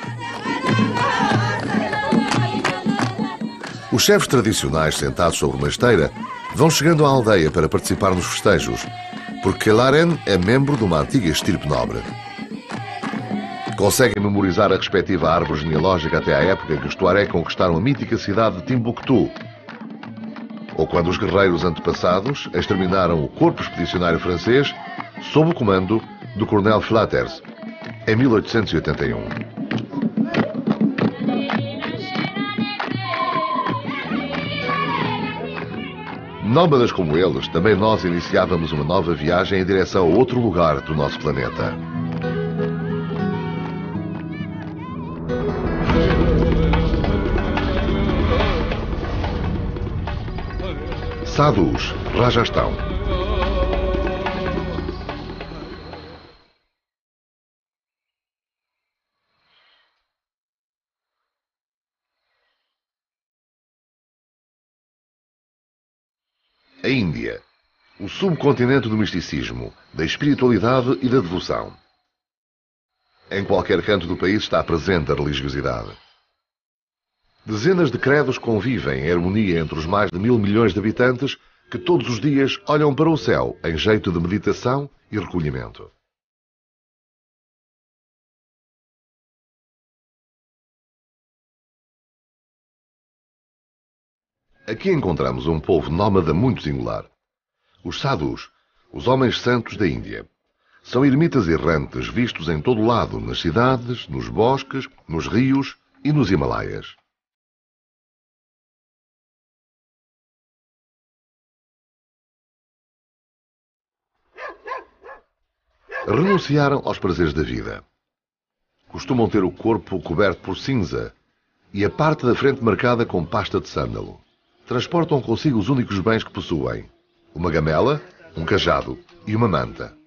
Os chefes tradicionais sentados sobre uma esteira vão chegando à aldeia para participar nos festejos, porque Kelaren é membro de uma antiga estirpe nobre. Conseguem memorizar a respectiva árvore genealógica até à época que os Tuareg conquistaram a mítica cidade de Timbuktu, ou quando os guerreiros antepassados exterminaram o corpo expedicionário francês sob o comando do coronel Flatters, em 1881. Nómadas como eles, também nós iniciávamos uma nova viagem em direção a outro lugar do nosso planeta. Sadhus, Rajastão. A Índia, o subcontinente do misticismo, da espiritualidade e da devoção. Em qualquer canto do país está presente a religiosidade. Dezenas de credos convivem em harmonia entre os mais de 1.000 milhões de habitantes que todos os dias olham para o céu em jeito de meditação e recolhimento. Aqui encontramos um povo nómada muito singular. Os Sadhus, os homens santos da Índia. São ermitas errantes vistos em todo lado, nas cidades, nos bosques, nos rios e nos Himalaias. Renunciaram aos prazeres da vida. Costumam ter o corpo coberto por cinza e a parte da frente marcada com pasta de sândalo. Transportam consigo os únicos bens que possuem: uma gamela, um cajado e uma manta.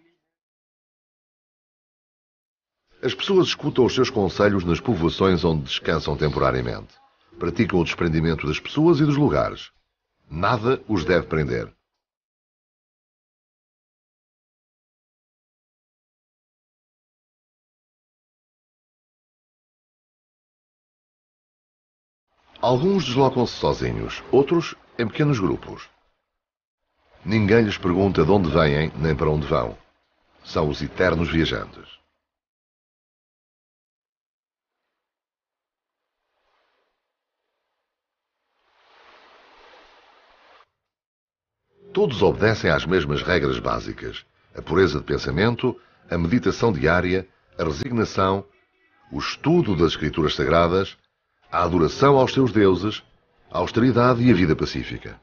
As pessoas escutam os seus conselhos nas povoações onde descansam temporariamente. Praticam o desprendimento das pessoas e dos lugares. Nada os deve prender. Alguns deslocam-se sozinhos, outros em pequenos grupos. Ninguém lhes pergunta de onde vêm nem para onde vão. São os eternos viajantes. Todos obedecem às mesmas regras básicas: a pureza de pensamento, a meditação diária, a resignação, o estudo das escrituras sagradas, a adoração aos seus deuses, a austeridade e a vida pacífica.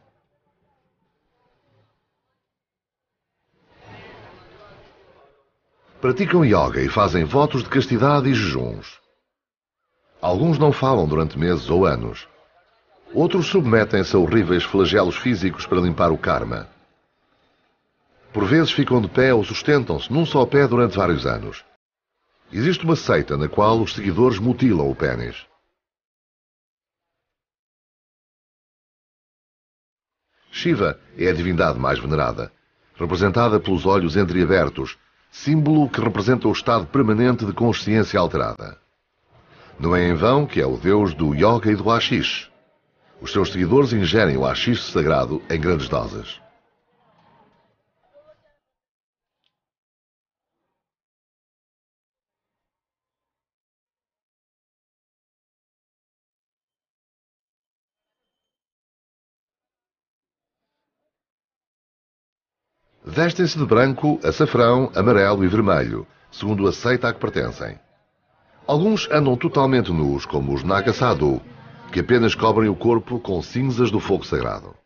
Praticam yoga e fazem votos de castidade e jejuns. Alguns não falam durante meses ou anos. Outros submetem-se a horríveis flagelos físicos para limpar o karma. Por vezes ficam de pé ou sustentam-se num só pé durante vários anos. Existe uma seita na qual os seguidores mutilam o pênis. Shiva é a divindade mais venerada, representada pelos olhos entreabertos, símbolo que representa o estado permanente de consciência alterada. Não é em vão que é o deus do yoga e do hashish. Os seus seguidores ingerem o hashish sagrado em grandes doses. Vestem-se de branco, açafrão, amarelo e vermelho, segundo a seita a que pertencem. Alguns andam totalmente nus, como os Naga Sadhu, que apenas cobrem o corpo com cinzas do fogo sagrado.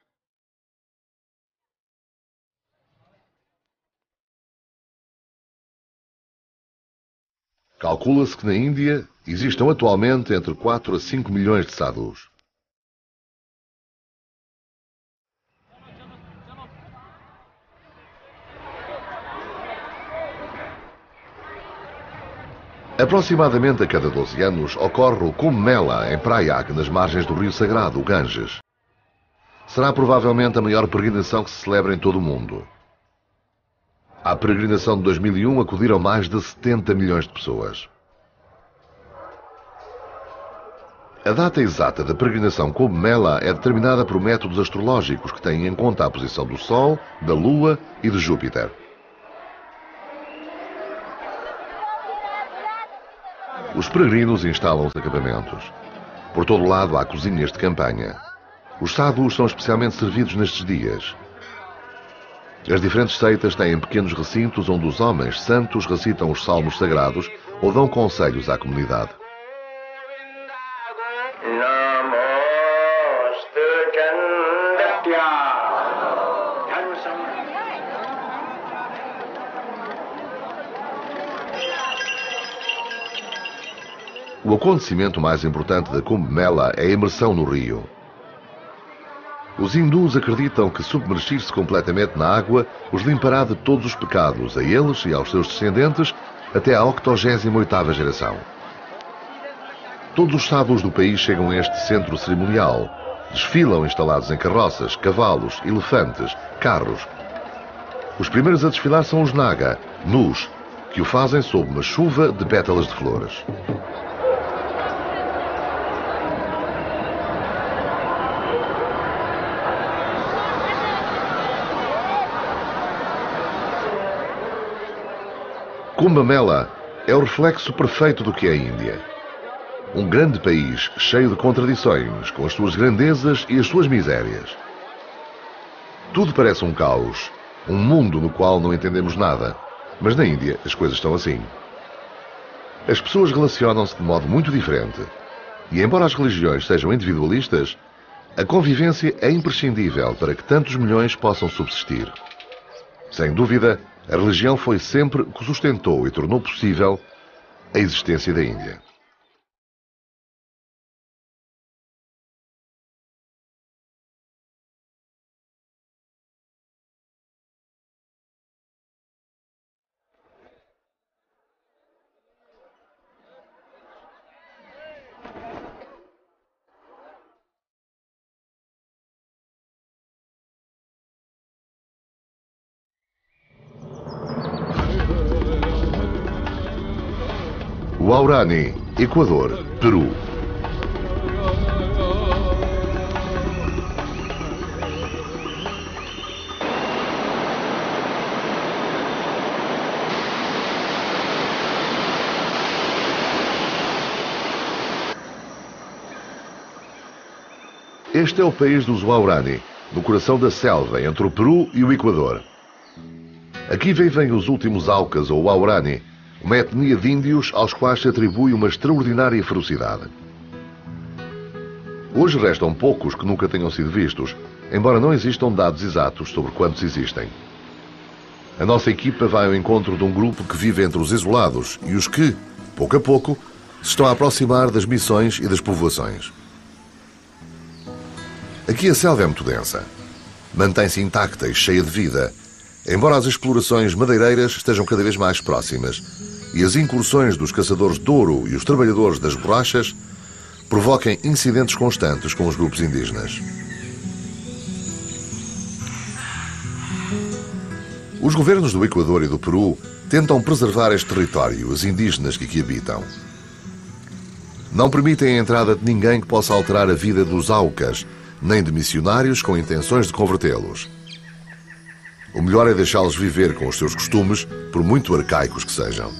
Calcula-se que na Índia existam atualmente entre 4 a 5 milhões de sadhus. Aproximadamente a cada 12 anos ocorre o Kumbh Mela em Prayag, nas margens do rio sagrado, o Ganges. será provavelmente a maior peregrinação que se celebra em todo o mundo. À peregrinação de 2001 acudiram mais de 70 milhões de pessoas. A data exata da peregrinação Kumbh Mela é determinada por métodos astrológicos que têm em conta a posição do Sol, da Lua e de Júpiter. Os peregrinos instalam os acampamentos. Por todo lado há cozinhas de campanha. Os sadhus são especialmente servidos nestes dias. As diferentes seitas têm pequenos recintos onde os homens santos recitam os salmos sagrados ou dão conselhos à comunidade. O acontecimento mais importante da Kumbh Mela é a imersão no rio. Os hindus acreditam que submergir-se completamente na água os limpará de todos os pecados, a eles e aos seus descendentes, até à 88ª geração. Todos os sadhus do país chegam a este centro cerimonial. Desfilam instalados em carroças, cavalos, elefantes, carros. Os primeiros a desfilar são os Naga, nus, que o fazem sob uma chuva de pétalas de flores. Kumbh Mela é o reflexo perfeito do que é a Índia. Um grande país cheio de contradições, com as suas grandezas e as suas misérias. Tudo parece um caos, um mundo no qual não entendemos nada, mas na Índia as coisas estão assim. As pessoas relacionam-se de modo muito diferente, e embora as religiões sejam individualistas, a convivência é imprescindível para que tantos milhões possam subsistir. Sem dúvida, a religião foi sempre o que sustentou e tornou possível a existência da Índia. Waurani, Equador, Peru. Este é o país dos Waurani, no coração da selva, entre o Peru e o Equador. Aqui vivem os últimos Aucas, ou Waurani, uma etnia de índios aos quais se atribui uma extraordinária ferocidade. Hoje restam poucos que nunca tenham sido vistos, embora não existam dados exatos sobre quantos existem. A nossa equipa vai ao encontro de um grupo que vive entre os isolados e os que, pouco a pouco, se estão a aproximar das missões e das povoações. Aqui a selva é muito densa. Mantém-se intacta e cheia de vida, embora as explorações madeireiras estejam cada vez mais próximas e as incursões dos caçadores de ouro e os trabalhadores das borrachas provoquem incidentes constantes com os grupos indígenas. Os governos do Equador e do Peru tentam preservar este território e os indígenas que aqui habitam. Não permitem a entrada de ninguém que possa alterar a vida dos Aucas, nem de missionários com intenções de convertê-los. O melhor é deixá-los viver com os seus costumes, por muito arcaicos que sejam.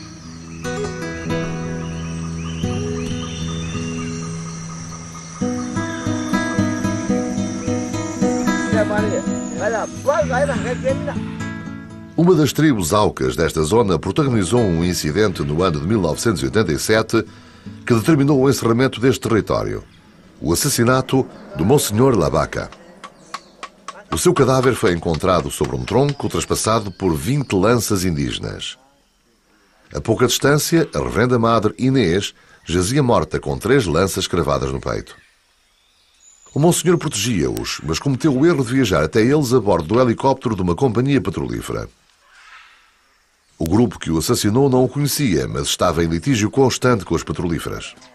Uma das tribos Aucas desta zona protagonizou um incidente no ano de 1987 que determinou o encerramento deste território. O assassinato do Monsenhor Labaca. O seu cadáver foi encontrado sobre um tronco traspassado por 20 lanças indígenas. A pouca distância, a reverenda-madre Inês jazia morta com 3 lanças cravadas no peito. O Monsenhor protegia-os, mas cometeu o erro de viajar até eles a bordo do helicóptero de uma companhia petrolífera. O grupo que o assassinou não o conhecia, mas estava em litígio constante com as petrolíferas.